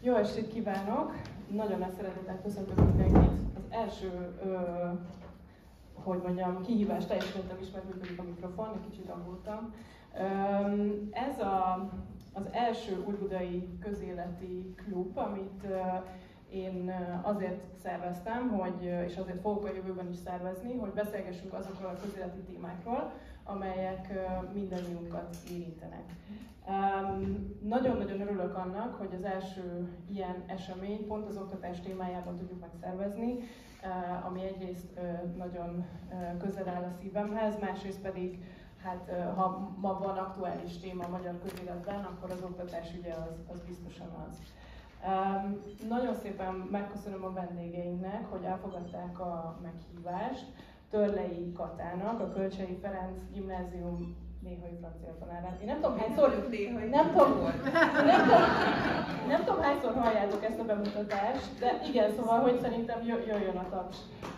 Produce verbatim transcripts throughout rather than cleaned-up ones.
Jó estét kívánok! Nagyon nagy szeretettel köszöntök mindenkit. Az első, ö, hogy mondjam, kihívást teljesítettem is, mert működik a mikrofon, egy kicsit aggódtam. Ez a, az első újbudai közéleti klub, amit én azért szerveztem, hogy, és azért fogok a jövőben is szervezni, hogy beszélgessünk azokról a közéleti témákról, amelyek mindannyiunkat érintenek. Nagyon-nagyon örülök annak, hogy az első ilyen esemény pont az oktatás témájában tudjuk megszervezni, ami egyrészt nagyon közel áll a szívemhez, másrészt pedig, hát ha ma van aktuális téma a magyar közéletben, akkor az oktatás ügye az, az biztosan az. Um, nagyon szépen megköszönöm a vendégeinknek, hogy elfogadták a meghívást. Törlei Katának, a Kölcsei Ferenc Gimnázium néhai francia tanárát. Én nem tudom hányszor, nem tudom, nem tudom, nem tudom hányszor halljátok ezt a bemutatást, de igen, szóval, hogy szerintem jöjjön a taps.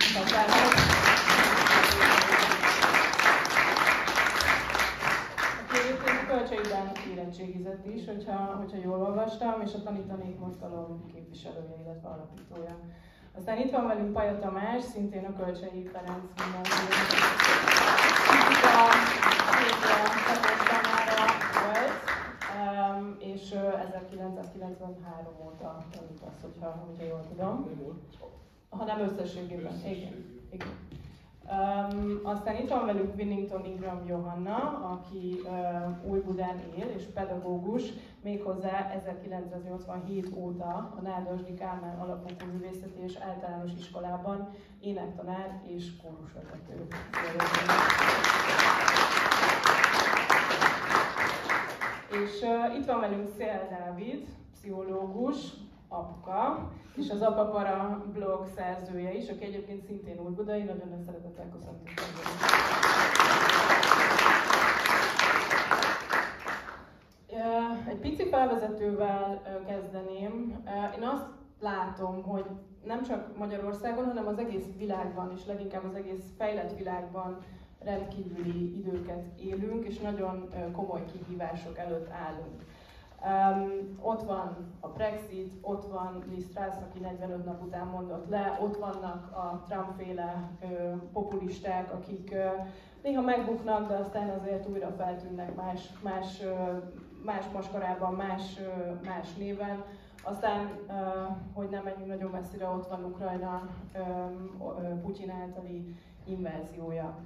A Kölcseiben érettségizett is, hogyha, hogyha jól olvastam, és a Tanítanék Mozgalom képviselője, illetve alapítója. Aztán itt van velünk Paja Tamás, szintén a Kölcsei Ferenc Gimnázium tanára volt, és ezerkilencszázkilencvenhárom óta tanítasz, hogyha, hogyha jól tudom. Hanem összességében. Igen. Igen. Um, aztán itt van velünk Winnington Ingram Johanna, aki uh, Újbudán él és pedagógus, méghozzá ezerkilencszáznyolcvanhét óta a Nádasdy Kálmán Alapfokú Művészeti és Általános Iskolában énektanár és kórusvezető. És uh, itt van velünk Szél Dávid, pszichológus, apuka, és az Apapara blog szerzője is, aki egyébként szintén újbudai, nagyon nagy szeretettel köszöntök. Egy pici felvezetővel kezdeném. Én azt látom, hogy nem csak Magyarországon, hanem az egész világban, és leginkább az egész fejlett világban rendkívüli időket élünk, és nagyon komoly kihívások előtt állunk. Um, ott van a Brexit, ott van Liz Truss, aki negyvenöt nap után mondott le, ott vannak a Trump-féle uh, populisták, akik uh, néha megbuknak, de aztán azért újra feltűnnek más, más, uh, más maskarában, más, uh, más néven. Aztán, uh, hogy nem menjünk nagyon messzire, ott van Ukrajna um, uh, Putyin általi inváziója.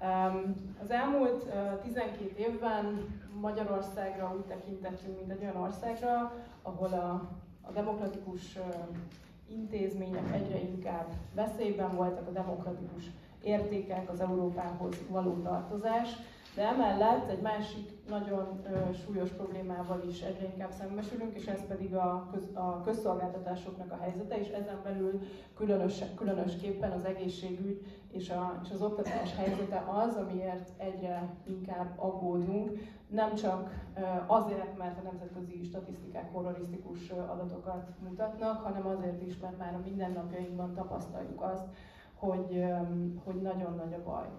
Az elmúlt tizenkét évben Magyarországra úgy tekintettünk, mint egy olyan országra, ahol a, a demokratikus intézmények egyre inkább veszélyben voltak, a demokratikus értékek, az Európához való tartozás, de emellett egy másik nagyon ö, súlyos problémával is egyre inkább szembesülünk, és ez pedig a, köz, a közszolgáltatásoknak a helyzete, és ezen belül különös, különösképpen az egészségügy és, a, és az oktatás helyzete az, amiért egyre inkább aggódunk, nem csak ö, azért, mert a nemzetközi statisztikák horrorisztikus adatokat mutatnak, hanem azért is, mert már a mindennapjainkban tapasztaljuk azt, hogy, ö, hogy nagyon nagy a baj.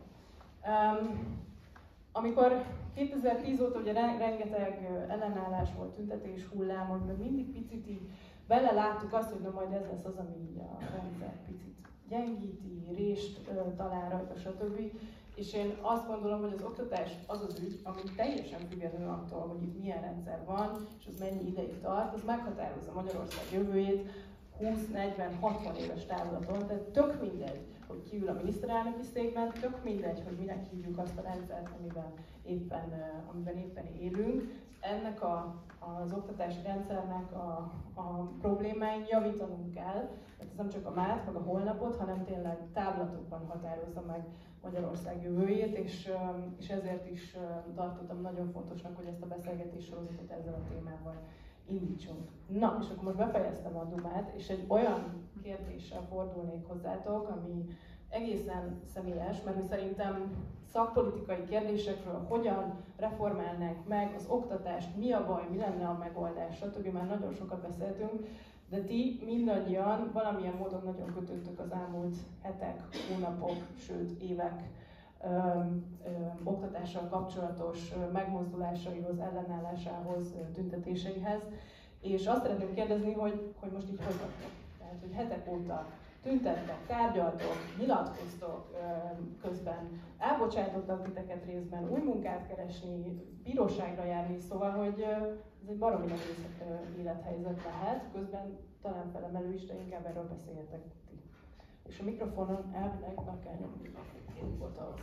Um, Amikor kétezer-tíz óta ugye rengeteg ellenállás volt, tüntetés hullámon, meg mindig picit így bele láttuk azt, hogy na majd ez lesz az, ami így a rendszer picit gyengíti, rést talál rajta, stb. És én azt gondolom, hogy az oktatás az az ügy, ami teljesen függetlenül attól, hogy itt milyen rendszer van, és az mennyi ideig tart, az meghatározza Magyarország jövőjét húsz, negyven, hatvan éves távlaton, tehát tök mindegy, hogy ki ül a miniszterelnöki székben, tök mindegy, hogy minek hívjuk azt a rendszert, amiben éppen, amiben éppen élünk. Ennek a, az oktatási rendszernek a, a problémáin javítanunk kell, mert ez nem csak a mát, meg a holnapot, hanem tényleg távlatokban határozza meg Magyarország jövőjét, és, és ezért is tartottam nagyon fontosnak, hogy ezt a beszélgetéssorozatot ezzel a témával indítsunk. Na, és akkor most befejeztem a dumát, és egy olyan kérdéssel fordulnék hozzátok, ami egészen személyes, mert szerintem szakpolitikai kérdésekről hogyan reformálnák meg az oktatást, mi a baj, mi lenne a megoldás, stb. Már nagyon sokat beszéltünk, de ti mindannyian valamilyen módon nagyon kötöttek az elmúlt hetek, hónapok, sőt évek Öm, öm, oktatással kapcsolatos öm, megmozdulásaihoz, ellenállásához, öm, tüntetéseihez. És azt szeretném kérdezni, hogy, hogy most így hogy vagytok. Tehát, hogy hetek óta tüntettek, tárgyaltok, nyilatkoztok, közben elbocsájtottak titeket részben, új munkát keresni, bíróságra járni, szóval, hogy ez egy baromi nehéz élethelyzet lehet, közben talán felemelő is, de inkább erről beszéljetek ti. És a mikrofonon elvileg meg kell nyomni a gombot ahhoz.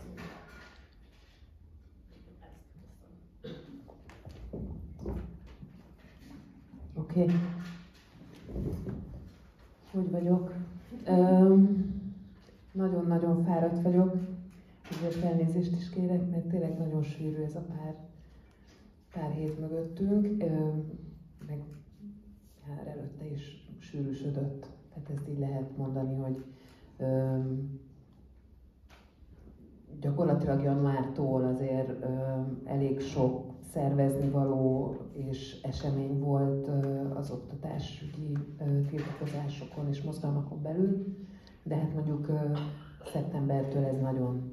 Oké. Okay. Hogy vagyok? Um, nagyon-nagyon fáradt vagyok, ezért elnézést is kérek, mert tényleg nagyon sűrű ez a pár, pár hét mögöttünk, um, meg hát előtte is sűrűsödött. Tehát ezt így lehet mondani, hogy um, gyakorlatilag januártól azért um, elég sok szervezni való és esemény volt az oktatásügyi tiltakozásokon és mozgalmakon belül, de hát mondjuk szeptembertől ez nagyon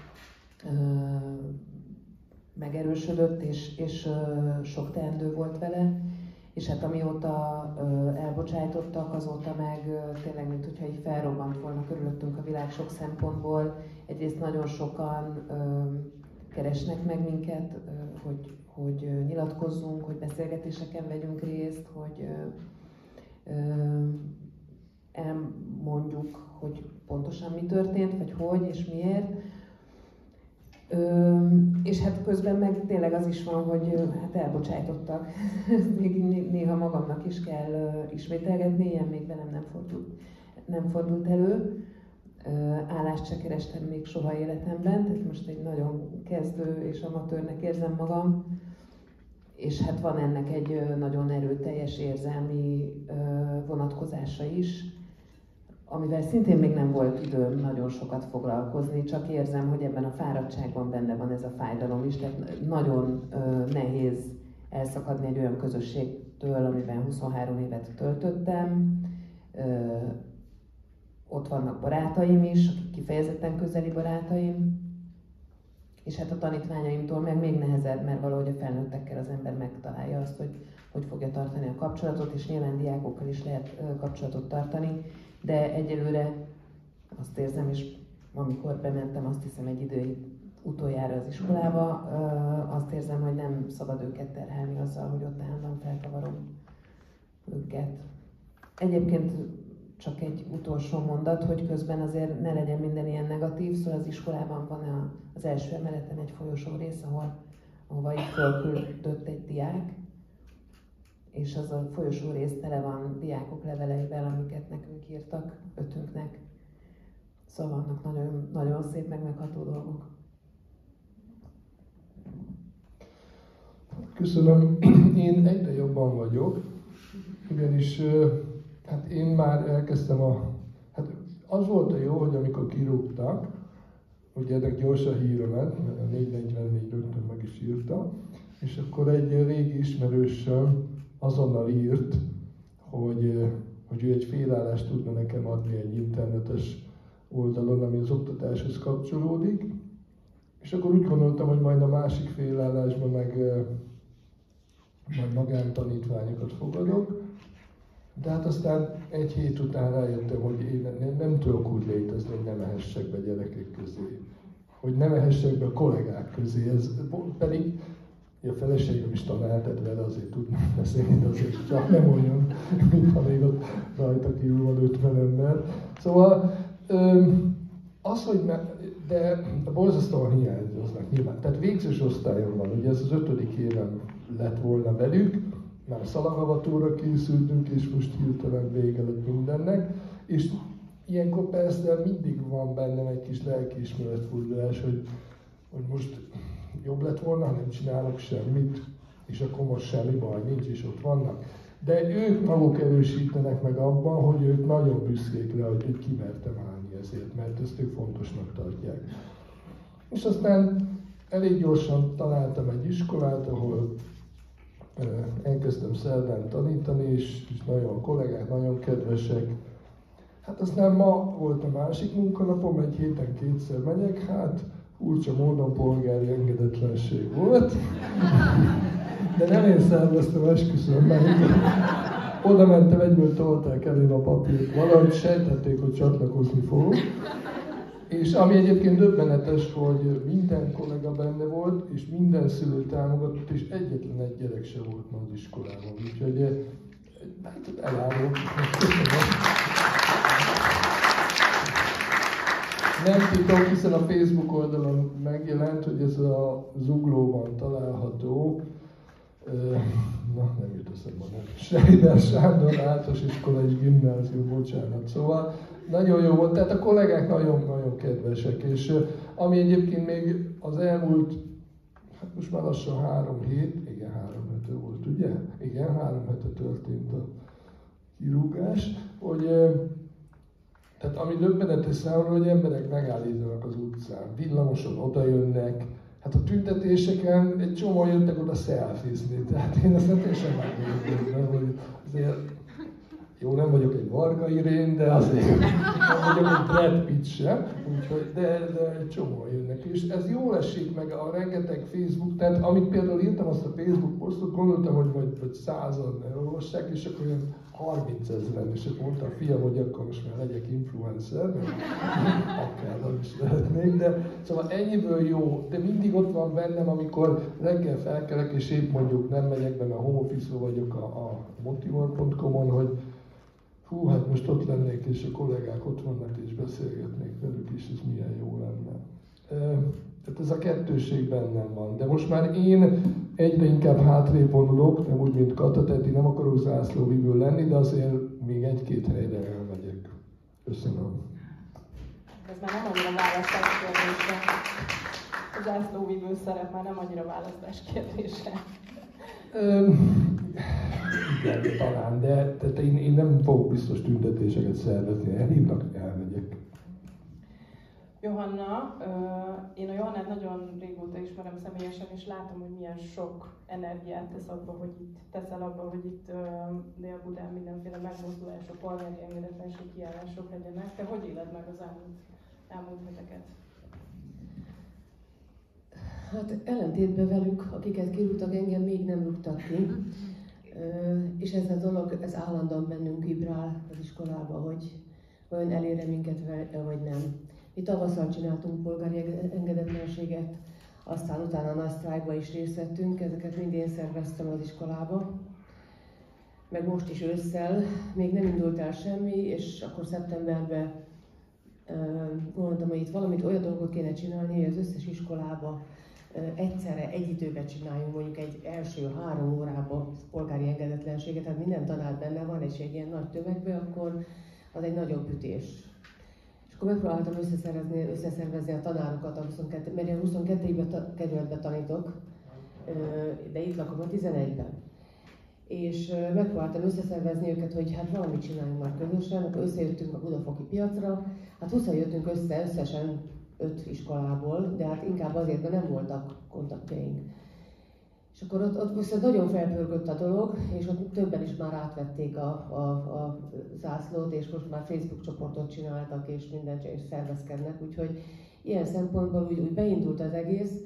megerősödött, és, és sok teendő volt vele, és hát amióta elbocsájtottak, azóta meg tényleg, mint hogyha így felrobbant volna körülöttünk a világ sok szempontból. Egyrészt nagyon sokan keresnek meg minket, hogy, hogy nyilatkozzunk, hogy beszélgetéseken vegyünk részt, hogy elmondjuk, hogy pontosan mi történt, vagy hogy és miért. És hát közben meg tényleg az is van, hogy hát elbocsájtottak. Még néha magamnak is kell ismételgetni, ilyen még velem nem fordult, nem fordult elő. Állást se kerestem még soha életemben, tehát most egy nagyon kezdő és amatőrnek érzem magam, és hát van ennek egy nagyon erőteljes érzelmi vonatkozása is, amivel szintén még nem volt időm nagyon sokat foglalkozni, csak érzem, hogy ebben a fáradtságban benne van ez a fájdalom is, tehát nagyon nehéz elszakadni egy olyan közösségtől, amiben huszonhárom évet töltöttem. Ott vannak barátaim is, akik kifejezetten közeli barátaim, és hát a tanítványaimtól meg még nehezebb, mert valahogy a felnőttekkel az ember megtalálja azt, hogy hogy fogja tartani a kapcsolatot, és nyilván diákokkal is lehet kapcsolatot tartani, de egyelőre azt érzem, és amikor bementem, azt hiszem egy idő utoljára az iskolába, azt érzem, hogy nem szabad őket terhelni azzal, hogy ott állandóan felkavarom őket. Egyébként csak egy utolsó mondat, hogy közben azért ne legyen minden ilyen negatív, szóval az iskolában van az első emeleten egy folyosó rész, ahol, ahova itt fölküldött egy diák, és az a folyosó rész tele van diákok leveleivel, amiket nekünk írtak, ötünknek. Szóval vannak nagyon, nagyon szép, meg megható dolgok. Köszönöm. Én egyre jobban vagyok, ugyanis hát én már elkezdtem a... Hát az volt a jó, hogy amikor kirúgtak, ugye ennek gyors a híremet, mert a négy negyvennégy rögtön meg is írta, és akkor egy régi ismerősöm azonnal írt, hogy, hogy ő egy félállást tudna nekem adni egy internetes oldalon, ami az oktatáshoz kapcsolódik. És akkor úgy gondoltam, hogy majd a másik félállásban meg majd magántanítványokat fogadok. De hát aztán egy hét után rájöttem, hogy én nem, nem tudok úgy létezni, hogy nem ehessek be gyerekek közé. Hogy nem ehessek be a kollégák közé. Ez pedig a feleségem is tanált, tehát vele azért tudnak beszélni, de azért csak nem olyan, mintha még ott rajta kívül van ötven ember. Szóval az, hogy ne, de borzasztóan hiányoznak nyilván. Tehát végzős osztályon van, ugye ez az ötödik évem lett volna velük, már szalagavatóra készültünk, és most hirtelen vége lett mindennek, és ilyenkor persze mindig van bennem egy kis lelkiismeretfurdalás, hogy, hogy most jobb lett volna, ha nem csinálok semmit, és akkor most semmi baj nincs, és ott vannak. De ők maguk erősítenek meg abban, hogy ők nagyon büszkék le, hogy kimertem állni ezért, mert ezt ők fontosnak tartják. És aztán elég gyorsan találtam egy iskolát, ahol elkezdtem szerdán tanítani, és, és nagyon kollégák, nagyon kedvesek. Hát aztán ma volt a másik munkanapom, egy héten kétszer megyek, hát furcsa módon polgári engedetlenség volt. De nem én szerveztem, esküszöm, mert oda mentem, egyből tolták elém a papírt, valahogy sejtették, hogy csatlakozni fogok. És ami egyébként döbbenetes, hogy minden kollega benne volt, és minden szülő támogatott, és egyetlen egy gyerek se volt ma az iskolában. Úgyhogy hát elárulok. Nem titok, hiszen a Facebook oldalon megjelent, hogy ez a Zuglóban található, na nem jut eszembe, nem. Schreiber Sándor általános iskola és gimnázium, bocsánat. Szóval nagyon jó volt, tehát a kollégák nagyon-nagyon kedvesek, és ami egyébként még az elmúlt, hát most már lassan három hét, igen, három hete volt, ugye? Igen, három hete történt a kirúgás, hogy tehát ami döbbenetes számomra, hogy emberek megállítanak az utcán, villamoson odajönnek, hát a tüntetéseken egy csomó jöttek oda szelfizni, tehát én azt nem teljesen megmondom, hogy azért jó, nem vagyok egy Varga Irén, de azért nem vagyok egy Brad Pitt sem, úgyhogy, de, de egy csomó jönnek. És ez jól esik meg a rengeteg Facebook, tehát amit például írtam azt a Facebook posztot, gondoltam, hogy vagy, vagy százan elolvassák, és akkor olyan harmincezren, és akkor mondta a fiam, hogy akkor most már legyek influencer, mert akár nem is lehetnék, de szóval ennyiből jó, de mindig ott van bennem, amikor reggel felkelek, és épp mondjuk nem megyek be, mert home office vagyok a, a motivor pont com-on, hogy hú, hát most ott lennék, és a kollégák ott vannak, és beszélgetnék velük is, ez milyen jó lenne. Tehát ez a kettőség bennem van. De most már én egyre inkább hátrébb vonulok, nem úgy, mint Kata, tehát én nem akarok zászlóvivő lenni, de azért még egy-két helyre elmegyek. Köszönöm. Ez már nem annyira választás kérdése. A zászlóvivő szerep már nem annyira választás kérdése. Igen, talán, de tehát én, én nem fogok biztos tüntetéseket szervezni, elhívnak, elmegyek. Johanna, én a Johannát nagyon régóta ismerem személyesen, és látom, hogy milyen sok energiát tesz abba, hogy itt teszel abba, hogy itt Dél-Budán mindenféle megmozdulások, polgári engedetlenség kiállások legyenek. Te hogy éled meg az elmúlt, elmúlt heteket? Hát ellentétben velük, akiket kirúgtak, engem még nem rúgtak ki. És ez a dolog, ez állandóan bennünk vibrál az iskolába, hogy olyan elére minket, vagy nem. Mi tavasszal csináltunk polgári engedetlenséget, aztán utána a nagy sztrájkba is részt vettünk, ezeket mind én szerveztem az iskolába. Meg most is ősszel, még nem indult el semmi, és akkor szeptemberben gondoltam, hogy itt valamit, olyan dolgot kéne csinálni, hogy az összes iskolába egyszerre, egy időben csináljunk mondjuk egy első három órában polgári engedetlenséget, tehát minden tanár benne van, és egy ilyen nagy tömegben, akkor az egy nagyobb ütés. És akkor megpróbáltam összeszervezni, összeszervezni a tanárokat, a huszonkettő, mert én huszonkettő kerületben tanítok, de itt lakom a tizenegyben. És megpróbáltam összeszervezni őket, hogy hát valamit csináljunk már közösen, akkor összejöttünk a budafoki piacra, hát húszan jöttünk össze, összesen öt iskolából, de hát inkább azért, mert nem voltak kontaktjaink. És akkor ott, ott viszont nagyon felpörgött a dolog, és ott többen is már átvették a, a, a zászlót, és most már Facebook csoportot csináltak, és mindent és szervezkednek, úgyhogy ilyen szempontból úgy, úgy beindult az egész,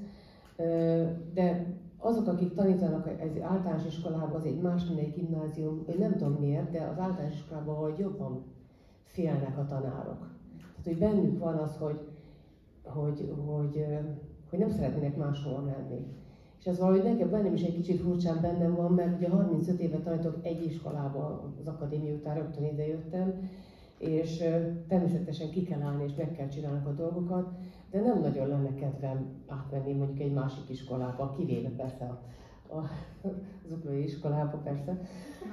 de azok, akik tanítanak az általános iskolában, az egy más, mint egy gimnázium, én nem tudom miért, de az általános iskolában, hogy jobban félnek a tanárok. Tehát, hogy bennük van az, hogy Hogy, hogy, hogy nem szeretnének máshol menni. És ez valahogy nekem bennem is egy kicsit furcsán bennem van, mert ugye harmincöt éve tanítok egy iskolában, az akadémia után rögtön ide jöttem, és természetesen ki kell állni és meg kell csinálni a dolgokat, de nem nagyon lenne kedvem átmenni mondjuk egy másik iskolába, kivéve persze a, a zuglói iskolába persze.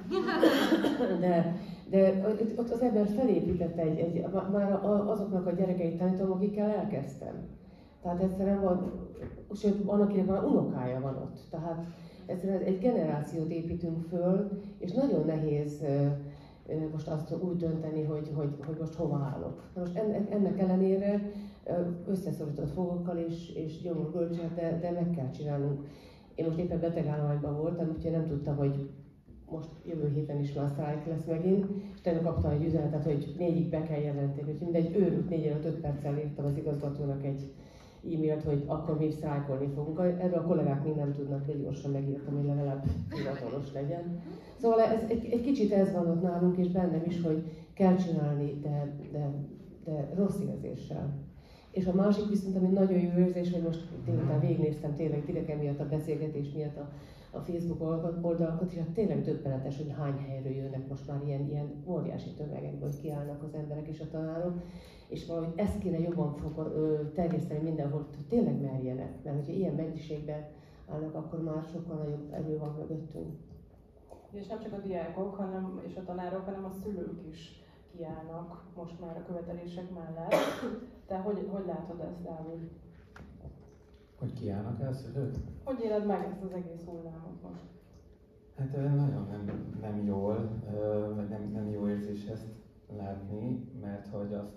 De, de ott az ember felépített egy, egy, már azoknak a gyerekeit tanítom, akikkel elkezdtem. Tehát egyszerűen van, sőt, van, akinek már unokája van ott. Tehát egyszerűen egy generációt építünk föl, és nagyon nehéz most azt úgy dönteni, hogy, hogy, hogy most hova állok. Na most ennek, ennek ellenére összeszorított fogokkal és, és gyomorgölcsel, de, de meg kell csinálnunk. Én most éppen betegállományban voltam, úgyhogy nem tudtam, hogy most jövő héten is már sztrájk lesz megint, és tegnap kaptam egy üzenetet, hogy négyig be kell jelenteni, úgyhogy mindegy őrült négy előtt öt perccel írtam az igazgatónak egy e-mailt, hogy akkor mi sztrájkolni fogunk. Erről a kollégák még nem tudnak, de gyorsan megírtam, hogy legalább hivatalos legyen. Szóval ez, egy, egy kicsit ez van ott nálunk, és bennem is, hogy kell csinálni, de, de, de rossz érzéssel. És a másik viszont, ami nagyon jó érzés, hogy most délután végignéztem tényleg direkt emiatt a beszélgetés miatt a, a Facebook oldalakat, és hát tényleg döbbenetes, hogy hány helyről jönnek most már ilyen, ilyen óriási tömegekből kiállnak az emberek és a tanárok. És valahogy ezt kéne jobban fog, ö, terjeszteni mindenhol, hogy tényleg merjenek. Mert hogyha ilyen mennyiségben állnak, akkor már sokkal nagyobb erő van mögöttünk. És nem csak a diákok hanem, és a tanárok, hanem a szülők is kiállnak most már a követelések mellett. Te hogy, hogy látod ezt, Dávid? Hogy kiállnak el szülők? Hogy éled meg ezt az egész hullámot most? Hát nagyon nem, nem jól, vagy nem, nem jó érzés ezt látni, mert hogy azt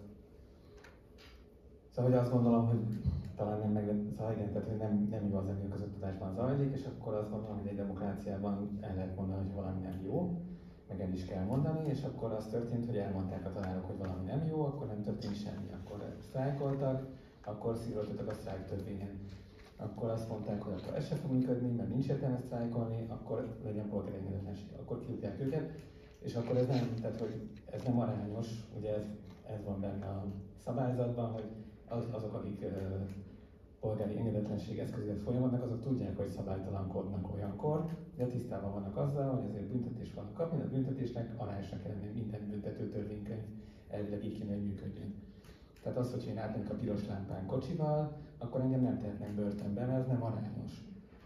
Szóval hogy azt gondolom, hogy talán nem meg, szóval igen, tehát hogy nem, nem jó az, ami a közoktatásban zajlik, és akkor azt gondolom, hogy egy demokráciában el lehet mondani, hogy valami nem jó, meg el is kell mondani, és akkor az történt, hogy elmondták a tanárok, hogy valami nem jó, akkor nem történt semmi, akkor sztrájkoltak, akkor szigorítottak a sztrájk törvényen. Akkor azt mondták, hogy akkor ez se fog működni, mert nincs értelme sztrájkolni, akkor legyen polgári engedetlenség, akkor kirúgják őket, és akkor ez nem, tehát hogy ez nem arányos, ugye ez, ez van benne a szabályzatban, hogy az, azok, akik uh, polgári engedetlenség eszközéhez folyamodnak, azok tudják, hogy szabálytalankodnak olyankor, de tisztában vannak azzal, hogy azért büntetés vannak kapni, a büntetésnek arányosnak kell lenni, minden büntető törvénykönyv elvileg így kéne, hogy működjön. Tehát az, hogy én átmennek a piros lámpán kocsival, akkor engem nem tehetnek börtönbe, mert ez nem arányos.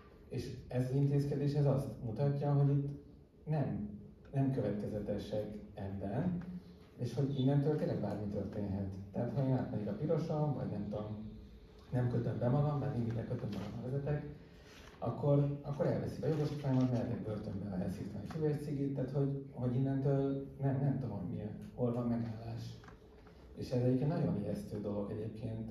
És ez az intézkedés ez azt mutatja, hogy itt nem, nem következetesek ebben, és hogy innentől tényleg bármi történhet. Tehát ha én átmegyek a piroson, vagy nem tudom, nem kötöm be magam, mert mindig bekötöm magam, ha vezetek, akkor, akkor elveszik a jogosítványomat, mehetek börtönbe, ha elszívtam egy füvegcigit, tehát hogy, hogy innentől nem, nem tudom, hogy milyen, hol van megállás. És ez egyébként nagyon ijesztő dolog egyébként,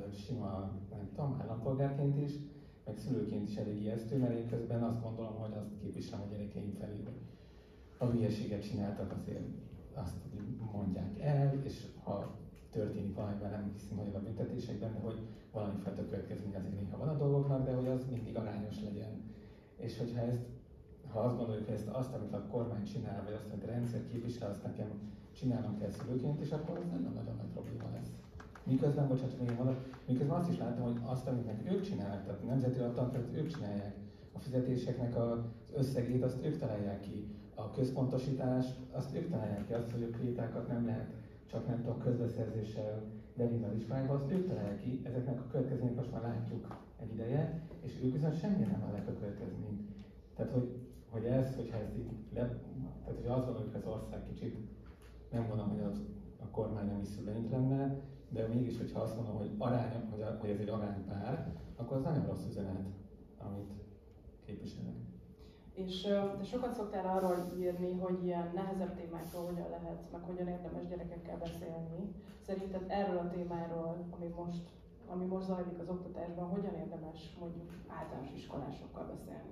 sima, nem tudom, állampolgárként is, meg szülőként is elég ijesztő, mert én közben azt gondolom, hogy azt képviselem a gyerekeim felé, hogy a hülyeséget csináltak, azért azt mondják el, és ha történik valamiben, nem hiszem, hogy a büntetésekben, de hogy valami fajta következmény azért néha van a dolgoknak, de hogy az mindig arányos legyen. És hogyha ezt, ha azt gondoljuk, hogy ezt azt, amit a kormány csinál, vagy azt, amit a rendszer képvisel, azt nekem csinálnom kell szülőként, és akkor az nagyon-nagyon nagy probléma lesz. Miközben, bocsánat, hogy én mondok, miközben azt is látom, hogy azt, amit ők csinálnak, tehát a nemzeti alaptantervet ők csinálják, a fizetéseknek az összegét, azt ők találják ki. A központosítást, azt ők találják ki, azt, hogy a krétákat nem lehet csak nem tudom, közbeszerzéssel bevinni az iskolába, azt ők találják ki, ezeknek a következmények most már látjuk egy ideje, és ők viszont semmilyen nem hallják a következményt. Tehát, hogy, hogy ez, hogyha ezt így le, tehát, hogyha azt gondoljuk, hogy az ország kicsit, nem gondolom, hogy az, a kormány nem is szüleink lenne, de mégis, hogyha azt mondom, hogy, arány, hogy, a, hogy ez egy aránypár, akkor az nagyon rossz üzenet, amit képviselnek. És de sokat szoktál arról írni, hogy ilyen nehezebb témákról hogyan lehet, meg hogyan érdemes gyerekekkel beszélni. Szerinted erről a témáról, ami most, ami most zajlik az oktatásban, hogyan érdemes mondjuk általános iskolásokkal beszélni?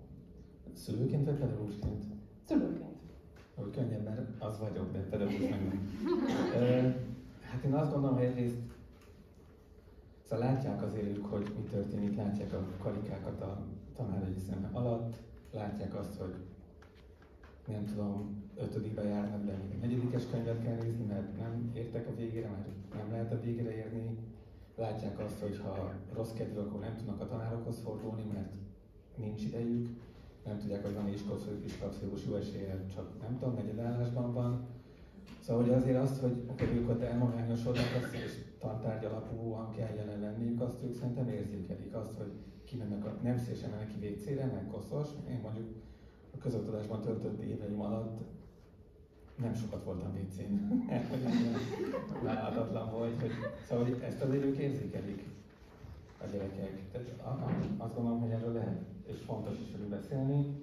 Szülőként vagy pedagógusként? Szülőként. Hogy könnyebb, mert az vagyok, de pedagógus meg nem. Hát én azt gondolom, hogy egyrészt szóval látják azért ők, hogy mi történik, látják a karikákat a tanárai szeme alatt, látják azt, hogy nem tudom, ötödikbe járnak, de még a negyedikes könyvet kell nézni, mert nem értek a végére, mert nem lehet a végére érni. Látják azt, hogy ha rossz kedvű, akkor nem tudnak a tanárokhoz fordulni, mert nincs idejük. Nem tudják, hogy van iskolapszichológus jó esélye, csak nem tudom, negyedállásban van. Szóval hogy azért azt, hogy oké, ők ott elmagányosodnak, azt és tantárgy alapúan kell jelen lenniük, azt ők szerintem érzékelik azt, hogy kimennek a, nem szívesen mennek ki vécére, meg koszos. Én mondjuk a közoktatásban töltött éveim alatt nem sokat voltam vécén. Láthatatlan volt, hogy szóval hogy ezt azért ők érzékelik a gyerekek. Tehát azt gondolom, hogy erről lehet, és fontos is erről beszélni.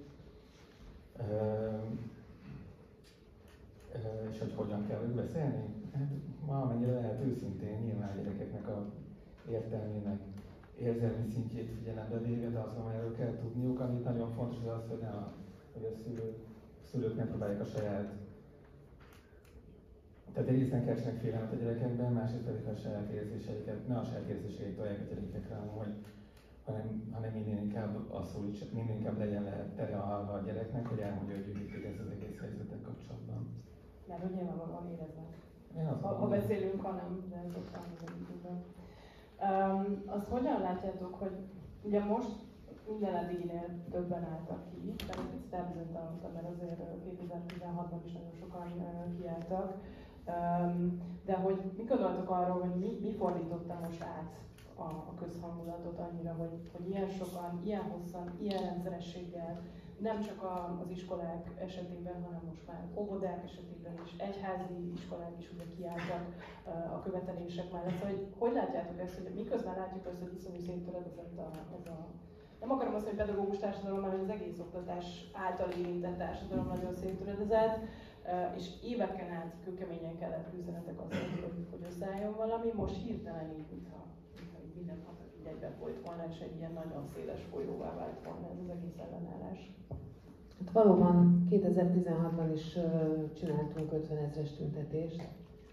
És hogy hogyan kell ők beszélni? Hát valamennyire lehet őszintén, nyilván a gyerekeknek a értelmének, érzelmi szintjét figyelembe véve, de azt mondom, erről kell tudniuk, amit nagyon fontos az az, hogy, a, hogy a szülők, szülők nem próbálják a saját Tehát egyrészt keresnek félelmet a gyerekekben, másrészt pedig a saját érzéseiket, ne a saját érzéseit tolják a gyerekekre, hogy, hanem, hanem minél inkább az szólítsa, minél inkább legyen le tere a, a gyereknek, hogy elmondja, hogy ő mit érez az egész helyzetek kapcsolatban. Mert hogy nyilvánvalóan éreznek. Ha, ha beszélünk, hanem, de ez ott van az időben. Um, azt hogyan látjátok, hogy ugye most minden eddiginél többen álltak ki, tehát ezt elbizonytalanodtam, mert azért kétezer-tizenhatban is nagyon sokan uh, kiálltak. Um, de hogy mi gondoltok arról, hogy mi, mi fordította most át a, a közhangulatot annyira, hogy, hogy ilyen sokan, ilyen hosszan, ilyen rendszerességgel, nem csak a, az iskolák esetében, hanem most már óvodák esetében is, egyházi iskolák is ugye kiálltak uh, a követelések mellett. Szóval, hogy, hogy látjátok ezt, hogy miközben látjuk azt, hogy iszonyú széttöredezett a, az a nem akarom azt, hogy pedagógus társadalom, mert az egész oktatás által érintett társadalom nagyon széttöredezett, és éveken át kőkeményen kellett küzdenetek azért, hogy, hogy összeálljon valami, most hirtelen így, mintha, mintha így minden így egyben folyt volna, és egy ilyen nagyon széles folyóvá vált volna ez az egész ellenállás. Hát valóban kétezer-tizenhatban is uh, csináltunk ötvenezres tüntetést.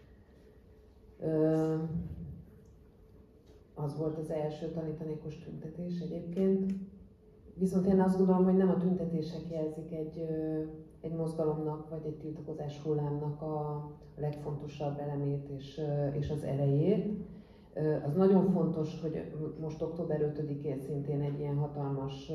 Uh, az volt az első tanítanékos tüntetés egyébként. Viszont én azt gondolom, hogy nem a tüntetések jelzik egy, egy mozgalomnak, vagy egy tiltakozás hullámnak a legfontosabb elemét és, és az erejét. Az nagyon fontos, hogy most október ötödikén szintén egy ilyen hatalmas,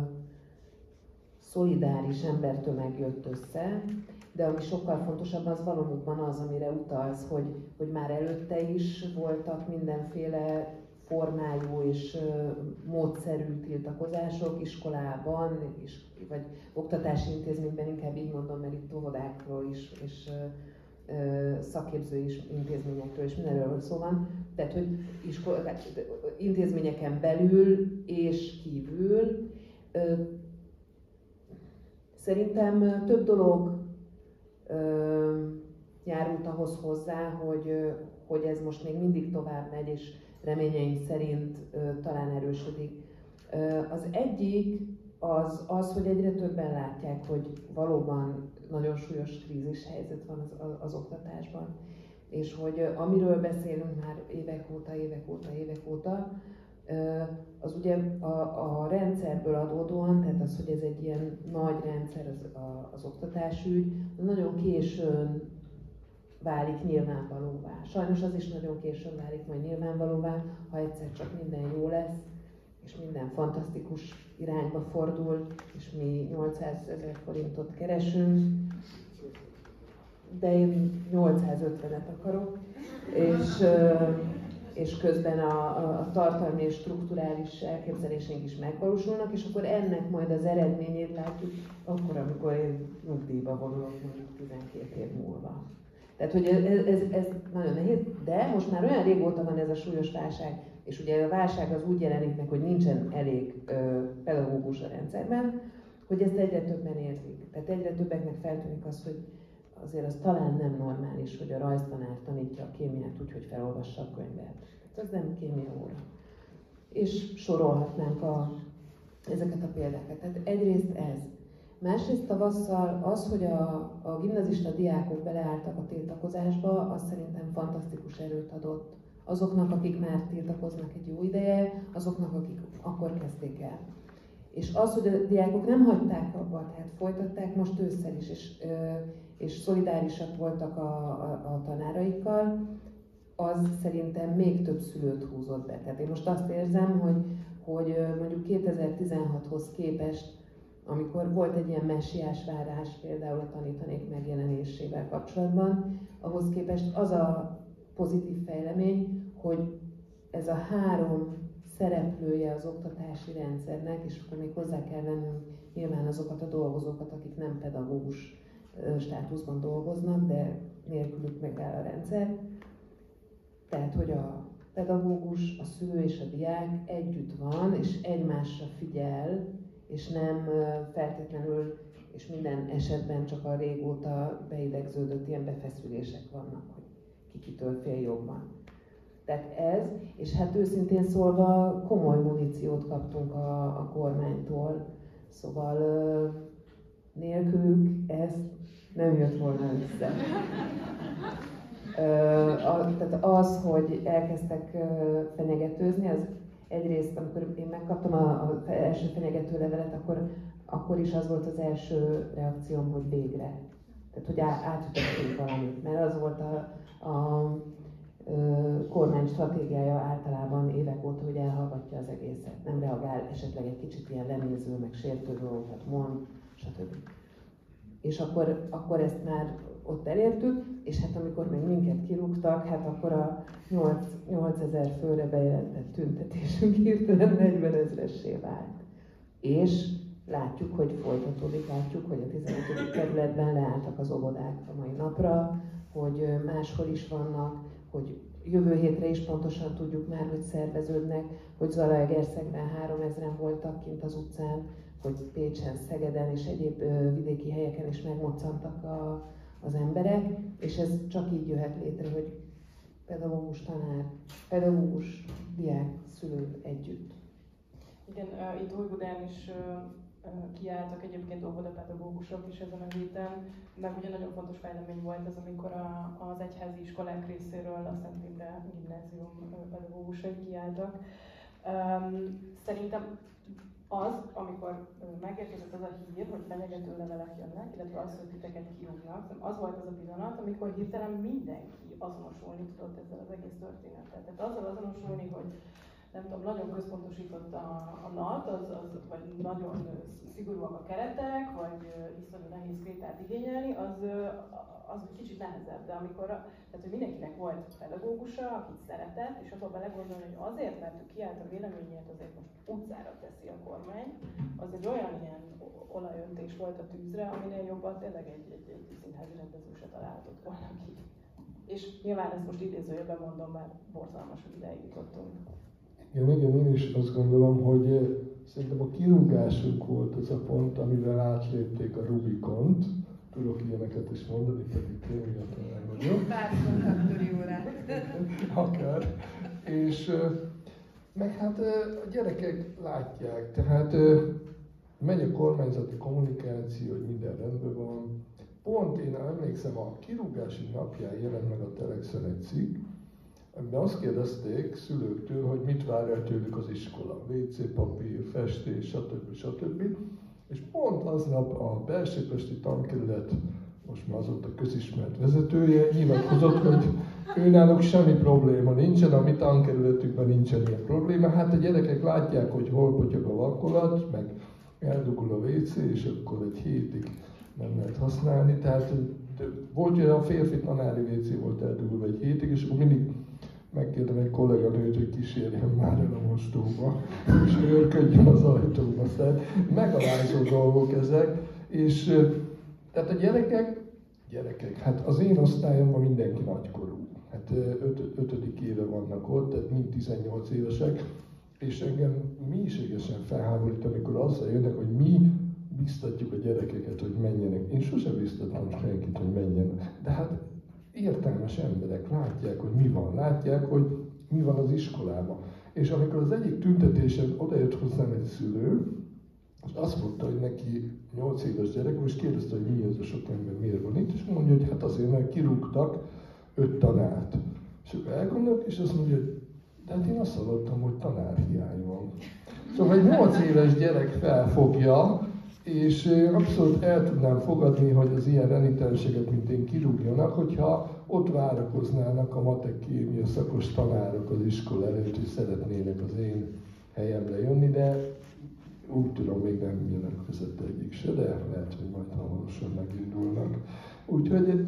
szolidáris embertömeg jött össze, de ami sokkal fontosabb, az valóban az, amire utalsz, hogy, hogy már előtte is voltak mindenféle formájú és módszerű tiltakozások iskolában, is, vagy oktatási intézményben, inkább így mondom, mert itt óvodákról is, és ö, szakképző is, intézményekről és mindenről szó van. Tehát, hogy iskola, intézményeken belül és kívül. Ö, szerintem több dolog ö, járult ahhoz hozzá, hogy, hogy ez most még mindig tovább megy, és reményeim szerint ö, talán erősödik. Ö, az egyik az, az, hogy egyre többen látják, hogy valóban nagyon súlyos krízis helyzet van az, az, az oktatásban. És hogy ö, amiről beszélünk már évek óta, évek óta, évek óta, ö, az ugye a, a rendszerből adódóan, tehát az, hogy ez egy ilyen nagy rendszer az, a, az oktatásügy, nagyon későn válik nyilvánvalóvá. Sajnos az is nagyon későn válik majd nyilvánvalóvá, ha egyszer csak minden jó lesz, és minden fantasztikus irányba fordul, és mi nyolcszázezer forintot keresünk, de én nyolcszázötvenet akarok, és, és közben a, a, a tartalmi és strukturális elképzeléseink is megvalósulnak, és akkor ennek majd az eredményét látjuk akkor, amikor én nyugdíjba vonulok mondjuk tizenkét év múlva. Tehát, hogy ez, ez, ez nagyon nehéz, de most már olyan régóta van ez a súlyos válság, és ugye a válság az úgy jelenik meg, hogy nincsen elég ö, pedagógus a rendszerben, hogy ezt egyre többen érzik. Tehát egyre többeknek feltűnik az, hogy azért az talán nem normális, hogy a rajztanár tanítja a kémiát úgy, hogy felolvassa a könyvet. Tehát az nem kémia óra. És sorolhatnánk a, ezeket a példákat. Tehát egyrészt ez. Másrészt tavasszal az, hogy a, a gimnazista diákok beleálltak a tiltakozásba, az szerintem fantasztikus erőt adott azoknak, akik már tiltakoznak egy jó ideje, azoknak, akik akkor kezdték el. És az, hogy a diákok nem hagyták abba, tehát folytatták most ősszel is, és, és szolidárisak voltak a, a, a tanáraikkal, az szerintem még több szülőt húzott be. Tehát én most azt érzem, hogy, hogy mondjuk kétezer-tizenhathoz képest, amikor volt egy ilyen messiás várás például a tanítanék megjelenésével kapcsolatban, ahhoz képest az a pozitív fejlemény, hogy ez a három szereplője az oktatási rendszernek, és akkor még hozzá kell vennünk nyilván azokat a dolgozókat, akik nem pedagógus státuszban dolgoznak, de nélkülük megáll a rendszer. Tehát, hogy a pedagógus, a szülő és a diák együtt van, és egymásra figyel, és nem feltétlenül, és minden esetben csak a régóta beidegződött ilyen befeszülések vannak, hogy ki kitől fél jobban. Tehát ez, és hát őszintén szólva komoly muníciót kaptunk a, a kormánytól, szóval nélkülük ez nem jött volna össze. Tehát az, hogy elkezdtek fenyegetőzni, az egyrészt, amikor én megkaptam az első fenyegető levelet, akkor, akkor is az volt az első reakcióm, hogy végre. Tehát, hogy átütöttünk valamit, mert az volt a, a kormány stratégiája általában évek óta, hogy elhallgatja az egészet, nem reagál, esetleg egy kicsit ilyen lenéző, meg sértő dolgokat mond, stb. És akkor, akkor ezt már ott elértük, és hát amikor még minket kirúgtak, hát akkor a nyolcezer főre bejelentett tüntetésünk hirtelen negyvenezressé vált. És látjuk, hogy folytatódik, látjuk, hogy a tizenötödik kerületben leálltak az óvodák a mai napra, hogy máshol is vannak, hogy jövő hétre is pontosan tudjuk már, hogy szerveződnek, hogy Zalaegerszegben háromezren voltak kint az utcán, hogy Pécsen, Szegeden és egyéb vidéki helyeken is megmoccantak a, az emberek, és ez csak így jöhet létre, hogy pedagógus, tanár, pedagógus, diák, szülő együtt. Igen, uh, itt Újbudán is uh, uh, kiálltak egyébként óvodapedagógusok is ezen a héten, meg ugye nagyon fontos fejlemény volt ez, amikor a, az egyházi iskolák részéről a Szent Imre gimnázium pedagógusai kiálltak. Um, szerintem az, amikor megérkezett az a hír, hogy fenyegető levelek jönnek, illetve az, hogy titeket kirúgnak, az volt az a pillanat, amikor hirtelen mindenki azonosulni tudott ezzel az egész történettel. Tehát azzal azonosulni, hogy nem tudom, nagyon központosított a, a nat, az, az, vagy nagyon szigorúak a keretek, vagy iszonyú nehéz krétát igényelni, az, az egy kicsit nehezebb. De amikor, tehát hogy mindenkinek volt pedagógusa, akit szeretett, és abban belegondolni, hogy azért, mert ő kiállt a véleményét, azért most utcára teszi a kormány, az egy olyan ilyen olajöntés volt a tűzre, aminél jobban tényleg egy, egy, egy színházi rendező se találhatott volna ki. És nyilván ezt most idézőjelben mondom, mert borzalmas, hogy ideig jutottunk. Igen, igen, én is azt gondolom, hogy szerintem a kirúgásunk volt az a pont, amivel átlépték a Rubikont. Tudok ilyeneket is mondani, pedig tényleg nem vagyok. Párkontaktori órát. Akár. És meg hát a gyerekek látják, tehát megy a kormányzati kommunikáció, hogy minden rendben van. Pont én emlékszem, a kirúgási napján jelent meg a Telexen egy cikk, amiben azt kérdezték szülőktől, hogy mit vár el tőlük az iskola, vé cé papír, festés, stb. stb. És pont aznap a Belsőpesti Tankerület, most már azóta közismert vezetője, nyilatkozott, hogy őnáluk semmi probléma nincsen, a mi tankerületükben nincsen ilyen probléma. Hát a gyerekek látják, hogy hol potyog a vakolat, meg eldugul a vé cé, és akkor egy hétig nem lehet használni. Tehát volt olyan, a férfi tanári vé cé volt eldugulva egy hétig, és akkor mindig megkérdem egy kolléganőt, hogy kísérjen már el a mostóba, és őrködjön az ajtóba. Tehát megalázó dolgok ezek, és tehát a gyerekek, gyerekek, hát az én osztályomban mindenki nagykorú. Hát öt, ötödik éve vannak ott, tehát mind tizennyolc évesek, és engem mélységesen felháborít, amikor azzal jönnek, hogy mi biztatjuk a gyerekeket, hogy menjenek. Én sosem biztatom senkit, hogy menjen. De hát értelmes emberek látják, hogy mi van, látják, hogy mi van az iskolában. És amikor az egyik tüntetésen odajött hozzám egy szülő, és azt mondta, hogy neki nyolc éves gyerek, és kérdezte, hogy mi az a sok ember, miért van itt, és mondja, hogy hát azért, mert kirúgtak öt tanárt. És akkor elgondolt, és azt mondja, hogy de hát én azt hallottam, hogy tanárhiány van. Szóval egy nyolc éves gyerek felfogja, és abszolút el tudnám fogadni, hogy az ilyen renitenseket, mint én, kirúgjanak, hogyha ott várakoznának a matek kémia szakos tanárok az iskola előtt, hogy szeretnének az én helyemre jönni, de úgy tudom, még nem jönnek között egyik se, de lehet, hogy majd hamarosan megindulnak. Úgyhogy,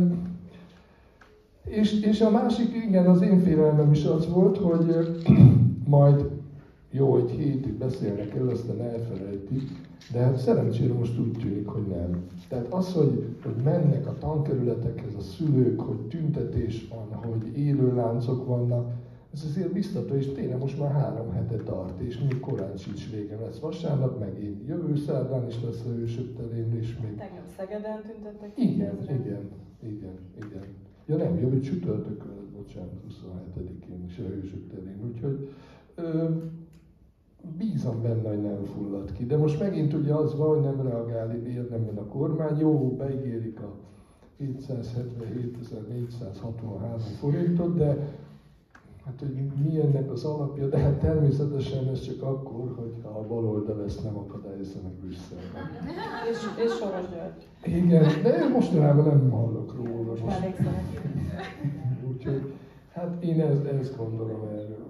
és, és a másik, igen, az én félelmem is az volt, hogy majd jó, egy hétig beszélnek el, aztán elfelejtik, de hát szerencsére most úgy tűnik, hogy nem. Tehát az, hogy, hogy mennek a tankerületekhez a szülők, hogy tüntetés van, hogy élőláncok vannak, ez azért biztató, és tényleg most már három hete tart, és még korán sincs vége. Lesz vasárnap, megint jövő szerdán is lesz a Hősök terén, és még... Tegnap Szegeden tüntettek. Igen, igen, igen, igen. Ja nem, jövő csütörtökön, bocsánat, huszonhetedikén is a Hősök terén, úgyhogy... Ö, bízom benne, hogy nem fullad ki. De most megint ugye az van, hogy nem reagál érdemben a kormány. Jó, beígérik a kétszázhetvenhétezer-négyszázhatvanhárom forintot, de hát, hogy mi ennek az alapja, de hát természetesen ez csak akkor, hogyha a baloldal ezt nem akadályozza meg Brüsszelben. És, és Soros György. Igen, de mostanában nem hallok róla. Most már elég szeret. Úgyhogy, hát én ezt, ezt gondolom erről.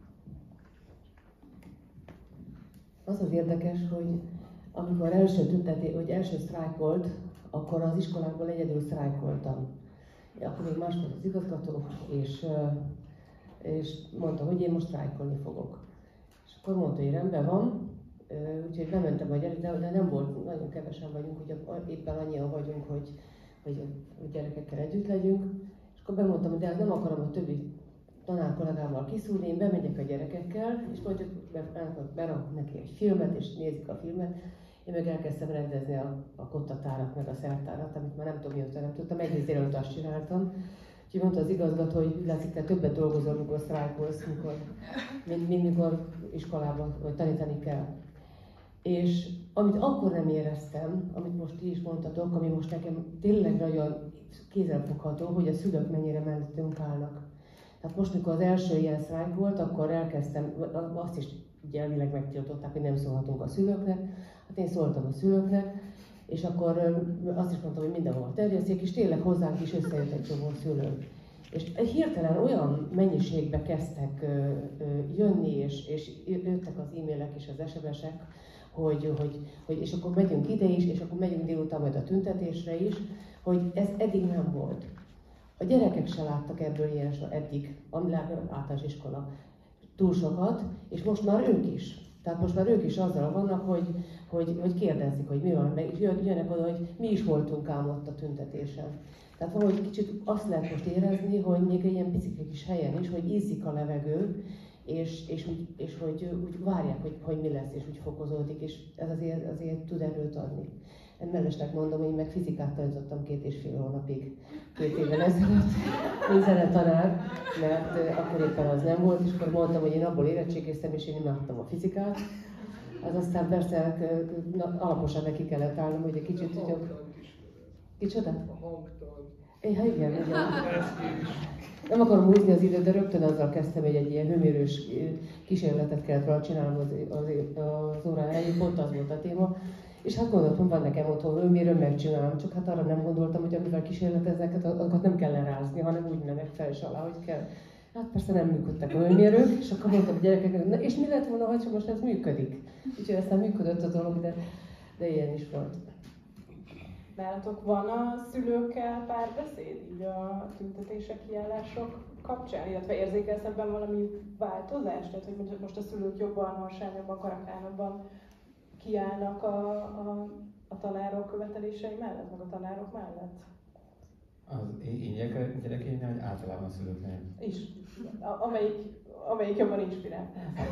Az az érdekes, hogy amikor első tüntetés, hogy első sztrájk volt, akkor az iskolákból egyedül sztrájkoltam. Akkor még más volt az igazgató, és, és mondta, hogy én most sztrájkolni fogok. És akkor mondta, hogy rendben van, úgyhogy bementem a gyerek, de nem volt, nagyon kevesen vagyunk, ugye éppen annyian vagyunk, hogy, hogy a gyerekekkel együtt legyünk. És akkor bemondtam, hogy de nem akarom a többi tanár kollégával kiszúrni, én bemegyek a gyerekekkel, és mondjuk berakok neki egy filmet, és nézik a filmet. Én meg elkezdtem rendezni a, a kottatárat, meg a szertárat, amit már nem tudom, mióta nem tudtam, egész délelőtt azt csináltam. Úgyhogy mondta az igazgató, hogy látszik, te többet dolgozol, mikor sztrájkolsz, mikor, mint, mint mikor iskolában, vagy tanítani kell. És amit akkor nem éreztem, amit most ti is mondtatok, ami most nekem tényleg nagyon kézzelfogható, hogy a szülők mennyire mellettünk állnak. Tehát most, mikor az első ilyen sztrájk volt, akkor elkezdtem, azt is ugye elvileg megtiltották, hogy nem szólhatunk a szülőknek. Hát én szóltam a szülőknek, és akkor azt is mondtam, hogy mindenhol terjesszék, és tényleg hozzánk is összejött egy csomó szülő. És hirtelen olyan mennyiségbe kezdtek jönni, és, és jöttek az e-mailek és az es em esek, hogy, hogy, hogy és akkor megyünk ide is, és akkor megyünk délután majd a tüntetésre is, hogy ez eddig nem volt. A gyerekek se láttak ebből ilyen eddig, ami általános iskola, túl sokat, és most már ők is. Tehát most már ők is azzal vannak, hogy, hogy, hogy kérdezik, hogy mi van, és jönnek oda, hogy mi is voltunk ám ott a tüntetésen. Tehát valahogy kicsit azt lehet most érezni, hogy még egy ilyen picike kis helyen is, hogy izzik a levegő, és, és, úgy, és hogy úgy várják, hogy, hogy mi lesz, és úgy fokozódik, és ez azért, azért tud erőt adni. Én mellesleg mondom, hogy én meg fizikát tanítottam két és fél hónapig, két évvel ezelőtt, mint zenetanár, mert akkor éppen az nem volt, és akkor mondtam, hogy én abból érettségiztem, és én imádtam a fizikát. Az aztán persze alaposan neki kellett állnom, hogy egy kicsit tudjak. Kicsoda? A hangtan. É, hát igen, igen. Nem akarom húzni az időt, de rögtön azzal kezdtem, hogy egy ilyen hőmérős kísérletet kellett volna csinálnom az, az, az órán elég, pont az volt a téma. És hát gondoltam, van nekem otthon hőmérő, megcsinálom, csak hát arra nem gondoltam, hogy amivel kísérleteznek, azokat nem kell lerázni, hanem úgy mennek fel és alá, hogy kell. Hát persze nem működtek a hőmérők, és akkor mondtam a gyerekeknek, na és mi lett volna, ha most ez működik? Úgyhogy aztán működött a dolog, de, de ilyen is volt. Nálatok van a szülőkkel párbeszéd így a tüntetések, kiállások kapcsán, illetve érzékelsz ebben valami változást? Tehát, hogy most a szülők jobban, harsányabban, karakánabban kiállnak a, a, a tanárok követelései mellett, meg a tanárok mellett? Az én gyerekeimnél, vagy általában a szülőknél? Is. A, amelyik, amelyik jobban inspirál.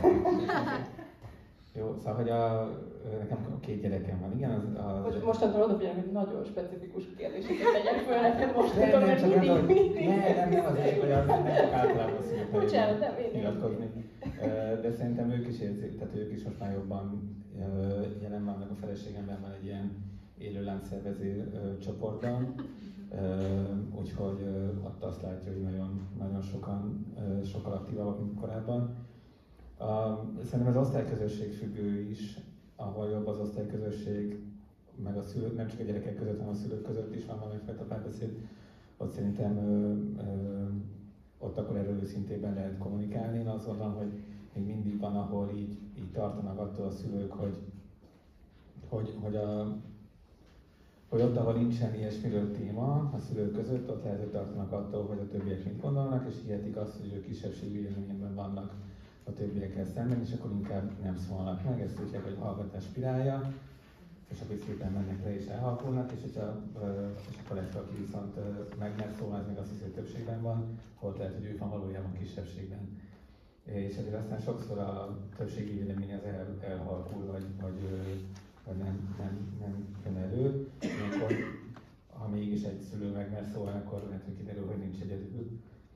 Jó, szóval, hogy a, nekem két gyerekem van, igen, az... az most, mostantól odafigyelek, hogy nagyon specifikus kérdéseket tegyek föl neked most, nem, mert nem, mindig, nem, mindig. Nem, nem, nem az egyik, hogy az nem általában szülőknél. Bocsánat, nem, én nyilatkozni. De szerintem ők is érzik, tehát ők is most már jobban jelen vannak, a feleségemben van egy ilyen élő láncszervező csoportban, úgyhogy ott azt látja, hogy nagyon, nagyon sokan, sokkal aktívabbak, mint korábban. Szerintem az osztályközösség függő is, ahol jobb az osztályközösség, meg a szülők, nem csak a gyerekek között, hanem a szülők között is van valamifajta párbeszéd. Ott szerintem ö, ö, ott akkor erről őszintében lehet kommunikálni. Én azt gondolom, hogy még mindig van, ahol így, így tartanak attól a szülők, hogy, hogy, hogy, a, hogy ott, ahol nincsen ilyesmiről téma a szülők között, ott lehet, hogy tartanak attól, hogy a többiek mit gondolnak, és hihetik azt, hogy ők kisebbségi véleményben vannak a többiekkel szemben, és akkor inkább nem szólnak meg, ezt tudják, hogy hallgatás spirálja, és akkor szépen mennek le és elhalkulnak, és, hogyha, és akkor lesz, aki viszont megmer szólni, meg azt hiszi, hogy többségben van, ott lehet, hogy ő van valójában kisebbségben. És ezért aztán sokszor a többségi vélemény az el, elhalkul, vagy, vagy, vagy nem, nem, nem jön elő. Akkor, ha mégis egy szülő megmer szólni, akkor lehet, hogy kiderül, hogy nincs egyedül.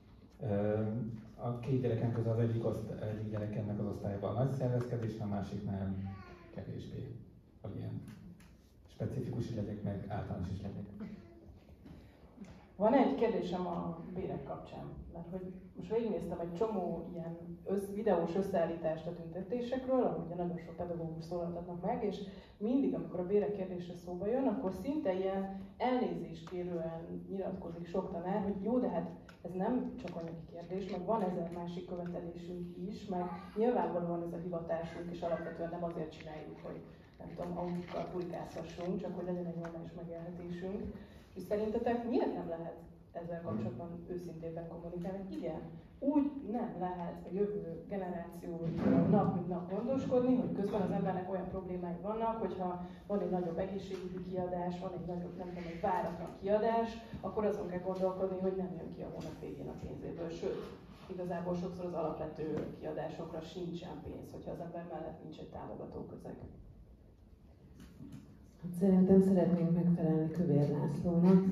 A két gyerekem közül az egyik, oszt- egyik gyerekemnek az osztályban nagy szervezkedés, a másiknál kevésbé, hogy ilyen specifikus is legyek, meg általános is legyek. Van egy kérdésem a bérek kapcsán, mert hogy most végignéztem egy csomó ilyen össz, videós összeállítást a tüntetésekről, ahol ugye nagyon sok pedagógus szólaltatnak meg, és mindig, amikor a bérek kérdése szóba jön, akkor szinte ilyen elnézést kérően nyilatkozik sok tanár, hogy jó, de hát ez nem csak anyagi kérdés, meg van ezer másik követelésünk is, meg nyilvánvalóan ez a hivatásunk, és alapvetően nem azért csináljuk, hogy nem tudom, autókkal pulykázhassunk, csak hogy legyen egy normális megélhetésünk. És szerintetek miért nem lehet ezzel kapcsolatban őszintében kommunikálni? Igen, úgy nem lehet a jövő generációról nap mint nap gondoskodni, hogy közben az embernek olyan problémái vannak, hogyha van egy nagyobb egészségügyi kiadás, van egy nagyobb, nem tudom, egy váratlan kiadás, akkor azon kell gondolkodni, hogy nem jön ki a hónap végén a pénzéből. Sőt, igazából sokszor az alapvető kiadásokra sincsen pénz, hogyha az ember mellett nincs egy támogató közeg. Szerintem szeretnénk megfelelni Kövér Lászlónak,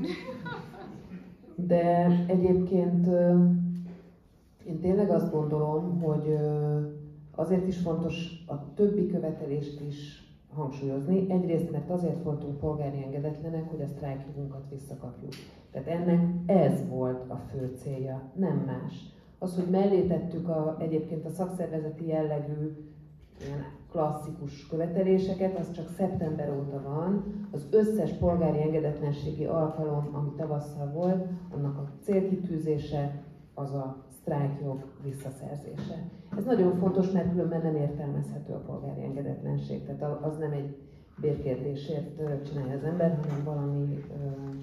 de egyébként én tényleg azt gondolom, hogy azért is fontos a többi követelést is hangsúlyozni. Egyrészt, mert azért voltunk polgári engedetlenek, hogy a sztrájkjogunkat visszakapjuk. Tehát ennek ez volt a fő célja, nem más. Az, hogy mellé tettük a, egyébként a szakszervezeti jellegű ilyen klasszikus követeléseket, az csak szeptember óta van. Az összes polgári engedetlenségi alkalom, ami tavasszal volt, annak a célkitűzése az a sztrájkjog visszaszerzése. Ez nagyon fontos, mert különben nem értelmezhető a polgári engedetlenség. Tehát az nem egy bérkérdésért csinálja az ember, hanem valami ö,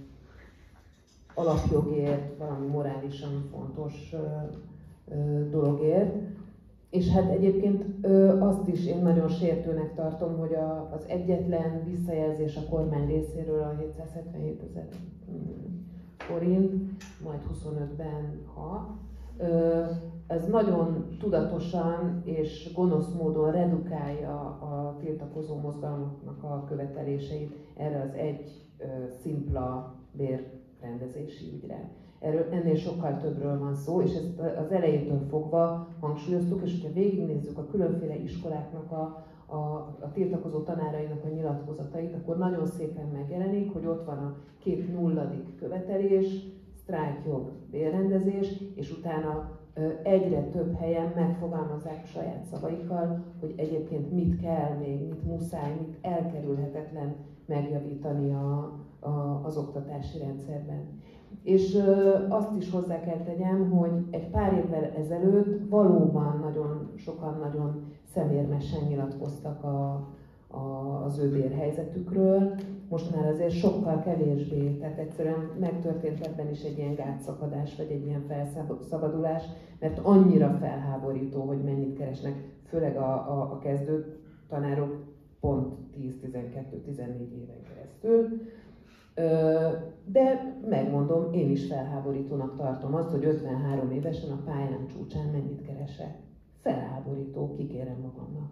alapjogért, valami morálisan fontos ö, ö, dologért. És hát egyébként ö, azt is én nagyon sértőnek tartom, hogy a, az egyetlen visszajelzés a kormány részéről a hétszázhetvenhétezer forint, majd huszonötben ha, ö, ez nagyon tudatosan és gonosz módon redukálja a tiltakozó mozgalmaknak a követeléseit erre az egy ö, szimpla bérrendezési ügyre. Erről, ennél sokkal többről van szó, és ezt az elejétől fogva hangsúlyoztuk, és hogyha végignézzük a különféle iskoláknak, a, a, a tiltakozó tanárainak a nyilatkozatait, akkor nagyon szépen megjelenik, hogy ott van a két nulladik követelés, sztrájkjog, bérrendezés, és utána egyre több helyen megfogalmazzák saját szavaikkal, hogy egyébként mit kell még, mit muszáj, mit elkerülhetetlen megjavítani a, a, az oktatási rendszerben. És ö, azt is hozzá kell tegyem, hogy egy pár évvel ezelőtt valóban nagyon sokan nagyon szemérmesen nyilatkoztak a, a, az ő bérhelyzetükről. Most már azért sokkal kevésbé, tehát egyszerűen megtörtént ebben is egy ilyen gátszakadás, vagy egy ilyen felszabadulás, mert annyira felháborító, hogy mennyit keresnek, főleg a, a, a kezdő tanárok pont tíz, tizenkettő, tizennégy éven keresztül. De megmondom, én is felháborítónak tartom azt, hogy ötvenhárom évesen a pályán csúcsán mennyit keresek. Felháborító, kikérem magamnak.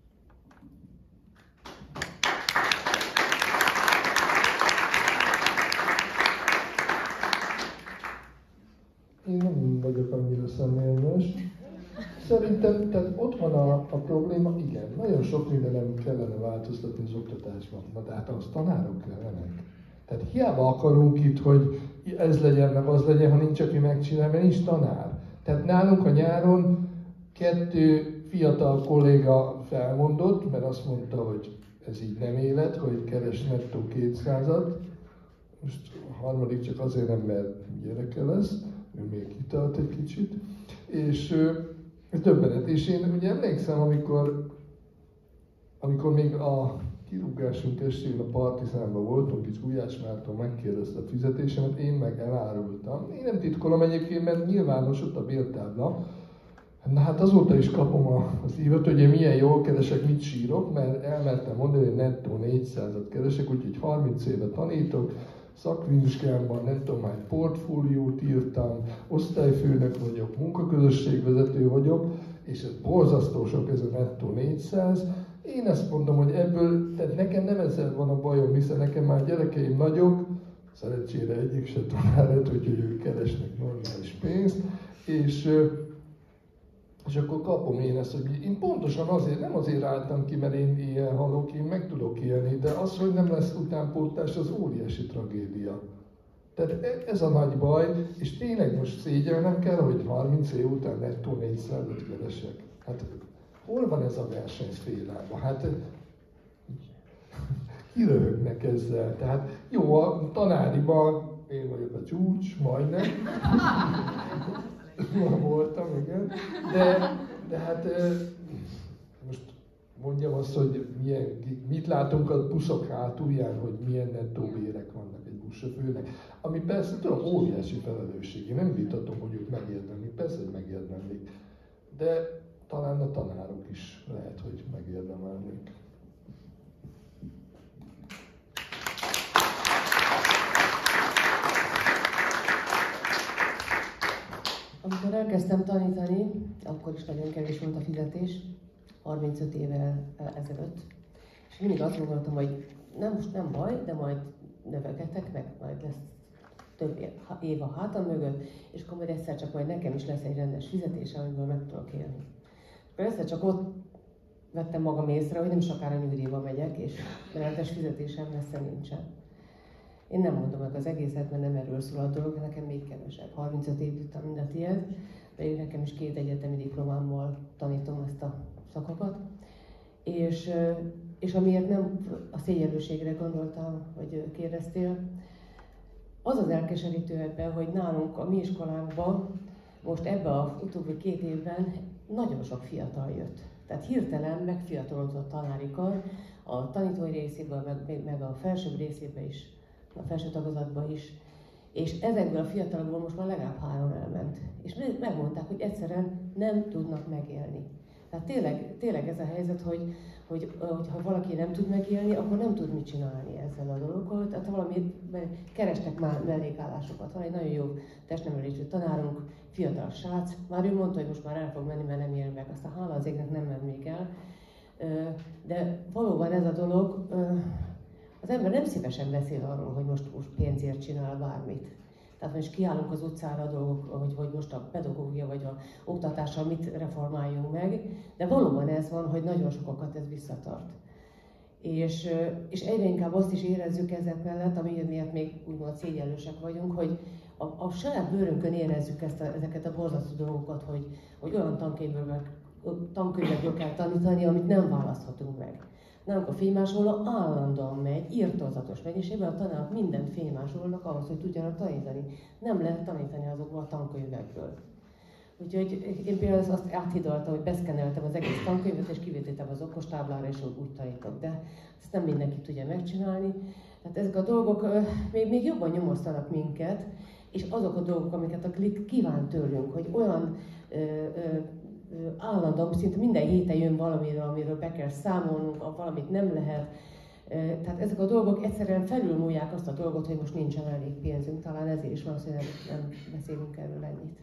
Én nem vagyok annyira személyenes. Szerintem tehát ott van a, a probléma, igen, nagyon sok mindenem kellene változtatni az oktatásban, na de hát az tanárok kellenek. Tehát hiába akarunk itt, hogy ez legyen, meg az legyen, ha nincs, aki megcsinál, mert nincs tanár. Tehát nálunk a nyáron kettő fiatal kolléga felmondott, mert azt mondta, hogy ez így nem élet, hogy keres nettó kétszázat. Most a harmadik csak azért nem, mert gyereke lesz, ő még kitart egy kicsit. És ez döbbenet. És én ugye emlékszem, amikor, amikor még a kirúgásunk estén a Partizánban voltunk, és Gulyás Márton megkérdezte a fizetésemet, én meg elárultam. Én nem titkolom egyébként, mert nyilvános ott a bértábla. Na hát azóta is kapom az ívet, hogy én milyen jól keresek, mit sírok, mert elmertem mondani, hogy nettó négyszázat keresek, úgyhogy harminc éve tanítok, szakvizsgámban, nem tudom, már egy portfóliót írtam, osztályfőnök vagyok, munkaközösségvezető vagyok, és ez borzasztó sok, ez a nettó négyszáz. Én ezt mondom, hogy ebből, tehát nekem nem ezzel van a bajom, hiszen nekem már gyerekeim nagyok, szerencsére egyik se tanár, úgyhogy ők keresnek normális pénzt, és, és akkor kapom én ezt, hogy én pontosan azért, nem azért álltam ki, mert én ilyen halok, én meg tudok élni, de az, hogy nem lesz utánpótlás, az óriási tragédia. Tehát ez a nagy baj, és tényleg most szégyelnem kell, hogy harminc év után nettó négyszázat keresek. Hát hol van ez a versenyfélelme? Hát kiröhögnek ezzel. Tehát jó, a tanáriban én vagyok a csúcs, majdnem. Voltam, igen. De, de hát most mondjam azt, hogy milyen, mit látunk a buszok hátulján, hogy milyen nettó bérek vannak egy buszsofőrnek. Ami persze, tudom, óriási felelősség. Én nem vitatom, hogy ők megérdemlik, persze, hogy megérdemlik. De talán a tanárok is lehet, hogy megérdemelnék. Amikor elkezdtem tanítani, akkor is nagyon kevés volt a fizetés, harmincöt évvel ezelőtt. És mindig azt gondoltam, hogy nem, most nem baj, de majd növegetek, meg majd lesz több év a hátam mögött, és akkor majd egyszer csak majd nekem is lesz egy rendes fizetés, amiből meg tudok élni. Akkor egyszer csak ott vettem magam észre, hogy nem sokára nyugdíjba megyek, és rendes fizetésem messze nincsen. Én nem mondom meg az egészet, mert nem erről szól a dolog, de nekem még kevesebb. harmincöt év jutottam, mind a tiéd, pedig nekem is két egyetemi diplomámmal tanítom ezt a szakokat. És, és amiért nem a szégyellőségre gondoltam, vagy kérdeztél, az az elkeserítő ebben, hogy nálunk a mi iskolánkban most ebben az utóbbi két évben nagyon sok fiatal jött. Tehát hirtelen megfiatalodott a tanári kar, a tanítói részéből, meg, meg a felsőbb részében is, a felső tagozatban is. És ezekből a fiatalokból most már legalább három elment. És megmondták, hogy egyszerűen nem tudnak megélni. Tehát tényleg, tényleg ez a helyzet, hogy, hogy, hogy ha valaki nem tud megélni, akkor nem tud mit csinálni ezzel a dologgal. Tehát valami, kerestek már mellékállásokat. Van egy nagyon jó testnevelésű tanárunk, fiatal srác. Már ő mondta, hogy most már el fog menni, mert nem él meg. Aztán hála az égnek nem ment még el. De valóban ez a dolog, az ember nem szívesen beszél arról, hogy most, most pénzért csinál bármit. Tehát most kiállunk az utcára a dolgok, hogy, hogy most a pedagógia vagy a oktatással mit reformáljunk meg, de valóban ez van, hogy nagyon sokakat ez visszatart. És, és egyre inkább azt is érezzük ezek mellett, ami miatt még úgymond szégyellősek vagyunk, hogy a, a saját bőrünkön érezzük ezt a, ezeket a borzasztó dolgokat, hogy, hogy olyan tankönyvekből, tankönyvekből kell tanítani, amit nem választhatunk meg. Nálunk a fénymásoló állandóan megy, írtózatos mennyiségben, a tanárok mindent fénymásolnak ahhoz, hogy tudjanak tanítani. Nem lehet tanítani azokból a tankönyvekből. Úgyhogy én például azt áthidaltam, hogy beszkenneltem az egész tankönyvet, és kivétettem az okostáblára, és úgy tanítok. De ezt nem mindenki tudja megcsinálni. Tehát ezek a dolgok még, még jobban nyomasztanak minket, és azok a dolgok, amiket a klik kíván tőlünk, hogy olyan ö, ö, állandóan, szinte minden héten jön valamiről, amiről be kell számolnunk, valamit nem lehet. Tehát ezek a dolgok egyszerűen felülmúlják azt a dolgot, hogy most nincsen elég pénzünk. Talán ezért is van az, hogy nem, nem beszélünk erről ennyit.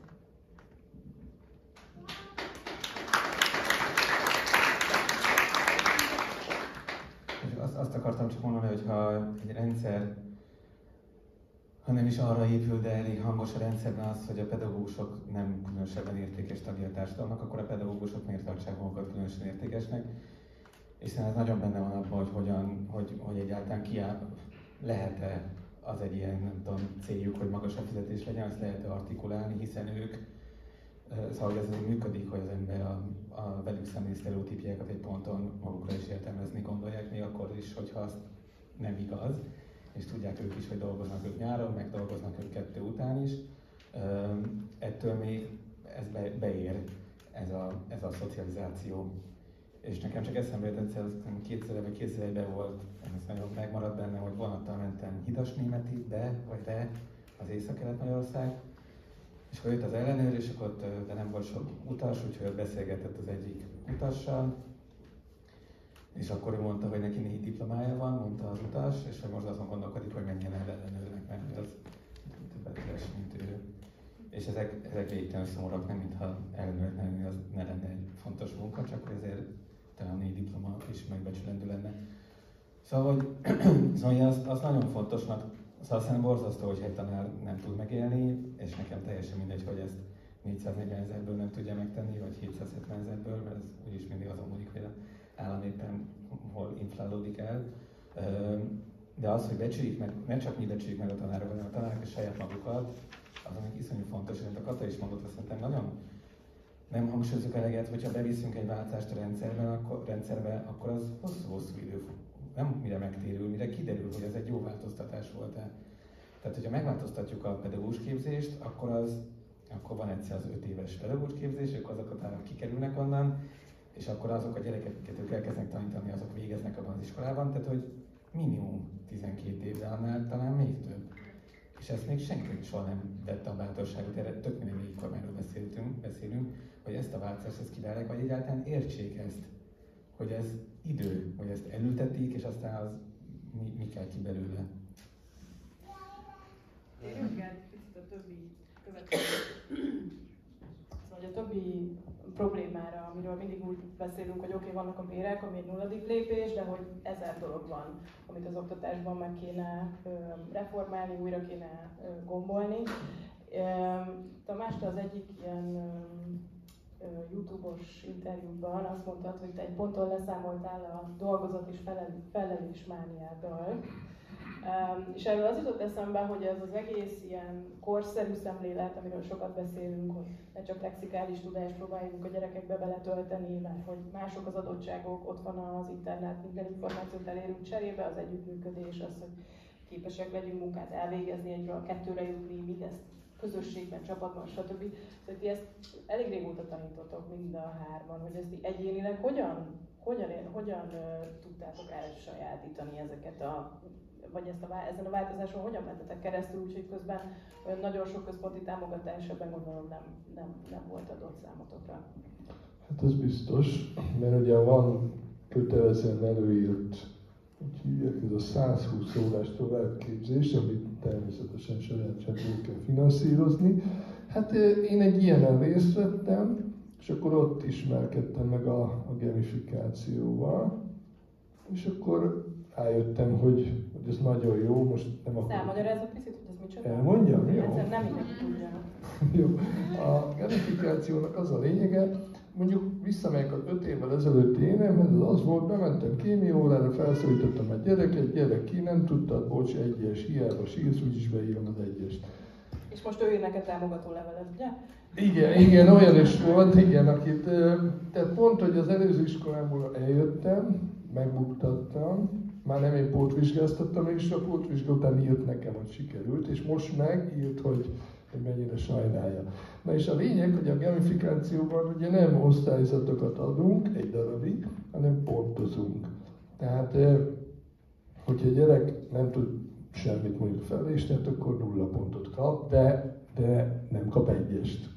Azt, azt akartam csak mondani, hogy ha egy rendszer, ha nem is arra épül, de elég hangos a rendszerben az, hogy a pedagógusok nem különösebben értékes tagja a társadalomnak, akkor a pedagógusok miért tartsák magukat különösen értékesnek. És ez nagyon benne van abban, hogy hogyan, hogy, hogy egyáltalán kiáll, lehet-e az egy ilyen, nem tudom, céljuk, hogy magasabb fizetés legyen, azt lehet-e artikulálni, hiszen ők, szóval hogy ez azért működik, hogy az ember a, a velük szemlélő sztereotípiákat egy ponton magukra is értelmezni gondolják, még akkor is, hogyha az nem igaz. És tudják ők is, hogy dolgoznak ők nyáron, meg dolgoznak ők kettő után is. Ettől még ez be, beér, ez a, ez a szocializáció. És nekem csak eszembe jött egyszer, kétszer vagy kétezer-egyben volt, ez nagyon megmaradt benne, hogy vonattal mentem Hidas-Németibe, vagy Re, az Észak-Kelet-Magyarország. És akkor jött az ellenőr, és akkor ott, de nem volt sok utas, úgyhogy ott beszélgetett az egyik utassal. És akkor ő mondta, hogy neki négy diplomája van, mondta az utas, és hogy most azon gondolkodik, hogy menjen el ellenőrnek, mert az többet keres, mint ő. És ezek, ezek végtelen szomorúak, nem mintha ellenőrnek lenni, az ne lenne egy fontos munka, csak hogy ezért talán négy diploma is megbecsülendő lenne. Szóval, hogy szóval azt, azt nagyon fontosnak, szóval szerintem borzasztó, hogy egy tanár nem tud megélni, és nekem teljesen mindegy, hogy ezt négyszáznegyven ezerből nem tudja megtenni, vagy hétszázhetven ezerből, mert ez úgyis mindig azon múlik, hogy állam éppen hol inflálódik el. de az, hogy becsüljük meg, ne csak mi becsüljük meg a tanárokat, hanem a tanárok és saját magukat, az, amik iszonyú fontos, és a Kata is mondott, azt szerintem nagyon nem hangsúlyozunk eleget, hogyha beviszünk egy változást a rendszerben, akkor, rendszerbe, akkor az hosszú-hosszú idő fog. Nem mire megtérül, mire kiderül, hogy ez egy jó változtatás volt-e. Tehát, hogyha megváltoztatjuk a pedagógus képzést, akkor, az, akkor van egyszer az öt éves pedagógus képzés, akkor azok a tanárok kikerülnek onnan, és akkor azok a gyerekek, akiket ők elkezdenek tanítani, azok végeznek abban az iskolában, tehát hogy minimum tizenkét évre, annál talán még több. És ezt még senki soha nem vette a bátorságot, erre tök minden négy kormányról beszéltünk, beszélünk, hogy ezt a változást ezt kiválják, vagy egyáltalán értsék ezt, hogy ez idő, hogy ezt elültetik, és aztán az mi, mi kell ki belőle. Térjünk át picit a többi következő. Szóval a többi problémára, amiről mindig úgy beszélünk, hogy oké, okay, vannak a bérek, ami egy nulladik lépés, de hogy ezer dolog van, amit az oktatásban meg kéne ö, reformálni, újra kéne ö, gombolni. Ö, Tamás, te az egyik ilyen ö, ö, YouTube-os interjúban azt mondtad, hogy te egy ponton leszámoltál a dolgozat és felel, felelésmániáddal. Um, és erről az jutott eszembe, hogy ez az egész ilyen korszerű szemlélet, amiről sokat beszélünk, hogy ne csak lexikális tudást próbáljunk a gyerekekbe beletölteni, mert hogy mások az adottságok, ott van az internet, minden információt elérünk cserébe, az együttműködés, az, hogy képesek legyünk munkát elvégezni, egyről a kettőre jutni, mindezt közösségben, csapatban, stb. Tehát ti ezt elég régóta tanítotok mind a hárman, hogy ezt egyénileg hogyan, hogyan, hogyan uh, tudtátok elsajátítani ezeket a vagy ezt a, ezen a változáson hogyan mentetek keresztül, úgyhogy közben olyan nagyon sok központi támogatás ebben gondolom nem, nem, nem volt adott számotokra. Hát ez biztos, mert ugye van kötelezően előírt, úgy hívják, ez a száz húsz órás továbbképzés, amit természetesen saját csebből kell finanszírozni. Hát én egy ilyenen részt vettem, és akkor ott ismerkedtem meg a, a gamifikációval, és akkor rájöttem, hogy, hogy ez nagyon jó, most nem akarok. Elmagyarázok picit, hogy ez micsoda? Elmondjam? Jó. Egyszer nem mindenki tudja. Jó. A gamifikációnak az a lényege, mondjuk visszamegyek az öt évvel ezelőtti énemhez, az az volt, bementem kémia órára, felszólítottam egy gyereket, gyerek ki, nem tudtad, bocs, egyes, hiába sírsz, úgyis beírom az egyest. És most ő ír neked támogató levelet, ugye? Igen, igen, olyan is volt, igen, akit, tehát pont, hogy az előző iskolából eljöttem, megbuktattam, már nem én pótvizsgáztattam, és a pótvizsga után írt nekem, hogy sikerült, és most meg írt, hogy, hogy mennyire sajnálja. Na és a lényeg, hogy a gamifikációban ugye nem osztályzatokat adunk egy darabig, hanem pontozunk. Tehát, hogyha a gyerek nem tud semmit mondjuk felésni, akkor nulla pontot kap, de, de nem kap egyest.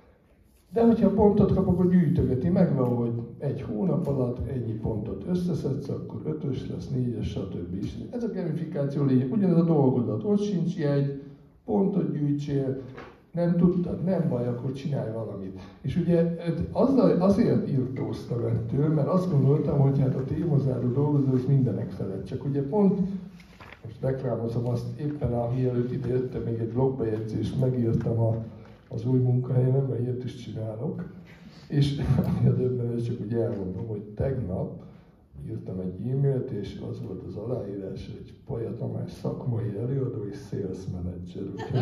De hogyha pontot kap, akkor gyűjtögeti meg, hogy egy hónap alatt ennyi pontot összeszedsz, akkor ötös lesz, négyes, stb. Ez a gamifikáció lényeg. Ugyanez a dolgodat, ott sincs jegy, pontot gyűjtsél, nem tudtad, nem baj, akkor csinálj valamit. És ugye azzal, azért írtóztam ettől, mert azt gondoltam, hogy hát a témazáró dolgozó az mindenek felett. Csak ugye pont, most reklámozom azt, éppen a mielőtt ide jöttem, még egy blogbejegyzést megírtam a az új munkahelyemen, mert ilyet is csinálok. És ami a döbbenet, csak úgy elmondom, hogy tegnap írtam egy e-mailt, és az volt az aláírás, hogy Paja Tamás szakmai előadó és sales manager. Úgyhogy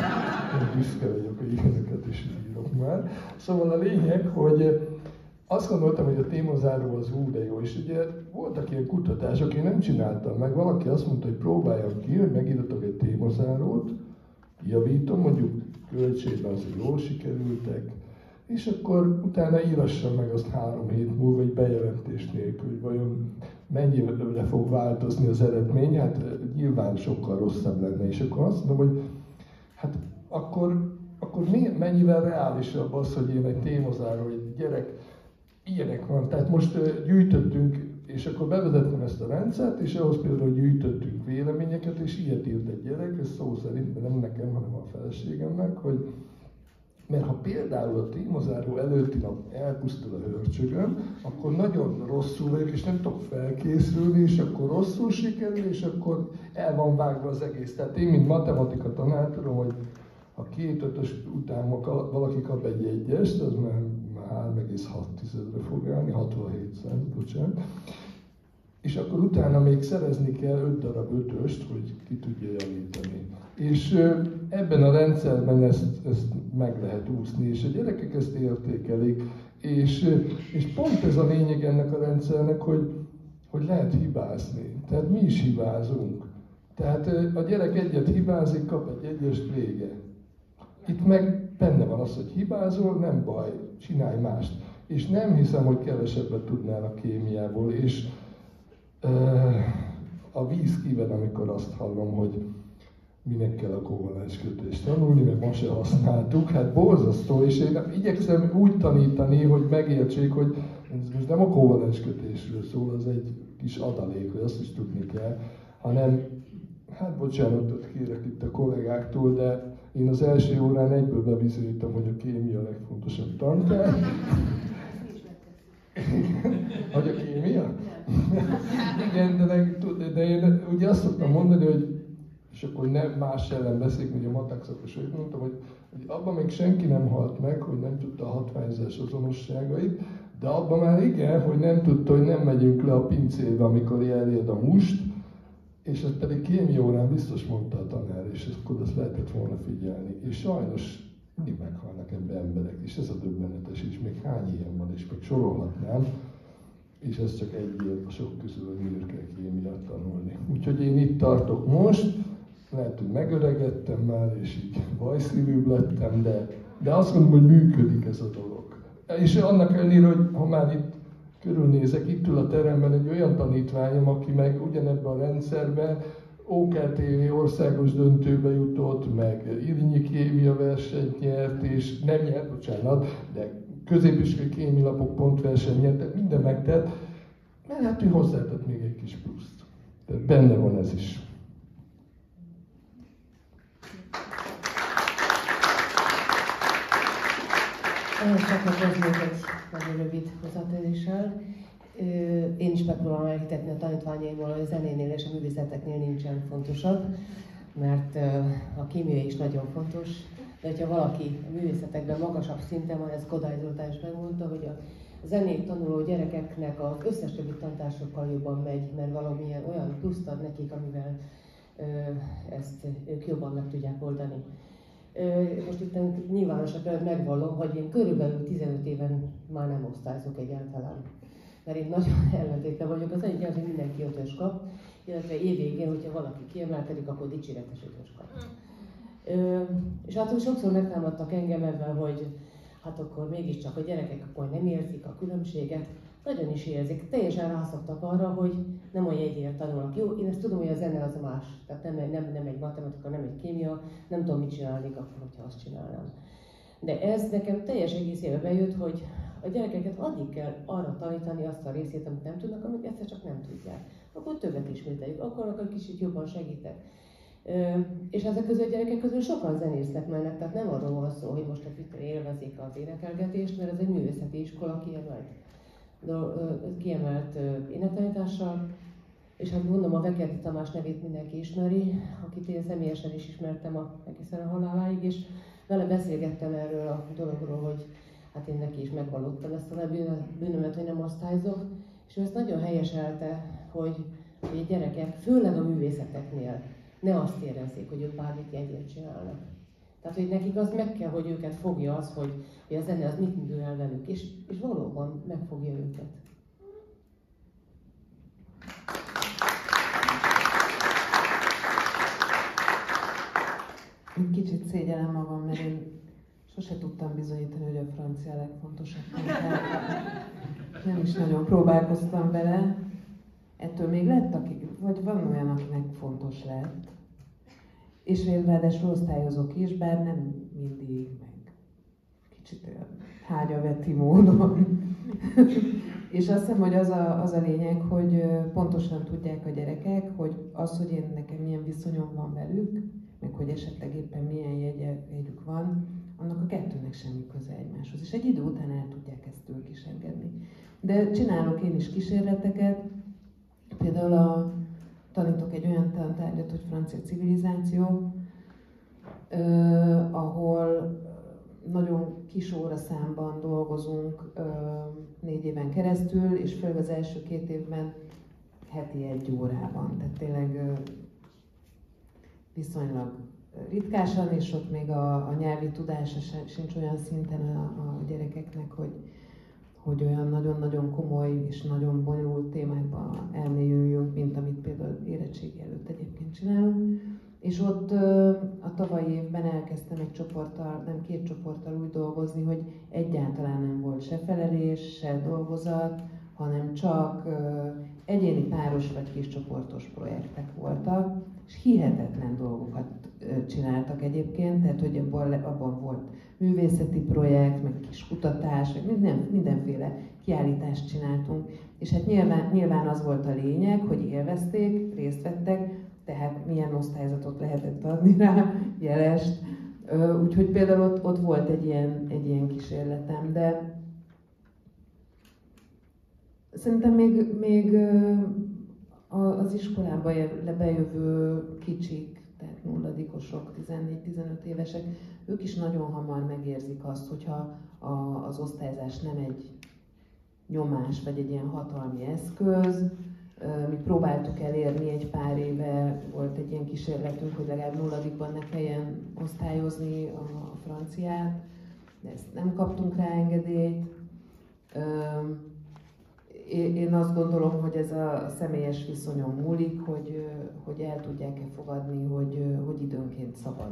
én büszke vagyok, hogy ilyeneket is írok már. Szóval a lényeg, hogy azt gondoltam, hogy a témazáró az ú, de jó, és ugye voltak ilyen kutatások, én nem csináltam meg, valaki azt mondta, hogy próbáljam ki, hogy megírtok egy témazárót, javítom, mondjuk költségben azért jól sikerültek, és akkor utána írassam meg azt három hét múlva egy bejelentés nélkül, hogy vajon mennyire fog változni az eredmény, hát nyilván sokkal rosszabb lenne, és akkor azt mondom, hogy hát akkor, akkor mennyivel reálisabb az, hogy én egy témazáró, egy gyerek, ilyenek van, tehát most gyűjtöttünk, és akkor bevezettem ezt a rendszert, és ahhoz például gyűjtöttünk véleményeket, és ilyet írt egy gyerek, ez szó szerint, nem nekem, hanem a feleségemnek, hogy mert ha például a témazáró előtti nap elpusztul a hörcsögöm, akkor nagyon rosszul vagyok, és nem tudok felkészülni, és akkor rosszul sikerül, és akkor el van vágva az egész. Tehát én, mint matematika tanár tudom, hogy ha két ötös után valaki kap egy egyest, az már három egész hat fog állni, hatvanhét cent, bocsánat. és akkor utána még szerezni kell öt darab ötöst, hogy ki tudja javítani. És ebben a rendszerben ezt, ezt meg lehet úszni, és a gyerekek ezt értékelik, és, és pont ez a lényeg ennek a rendszernek, hogy, hogy lehet hibázni. Tehát mi is hibázunk. Tehát a gyerek egyet hibázik, kap egy egyest, vége. Itt meg benne van az, hogy hibázol, nem baj, csinálj mást. És nem hiszem, hogy kevesebbet tudnál a kémiából, és a víz kíved, amikor azt hallom, hogy minek kell a kovalens kötést tanulni, mert ma se használtuk, hát borzasztó, és én igyekszem úgy tanítani, hogy megértsék, hogy ez most nem a kovalens kötésről szól, az egy kis adalék, hogy azt is tudni kell, hanem, hát bocsánatot kérek itt a kollégáktól, de én az első órán egyből bebizonyítom, hogy a kémia a legfontosabb tantárgy. Hogy a kémia? Igen, de, de én ugye azt szoktam mondani, hogy és akkor nem más ellen beszéljük, hogy a matek szakos, hogy mondtam, hogy, hogy abban még senki nem halt meg, hogy nem tudta a hatványzás azonosságait, de abban már igen, hogy nem tudta, hogy nem megyünk le a pincébe, amikor eljed a must, és ezt pedig kémia órán biztos mondta a tanár, és akkor azt lehetett volna figyelni. És sajnos mindig meghalnak ebbe emberek, és ez a döbbenetes is, még hány ilyen van, és még sorolhatnám, és ez csak egy ilyen a sok közül, hogy miért kell kémiát tanulni. Úgyhogy én itt tartok most, lehet, hogy megöregedtem már, és így bajszívűbb lettem, de, de azt mondom, hogy működik ez a dolog. És annak ellenére, hogy ha már itt körülnézek, itt ül a teremben egy olyan tanítványom, aki meg ugyanebben a rendszerben ó ká té vé országos döntőbe jutott, meg Irinyi kémia versenyt nyert, és nem nyert, bocsánat, de középiskolai kémilapok pontversenyt nyert, tehát minden megtett, mert hát ő hozzátett még egy kis pluszt. Tehát benne van ez is. Ehhez csatlakoznék egy nagyon rövid hozzátéréssel. Én is megpróbálom elhitetni a tanítványaimmal, hogy a zenénél és a művészeteknél nincsen fontosabb, mert a kémia is nagyon fontos. De hogyha valaki a művészetekben magasabb szinten van, ez Kodály Zoltán is megmondta, hogy a zenét tanuló gyerekeknek az összes többi tantársokkal jobban megy, mert valamilyen olyan pluszt ad nekik, amivel ezt ők jobban meg tudják oldani. Most itt nyilvánosan megvallom, hogy én körülbelül tizenöt éven már nem osztályzok egyáltalán. Mert én nagyon ellentétben vagyok, az egyik az, hogy mindenki ötös kap, illetve évvégén, hogyha valaki kiemelkedik, akkor dicséretes ötös kap. Ö, és hát sokszor megtámadtak engem ebben, hogy hát akkor mégiscsak a gyerekek akkor nem érzik a különbséget. Nagyon is érzik, teljesen rászoktak arra, hogy nem a jegyért tanulnak. Jó, én ezt tudom, hogy a zene az más, tehát nem, nem, nem egy matematika, nem egy kémia, nem tudom, mit csinálnék akkor, hogyha azt csinálnám. De ez nekem teljes egészében bejött, hogy a gyerekeket addig kell arra tanítani azt a részét, amit nem tudnak, amit egyszer csak nem tudják. Akkor többet ismételjük, akkor egy kicsit jobban segítek. És ezek közül a gyerekek közül sokan zenésznek mennek, tehát nem arról van szó, hogy most a élvezik az énekelgetést, mert ez egy művészeti iskola kiemelt, kiemelt énektanítással. És hát mondom, a Vekerti Tamás nevét mindenki ismeri, akit én személyesen is ismertem a, egészen a haláláig, és vele beszélgettem erről a dologról, hogy hát én neki is megvallottam ezt a bűnömet, hogy nem osztályzok, és ő ezt nagyon helyeselte, hogy, hogy a gyerekek, főleg a művészeteknél ne azt érezzék, hogy ők bármit jegyért csinálnak. Tehát, hogy nekik az meg kell, hogy őket fogja az, hogy, hogy a zene az mit művel el velük, és, és valóban megfogja őket. Kicsit szégyellem magam, mert én sose tudtam bizonyítani, hogy a francia a legfontosabb. Nem is nagyon próbálkoztam vele. Ettől még lett, akik, vagy van olyan, akinek fontos lett. És én ráadásul osztályozok is, bár nem mindig, meg kicsit olyan hágyaveti módon. És azt hiszem, hogy az a, az a lényeg, hogy pontosan tudják a gyerekek, hogy az, hogy én nekem milyen viszonyom van velük, meg hogy esetleg éppen milyen jegyük van, annak a kettőnek semmi köze egymáshoz. És egy idő után el tudják ezt ők is engedni. De csinálok én is kísérleteket, például a, tanítok egy olyan tantárgyat, hogy francia civilizáció, eh, ahol nagyon kis óraszámban dolgozunk eh, négy éven keresztül, és főleg az első két évben heti egy órában. Tehát tényleg viszonylag ritkásan, és ott még a, a nyelvi tudása sincs olyan szinten a, a gyerekeknek, hogy, hogy olyan nagyon-nagyon komoly és nagyon bonyolult témákba elmélyüljünk, mint amit például érettségi előtt egyébként csinálunk. És ott a tavalyi évben elkezdtem egy csoporttal, nem két csoporttal úgy dolgozni, hogy egyáltalán nem volt se felelés, se dolgozat, hanem csak egyéni páros vagy kis csoportos projektek voltak, és hihetetlen dolgokat csináltak egyébként, tehát hogy abban, abban volt művészeti projekt, meg kis kutatás, meg minden, mindenféle kiállítást csináltunk, és hát nyilván, nyilván az volt a lényeg, hogy élvezték, részt vettek, tehát milyen osztályzatot lehetett adni rá, jelest. Úgyhogy például ott, ott volt egy ilyen, egy ilyen kísérletem, de szerintem még, még az iskolába bejövő kicsik, tehát nulladikosok, tizennégy-tizenöt évesek, ők is nagyon hamar megérzik azt, hogyha az osztályzás nem egy nyomás, vagy egy ilyen hatalmi eszköz. Mi próbáltuk elérni egy pár éve, volt egy ilyen kísérletünk, hogy legalább nulladikban ne kelljen osztályozni a franciát, de ezt nem kaptunk rá engedélyt. Én azt gondolom, hogy ez a személyes viszonyon múlik, hogy, hogy el tudják-e fogadni, hogy, hogy időnként szabad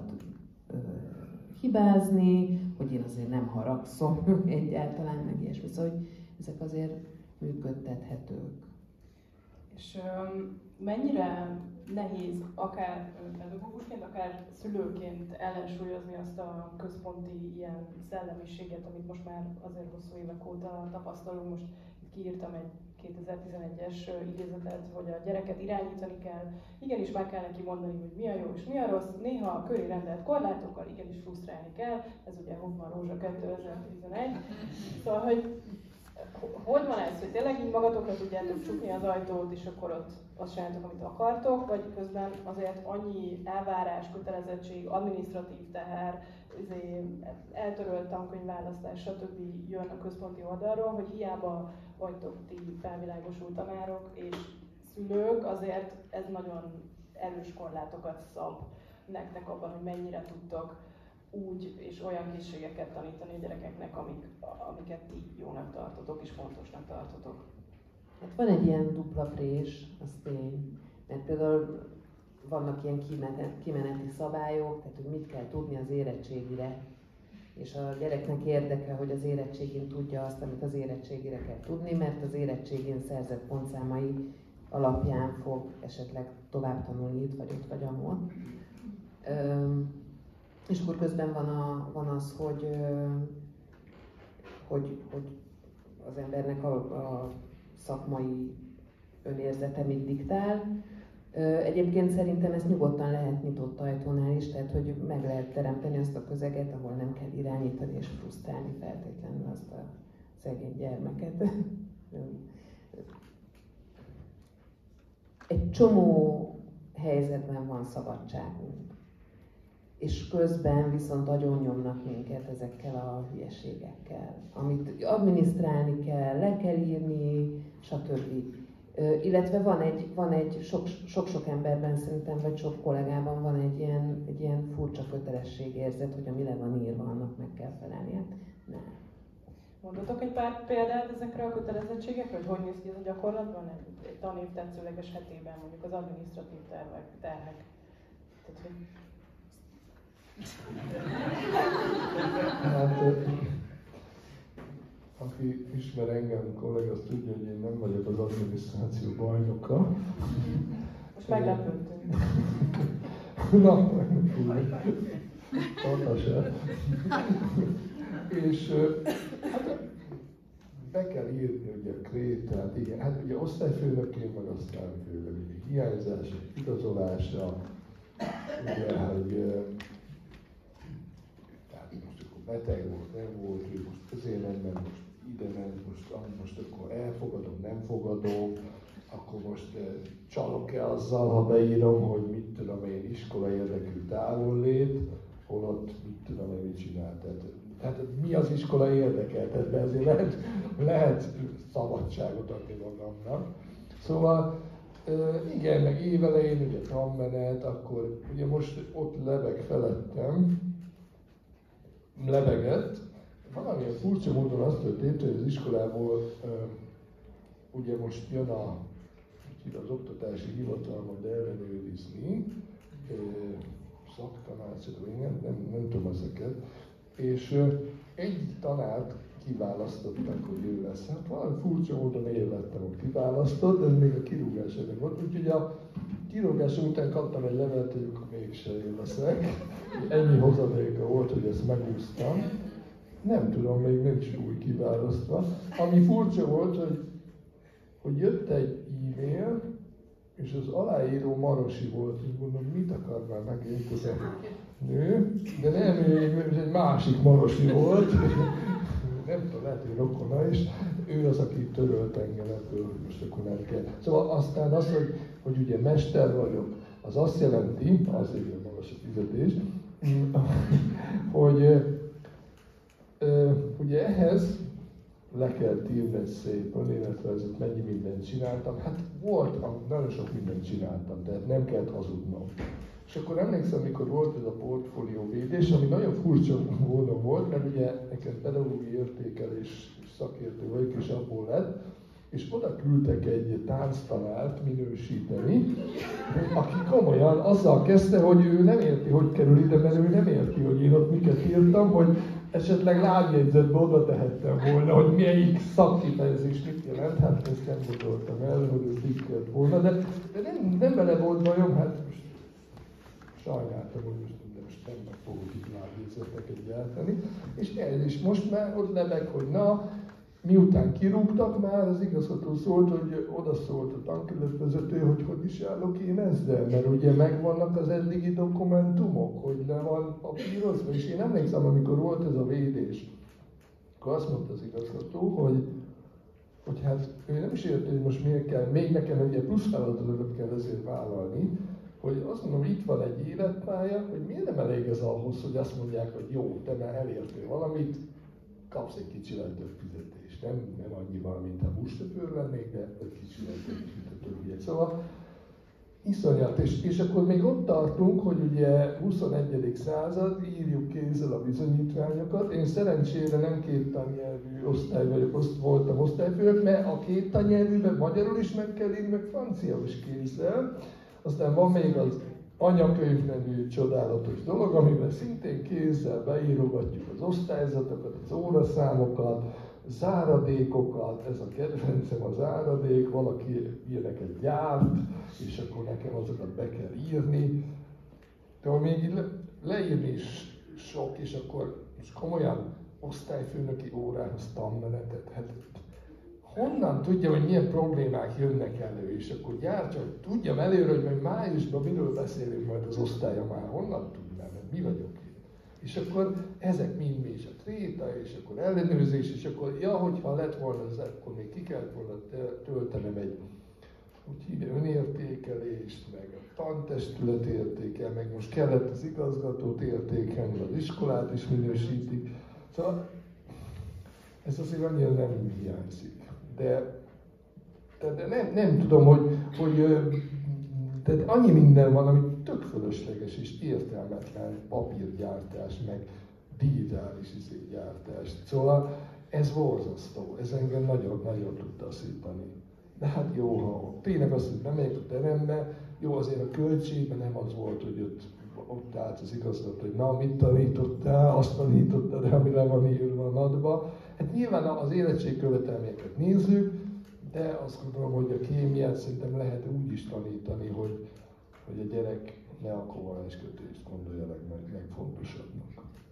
hibázni, hogy én azért nem haragszom egyáltalán, meg ilyesmi. Szóval, hogy ezek azért működtethetők. És um, mennyire nehéz akár pedagógusként, akár szülőként ellensúlyozni azt a központi ilyen szellemiséget, amit most már azért hosszú évek óta tapasztalunk. Most itt kiírtam egy kétezer-tizenegyes idézetet, hogy a gyereket irányítani kell, igenis meg kell neki mondani, hogy mi a jó és mi a rossz, néha a köré rendelt korlátokkal igenis frusztrálni kell, ez ugye Hoffman Rózsa kétezer-tizenegy. Szóval, hogy hogy van ez, hogy tényleg így magatokra tudjátok csukni az ajtót, és akkor ott azt csináltok, amit akartok, vagy közben azért annyi elvárás, kötelezettség, adminisztratív teher, eltörölt tankönyvválasztás, stb. Jön a központi oldalról, hogy hiába vagytok ti felvilágosult tanárok és szülők, azért ez nagyon erős korlátokat szab nektek abban, hogy mennyire tudtok úgy és olyan készségeket tanítani a gyerekeknek, amik, amiket ti jónak tartotok és fontosnak tartotok. Hát van egy ilyen dupla prés, az tény, mert például vannak ilyen kimeneti szabályok, tehát hogy mit kell tudni az érettségire, és a gyereknek érdeke, hogy az érettségén tudja azt, amit az érettségére kell tudni, mert az érettségén szerzett pontszámai alapján fog esetleg tovább tanulni itt vagy ott vagy amott. És akkor közben van, a, van az, hogy, hogy, hogy az embernek a, a szakmai önérzete mit diktál. Egyébként szerintem ezt nyugodtan lehet nyitott ajtónál is, tehát hogy meg lehet teremteni azt a közeget, ahol nem kell irányítani és frusztrálni feltétlenül azt a szegény gyermeket. Egy csomó helyzetben van szabadságunk. És közben viszont agyon nyomnak minket ezekkel a hülyeségekkel, amit adminisztrálni kell, le kell írni, stb. Illetve van egy, van egy sok, sok-sok emberben szerintem, vagy sok kollégában van egy ilyen, egy ilyen furcsa kötelességérzet, hogy ami le van írva, annak meg kell felelni. Hát nem. Mondatok egy pár példát ezekre a kötelezettségekre, hogy hogy néz ki ez a gyakorlatban? Egy, egy tanév tetszőleges hetében mondjuk az adminisztratív tervek, terhek. Tehát, hogy... Hát, aki ismer engem, kollega, azt tudja, hogy én nem vagyok az adminisztráció bajnoka. Most meglepődtünk. Na, pontosan. És hát, be kell írni ugye a krétát, igen, hát ugye osztályfőnökként, meg aztán főleg ugye hiányzások, igazolása, ugye, hogy most akkor beteg volt, nem volt, hogy most ezért nem, mert most ide ment, most, most akkor elfogadom, nem fogadom, akkor most eh, csalok-e azzal, ha beírom, hogy mit tudom én, iskola érdekű távollét, holott mit tudom én, mit csinál. Tehát, tehát mi az iskola érdekel, tehát ezért lehet, lehet szabadságot adni magamnak. Szóval Igen, meg évelején ugye tanmenet, akkor ugye most ott lebeg felettem, lebegett. Valamilyen furcsa módon az történt, hogy az iskolából ugye most jön a, az oktatási hivatal majd ellenőrizni, szaktanácsot, nem, nem, nem tudom ezeket, és egy tanárt kiválasztottak, hogy ő lesz. Hát valami furcsa módon én lettem a kiválasztott, de ez még a kirúgás előtt volt. Úgyhogy a kirúgás után kaptam egy levelet, hogy akkor mégse én leszek. Ennyi hozadéka volt, hogy ezt megúsztam. Nem tudom, még nincs új kiválasztva. Ami furcsa volt, hogy, hogy jött egy e-mail, és az aláíró Marosi volt, és mondom, mit akar már megint ez a nő, de nem, ő egy másik Marosi volt, nem tudom, lehet, hogy rokona is, ő az, aki törölt engem ebből, most akkor nem kell. Szóval aztán az, hogy, hogy ugye mester vagyok, az azt jelenti, azért jön magas a fizetés, hogy ugye ehhez le kell írni egy szép önéletrajzot, mennyi mindent csináltam. Hát volt, nagyon sok mindent csináltam, tehát nem kellett hazudnom. És akkor emlékszem, amikor volt ez a portfólióvédés, ami nagyon furcsa módon volt, mert ugye nekem pedagógiai értékelés szakértő vagyok, és abból lett, és oda küldtek egy tánctanárt minősíteni, aki komolyan azzal kezdte, hogy ő nem érti, hogy kerül ide, mert ő nem érti, hogy én ott miket írtam, hogy esetleg lábjegyzetbe oda tehettem volna, hogy melyik szakkifejezés mit jelent, hát ezt nem gondoltam el, hogy ez így kellett volna, de, de nem, nem vele volt bajom, hát most sajnáltam, hogy most, most nem meg fogok itt lábjegyzeteket gyártani, és ez is most már ott lebeg, hogy na, miután kirúgtak már, az igazgató szólt, hogy oda szólt a tankerületvezető, hogy hogy is állok én ezzel, mert ugye megvannak az eddigi dokumentumok, hogy le van papírozva, és én emlékszem, amikor volt ez a védés, akkor azt mondta az igazgató, hogy, hogy hát ő nem is érti, hogy most miért kell, még nekem ugye plusz feladatokat kell ezért vállalni, hogy azt mondom, itt van egy életpálya, hogy miért nem elég ez ahhoz, hogy azt mondják, hogy jó, te már elértél valamit, kapsz egy kicsivel több fizetést. Nem, nem annyival, mint a buszsofőr lennék, de egy kicsivel több, mint a többiek. Szóval iszonyat. És, és akkor még ott tartunk, hogy ugye huszonegyedik század, írjuk kézzel a bizonyítványokat. Én szerencsére nem két tannyelvű osztály vagyok, azt voltam osztályfőnök, mert a két tannyelvűben magyarul is meg kell írni, meg franciául is kézzel. Aztán van még az anyakönyv nevű csodálatos dolog, amiben szintén kézzel beírogatjuk az osztályzatokat, az óraszámokat, záradékokat, ez a kedvencem a záradék, valaki ilyeneket gyárt, és akkor nekem azokat be kell írni. De még le, leírni is sok, és akkor most komolyan osztályfőnöki órához tanmenetet, hát honnan tudja, hogy milyen problémák jönnek elő, és akkor gyártsa, hogy tudjam előre, hogy majd májusban miről beszélünk majd az osztálya már, honnan tudnám, mert mi vagyok én. És akkor ezek mind mi is a tréta, és akkor ellenőrzés, és akkor, ja, hogyha lett volna az, akkor még ki kellett volna töltenem egy, úgy hívja, önértékelést, meg a tantestület értékel, meg most kellett az igazgatót értékelni, az iskolát is minősítik. Szóval ez azért annyira nem hiányzik. De, de, de nem, nem tudom, hogy, hogy tehát annyi minden van, ami tök fölösleges és értelmetlen, papírgyártás, meg digitális gyártás. Szóval ez borzasztó, ez engem nagyon-nagyon tud taszítani. De hát jó, ha tényleg azt, hogy bemegyek a terembe, jó, azért a költségben nem az volt, hogy ott, ott állt az igazgató, hogy na, mit tanítottál, azt tanítottál, de ami le van írva a nadba. Hát nyilván az érettségkövetelményeket nézzük, de azt gondolom, hogy a kémiát szerintem lehet úgy is tanítani, hogy, hogy a gyerek ne a kovalenskötést gondolja meg, meg, meg fontosabbnak.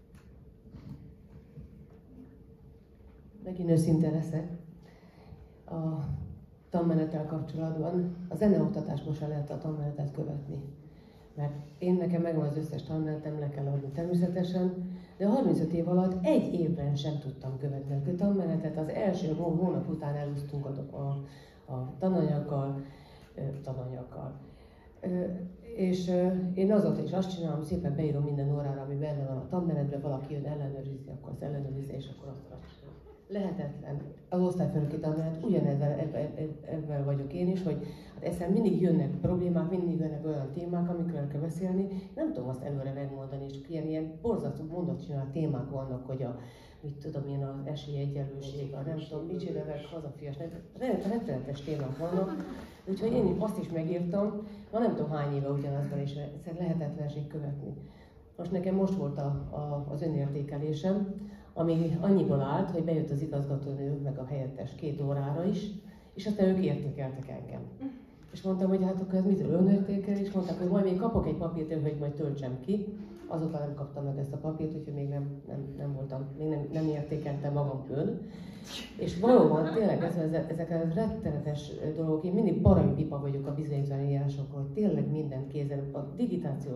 Megint őszinte leszek. A tanmenettel kapcsolatban a zeneoktatásban se lehet a tanmenetet követni. Mert én nekem megvan az összes tanmenetem, le kell adni természetesen, de harmincöt év alatt egy évben sem tudtam követni a tanmenetet. Az első hónap után elúsztunk a, a, a tananyaggal, tananyaggal. És én azóta is azt csinálom, szépen beírom minden órára, ami benne van a tanmenetben, valaki jön ellenőrizni, akkor az ellenőrizni, és akkor azt csinálom. lehetetlen. Az osztályfőnöki tanács ugyanezzel ebben, ebben vagyok én is, hogy hát ezzel mindig jönnek problémák, mindig jönnek olyan témák, amikről kell beszélni. Nem tudom azt előre megmondani, és ilyen, ilyen borzasztó mondatcsinált témák vannak, hogy a mit tudom én, az esélyegyenlőség, a nem tudom, mit csinálnak, hazafias, rettenetes témák vannak. Úgyhogy én azt is megírtam, ma nem tudom hány éve ugyanazban, és egyszer lehetetlenség követni. Most nekem most volt a, a, az önértékelésem, ami annyiból állt, hogy bejött az igazgatónő, meg a helyettes két órára is, és aztán ők értékeltek engem. És mondtam, hogy hát akkor ez mitől önértékelés? Mondták, hogy majd még kapok egy papírt, hogy majd töltsem ki. Azóta nem kaptam meg ezt a papírt, úgyhogy még nem, nem, nem voltam, még nem, nem értékeltem magam ön. És valóban tényleg ez, ez, ezek a rettenetes dolgok, én mindig baromi pipa vagyok a bizonyítványírásokról, tényleg minden kézzel, a digitáció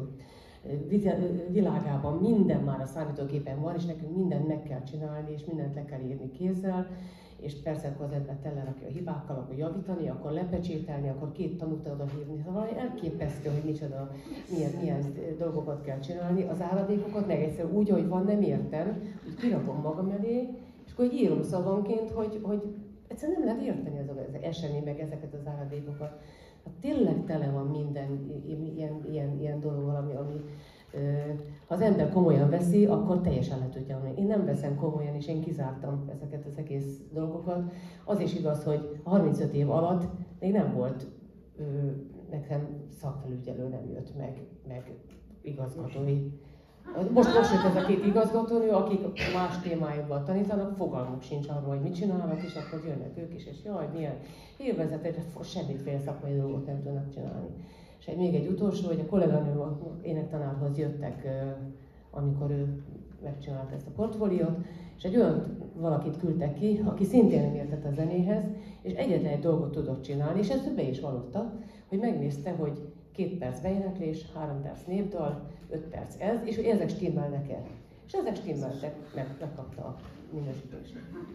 világában minden már a számítógépen van, és nekünk mindent meg kell csinálni, és mindent le kell írni kézzel, és persze akkor az ember telerakja a hibákkal, akkor javítani, akkor lepecsételni, akkor két tanút oda hívni. Szóval elképesztő, hogy micsoda, milyen, milyen dolgokat kell csinálni. Az áradékokat meg egyszer úgy, hogy van, nem értem, úgy kirakom magam elé, és akkor így írom szavanként, hogy, hogy egyszerűen nem lehet érteni az, az esemény, meg ezeket az áradékokat. Hát tényleg tele van minden ilyen, ilyen, ilyen dolog, ami, ami ha az ember komolyan veszi, akkor teljesen le tudja mondani. Én nem veszem komolyan, és én kizártam ezeket az egész dolgokat. Az is igaz, hogy harmincöt év alatt még nem volt, ö, nekem szakfelügyelő nem jött meg, meg igazgatói. Most, most jött ez a két igazgatónő, akik más témájukban tanítanak, fogalmuk sincs arról, hogy mit csinálnak, és akkor jönnek ők is, és jaj, milyen élvezetes, semmiféle szakmai dolgot nem tudnak csinálni. És egy, még egy utolsó, hogy a kolléganőm énektanárhoz jöttek, amikor ő megcsinálta ezt a portfóliót, és egy olyan valakit küldtek ki, aki szintén nem értett a zenéhez, és egyetlen egy dolgot tudott csinálni, és ezt ő be is vallotta, hogy megnézte, hogy két perc beéneklés, három perc népdal, öt perc ez, és hogy ezek stimmelnek-e. És ezek stimmeltek, meg, megkapta a minősítést.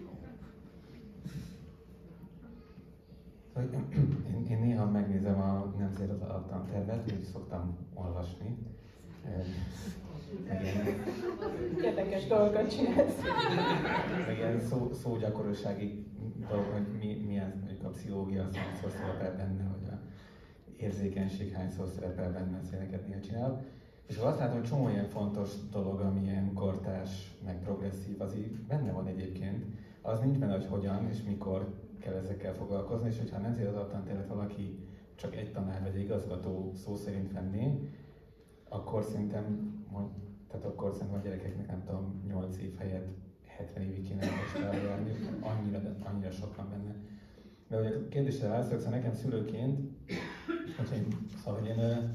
Én, én néha megnézem a nemzeti tantervet, úgy szoktam olvasni. Meg ilyen, Érdekes dolgokat csinálsz. meg ilyen szó, szógyakorúsági dolgok, hogy mi, milyen mondjuk a pszichológia hányszor szerepel benne, hogy a érzékenység hányszor szerepel benne, az éneket néha csinál. És azt látom, hogy csomó ilyen fontos dolog, ami ilyen kortárs, meg progresszív, az így benne van egyébként. Az nincs benne, hogy hogyan és mikor kell ezekkel foglalkozni, és hogyha nem az tantervet valaki csak egy tanár vagy egy igazgató szó szerint venné, akkor szerintem, tehát akkor szerintem a gyerekeknek nem tudom, nyolc év helyett hetven évig kéne elmosni, annyira, annyira sok van benne. De hogy a kérdésre válaszolok, szóval nekem szülőként, hogy én, szóval, hogy én,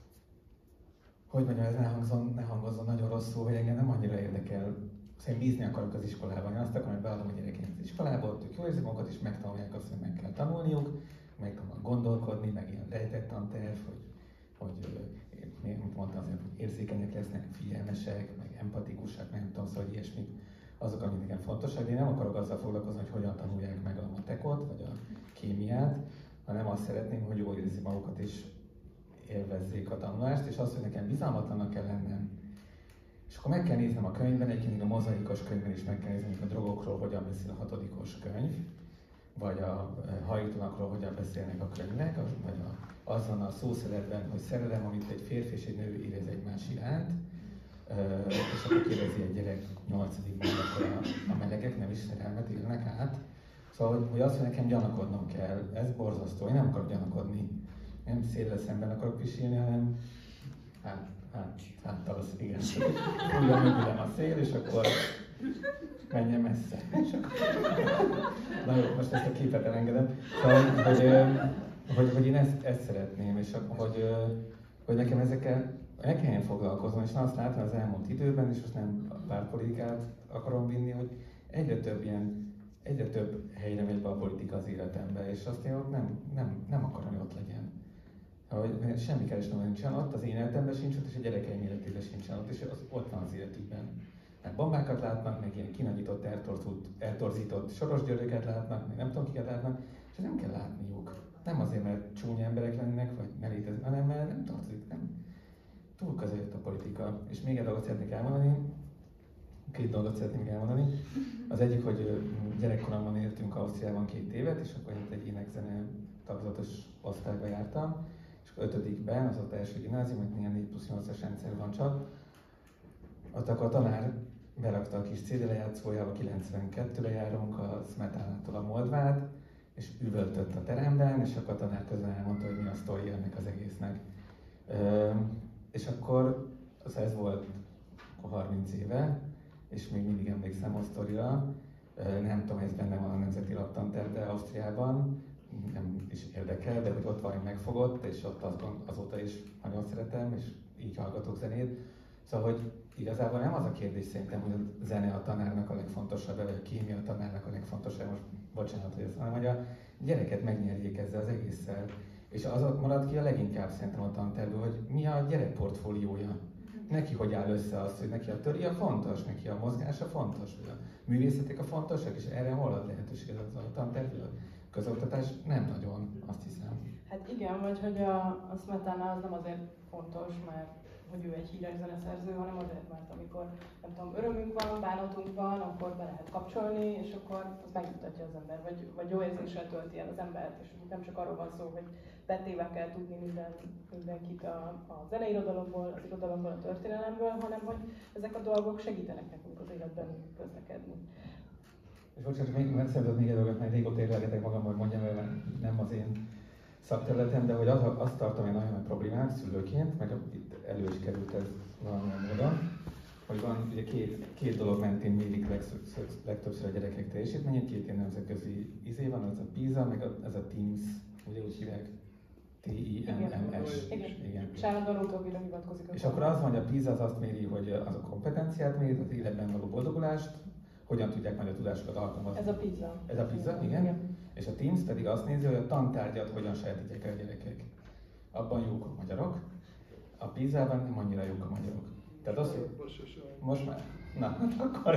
hogy mondjam, ez ne, hangzon, ne hangozzon nagyon rosszul, hogy engem nem annyira érdekel. Szóval én bízni akarok az iskolában, én azt akarom, hogy beadom a gyerekeim az iskolába, ott ők jól érzik magukat, és megtanulják azt, hogy meg kell tanulniuk, megtanulnak gondolkodni, meg ilyen rejtett tanterv, hogy, hogy mint mondtam, azért, hogy érzékenyek lesznek, figyelmesek, meg empatikusak, nem tudom, szóval ilyesmik, azok, amik nekem fontosak, de én nem akarok azzal foglalkozni, hogy hogyan tanulják meg a matekot, vagy a kémiát, hanem azt szeretném, hogy jól érzik magukat, és élvezzék a tanulást, és azt, hogy nekem bizalmatlannak kell lennem. És akkor meg kell néznem a könyvben, egyébként a mozaikos könyvben is meg kell nézni, a drogokról hogyan beszél a hatodikos könyv, vagy a hajléktalanokról hogyan beszélnek a könyvek, vagy a, azon a szószeretben, hogy szerelem, amit egy férfi és egy nő érez egymás iránt, és akkor kérdezi egy gyerek nyolcadikban, akkor a, a melegek nem is szerelmet élnek át. Szóval, hogy, hogy azt, hogy nekem gyanakodnom kell, ez borzasztó, én nem akarok gyanakodni. Nem széllel szemben akarok pisilni, hanem hát, hát, háttal az igen. Újra mögülem a szél, és akkor menjen messze. Na jó, most ezt a képet elengedem. Szóval, hogy, hogy, hogy én ezt, ezt szeretném, és hogy, hogy nekem ezekkel el kelljen foglalkoznom, és azt látom az elmúlt időben, és most nem pártpolitikát akarom vinni, hogy egyre több ilyen, egyre több helyre megy be a politika az életembe, és azt én ott nem, nem, nem akarom, hogy ott legyen. Hogy semmi keresnem nincsen ott, az én életemben sincs ott, és a gyerekeim életében sincsen ott, és az ott van az életükben. Meg bombákat látnak, meg ilyen kinagyított, eltorzított Soros Györgyöket látnak, meg nem tudom kiket látnak, és nem kell látniuk. Nem azért, mert csúnya emberek lennek, vagy ne léteznek, hanem mert nem tartozik, nem. Túl közel jött a politika. És még egy dolgot szeretnék elmondani, két dolgot szeretném elmondani. Az egyik, hogy gyerekkoromban éltünk Ausztriában két évet, és akkor én egy énekzene tagozatos osztályba jártam, és akkor ötödikben, az ott első gimnázium, hogy ilyen négy plusz nyolcas rendszer van csak, ott akkor a tanár berakta a kis cé dé lejátszójába, kilencvenkettőre járunk, a Smetánától a Moldvát, és üvöltött a teremben, és akkor a tanár közben elmondta, hogy mi a sztori ennek az egésznek. Ö, és akkor az ez volt harminc éve, és még mindig emlékszem a sztorira. Nem tudom, ez benne van a Nemzeti Laptantervben Ausztriában, nem is érdekel, de hogy ott valami megfogott, és ott az, azóta is nagyon szeretem, és így hallgatok zenét. Szóval, hogy igazából nem az a kérdés szerintem, hogy a zene a tanárnak a legfontosabb, vagy a kémia a tanárnak a legfontosabb, most bocsánat, hogy ezt mondom, hogy a gyereket megnyerjék ezzel az egésszel. És az marad ki a leginkább szerintem a tantervből, hogy mi a gyerek portfóliója. Neki hogy áll össze az, hogy neki a töri a fontos, neki a mozgása fontos, vagy a művészetek a fontosak, és erre hol ad lehetőség az a tantervből? A közoktatás nem nagyon, azt hiszem. Hát igen, vagy hogy a, a Smetana az nem azért fontos, mert hogy ő egy híres zeneszerző, hanem azért, mert amikor nem tudom, örömünk van, bánatunk van, akkor be lehet kapcsolni, és akkor az megmutatja az ember, vagy, vagy jó érzéssel tölti el az embert, és nem csak arról van szó, hogy betéve kell tudni minden, mindenkit a, a zeneirodalomból, az irodalomból, a történelemből, hanem hogy ezek a dolgok segítenek nekünk az életben közlekedni. És bocsánat, még, mert szerintem még egy dolgot, mert régóta érlelgetek magam, hogy mondjam, mert nem az én szakterületem, de hogy az, azt tartom egy nagyon nagy problémát szülőként, meg itt elő is került ez valamilyen módon, hogy van ugye két, két dolog mentén mérik legtöbbször a gyerekek teljesítményét, két ilyen nemzetközi izé van, az a PISA, meg a, ez a TIMSS, ugye úgy hívják, T I M M S. Igen, igen. És állandóan utóbbira hivatkozik. És akkor az van, hogy a PISA az azt méri, hogy az a kompetenciát méri, az életben való boldogulást, hogyan tudják majd a tudásokat alkalmazni. Ez a PISA. Ez a PISA, igen. igen. És a TIMSS pedig azt nézi, hogy a tantárgyat hogyan sajátítják el a gyerekek. Abban jók a magyarok, a PISA-ban nem annyira jók a magyarok. Tehát az, hogy most már, na, akkor...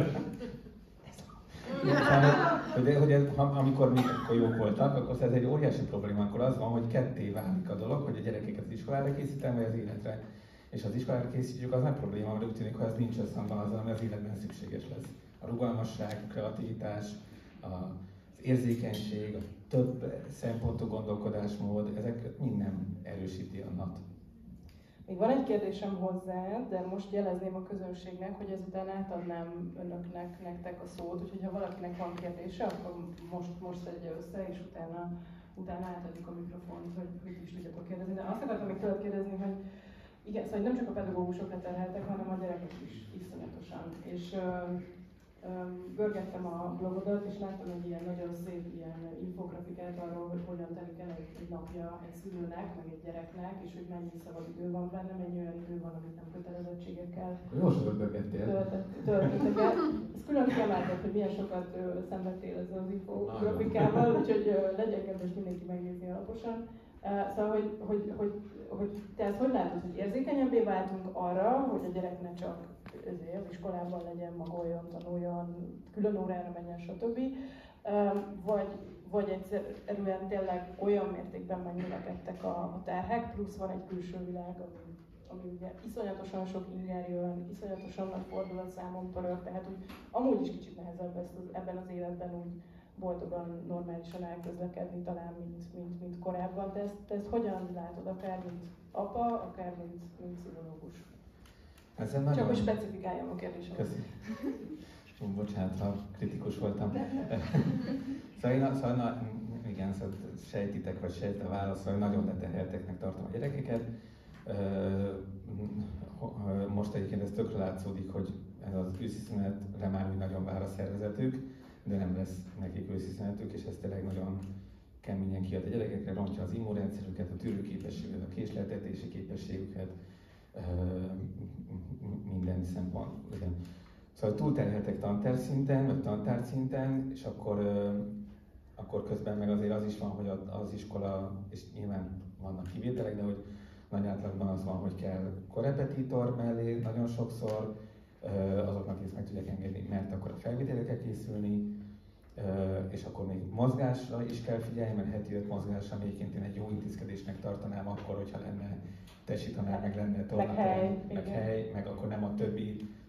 hogy, hogy ez, amikor mi akkor jók voltak, akkor ez egy óriási probléma, akkor az van, hogy ketté válik a dolog, hogy a gyerekeket az iskolára készítem, vagy az életre. És az iskolára készítjük, az nem probléma, mert úgy tűnik, hogy az nincs összhangban azzal, ami az életben szükséges lesz. A rugalmasság, a kreativitás, a érzékenység, a több szempontú gondolkodásmód, ezek mind nem erősíti a nat. Még van egy kérdésem hozzá, de most jelezném a közönségnek, hogy ezután átadnám önöknek, nektek a szót, úgyhogy ha valakinek van kérdése, akkor most, most szedje össze, és utána, utána átadjuk a mikrofont, hogy mit is tudjatok kérdezni. De azt akartam még tőled kérdezni, hogy igen, szóval nem csak a pedagógusok terheltek, hanem a gyerekek is iszonyatosan. És görgettem a blogodat, és láttam egy ilyen nagyon szép ilyen infografikát arról, hogy hogyan telik el egy, egy napja egy szülőnek, meg egy gyereknek, és hogy mennyi szabad idő van benne, mennyi olyan idő van, amit nem kötelezettségekkel Jó sokat görgettél. Töltöttek el. Ez külön kiemeltet, hogy milyen sokat ö, szenvedtél ezzel az infografikával, úgyhogy ö, legyen kedves mindenki megnézni alaposan. Uh, szóval, hogy, hogy, hogy, hogy te ezt hogy látod, hogy érzékenyebbé váltunk arra, hogy a gyerek ne csak az iskolában legyen, magoljon, tanuljon, külön órára menjen, stb. Vagy, vagy egyszerűen tényleg olyan mértékben megnövekedtek a, a terhek, plusz van egy külső világ, ami, ami ugye iszonyatosan sok inger jön, iszonyatosan nagy fordulatszámon pörög, tehát úgy amúgy is kicsit nehezebb ezt az, ebben az életben úgy boldogan, normálisan elközlekedni talán, mint, mint, mint korábban. De ezt, te ezt hogyan látod, akár mint apa, akár mint, mint pszichológus? Ezzel Csak nagyon... hogy specifikáljam a kérdésemet. Köszi. Én bocsánat, ha kritikus voltam. Szóval, én, szóval na, igen, szóval sejtitek, vagy sejt a válasz, hogy nagyon leterhelteknek tartom a gyerekeket. Most egyébként ez tökre látszódik, hogy ez az őszi szünetre már úgy nagyon vár a szervezetük, de nem lesz nekik őszi szünetük, és ez tényleg nagyon keményen kiad a gyerekekre, rontja az immunrendszerüket, a tűrőképességet, a késleltetési képességüket, minden szempont. Igen. Szóval túlterheltek tantárgyszinten, vagy tantárgyszinten, és akkor, akkor közben meg azért az is van, hogy az iskola, és nyilván vannak kivételek, de hogy nagy átlagban az van, hogy kell korrepetitor mellé nagyon sokszor, azoknak ezt meg tudják engedni, mert akkor a felvételre kell készülni, és akkor még mozgásra is kell figyelni, mert heti öt mozgásra egyébként én egy jó intézkedésnek tartanám akkor, hogyha lenne tesi tanár, meg lenne tornaterem, meg, meg hely, meg akkor nem a többi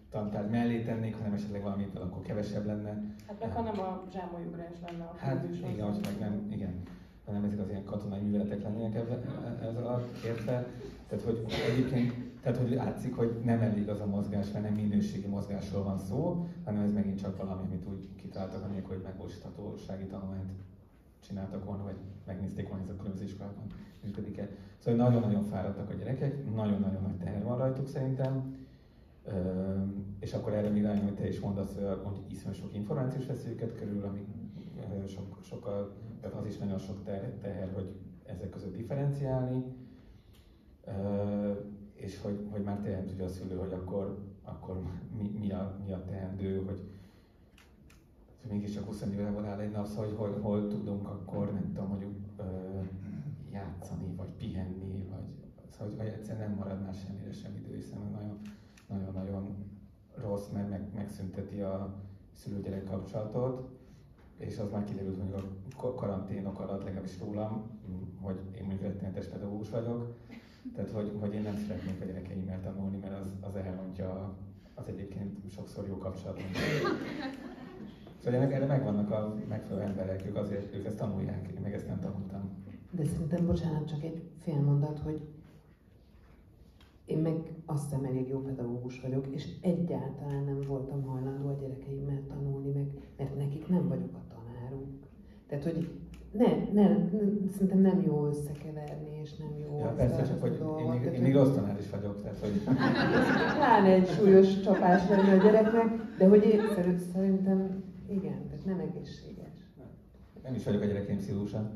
tantárgy mellé tennék, hanem esetleg valamit, akkor kevesebb lenne. Hát meg ha nem a zsámolyugrás lenne a Hát igen, hogy meg nem, igen, hanem ezek az ilyen katonai műveletek lennének ez alatt értve. Tehát, hogy egyébként, tehát, hogy látszik, hogy nem elég az a mozgás, mert nem minőségi mozgásról van szó, hanem ez megint csak valami, amit úgy kitaláltak, anélkül, hogy megvalósíthatósági tanulmányt csináltak volna, vagy megnézték volna, ez a különböző iskolában működik-e. Szóval nagyon-nagyon fáradtak a gyerekek, nagyon-nagyon nagy teher van rajtuk szerintem. Ö, és akkor erre még rájön, hogy te is mondasz, hogy iszonyú sok információs vesz őket körül, ami sok, sokkal, tehát az is nagyon sok teher, teher, hogy ezek között differenciálni. Ö, és hogy, hogy már tényleg tudja a szülő, hogy akkor, akkor mi, mi, a, mi a teendő, hogy mégiscsak húsz éve áll egy nap, szóval, hogy hol, hol tudunk akkor, nem tudom, mondjuk ö, játszani, vagy pihenni, vagy szóval, hogy egyszerűen nem marad már semmire sem idő, hiszen nagyon-nagyon rossz, mert meg, megszünteti a szülő-gyerek kapcsolatot, és az már kiderült mondjuk a karanténok alatt, legalábbis rólam, hogy én mondjuk rettenetes pedagógus vagyok, tehát hogy, hogy én nem szeretnék a gyerekeimmel tanulni, mert az, az elrontja az egyébként sokszor jó kapcsolatot. Szóval erre megvannak a megfelelő emberek, ők azért ők ezt tanulják, én meg ezt nem tanultam. De szerintem, bocsánat, csak egy fél mondat, hogy én meg azt hiszem elég jó pedagógus vagyok, és egyáltalán nem voltam hajlandó a gyerekeimmel tanulni, meg, mert nekik nem vagyok a tanáruk. Tehát, hogy ne, ne, ne, szerintem nem jó összekeverni, és nem jó... Ja, persze, csak hogy én még, én még rossz tanár is vagyok, tehát hogy... Pláne egy súlyos csapás lenni a gyereknek, de hogy én szerintem igen, tehát nem egészséges. Nem is vagyok a gyerekeim szilósan.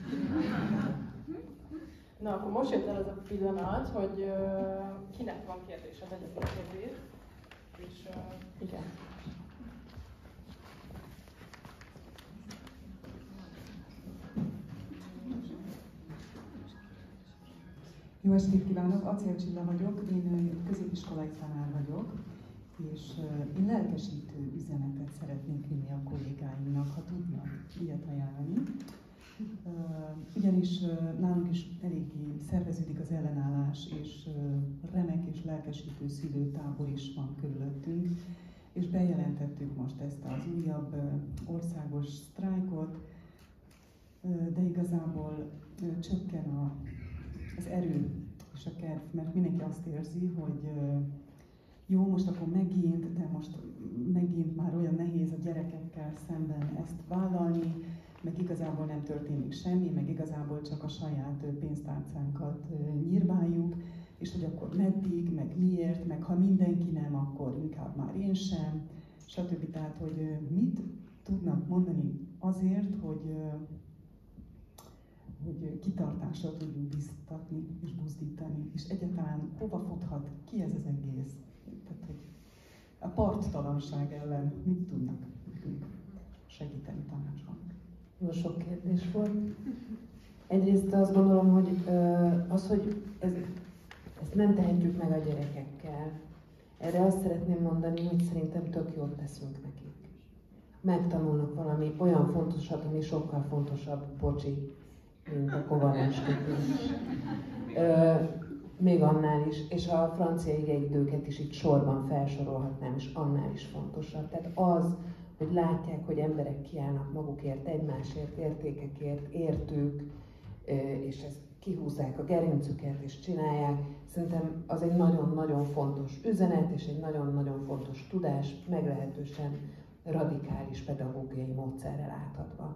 Na, akkor most jött el az a pillanat, hogy uh, kinek van kérdése, vegye a kérdést. És uh, igen. Jó estét kívánok, Acél Csilla vagyok, én középiskolai tanár vagyok, és én lelkesítő üzenetet szeretnék vinni a kollégáimnak, ha tudnak ilyet ajánlani. Ugyanis nálunk is eléggé szerveződik az ellenállás, és remek és lelkesítő szülőtábor is van körülöttünk, és bejelentettük most ezt az újabb országos sztrájkot, de igazából csökken a, az erő és a kedv, mert mindenki azt érzi, hogy jó, most akkor megint, de most megint már olyan nehéz a gyerekekkel szemben ezt vállalni, meg igazából nem történik semmi, meg igazából csak a saját pénztárcánkat nyírbáljuk, és hogy akkor meddig, meg miért, meg ha mindenki nem, akkor inkább már én sem, stb. Tehát, hogy mit tudnak mondani azért, hogy, hogy kitartásra tudjuk biztatni és buzdítani, és egyáltalán hova futhat, ki ez az egész? Tehát, hogy a parttalanság ellen mit tudnak nekünk segíteni tanácsban? Jó sok kérdés volt. Egyrészt azt gondolom, hogy az, hogy ez, ezt nem tehetjük meg a gyerekekkel. Erre azt szeretném mondani, hogy szerintem tök jól teszünk nekik. Megtanulnak valami olyan fontosat, ami sokkal fontosabb, bocsi, mint a kovalenskötés. Még annál is, és a francia igeidőket is itt sorban felsorolhatnám, és annál is fontosabb. Tehát az, hogy látják, hogy emberek kiállnak magukért, egymásért, értékekért, értők, és ezt kihúzzák a gerincüket és csinálják. Szerintem az egy nagyon-nagyon fontos üzenet, és egy nagyon-nagyon fontos tudás, meglehetősen radikális pedagógiai módszerrel átadva.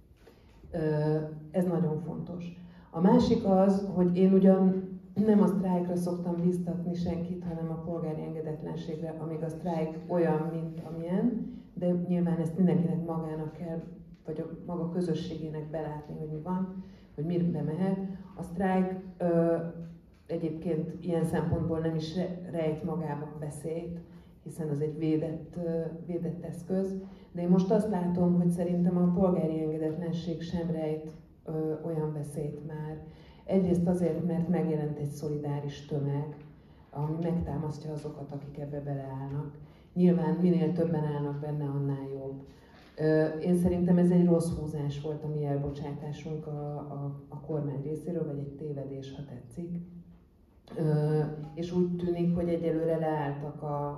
Ez nagyon fontos. A másik az, hogy én ugyan nem a sztrájkra szoktam biztatni senkit, hanem a polgári engedetlenségre, amíg a sztrájk olyan, mint amilyen, de nyilván ezt mindenkinek magának kell, vagy a maga közösségének belátni, hogy mi van, hogy mire mehet. A sztrájk ö, egyébként ilyen szempontból nem is rejt magában veszélyt, hiszen az egy védett, ö, védett eszköz, de én most azt látom, hogy szerintem a polgári engedetlenség sem rejt ö, olyan veszélyt már. Egyrészt azért, mert megjelent egy szolidáris tömeg, ami megtámasztja azokat, akik ebbe beleállnak. Nyilván minél többen állnak benne, annál jobb. Én szerintem ez egy rossz húzás volt a mi elbocsátásunk a, a, a kormány részéről, vagy egy tévedés, ha tetszik. És úgy tűnik, hogy egyelőre leálltak a,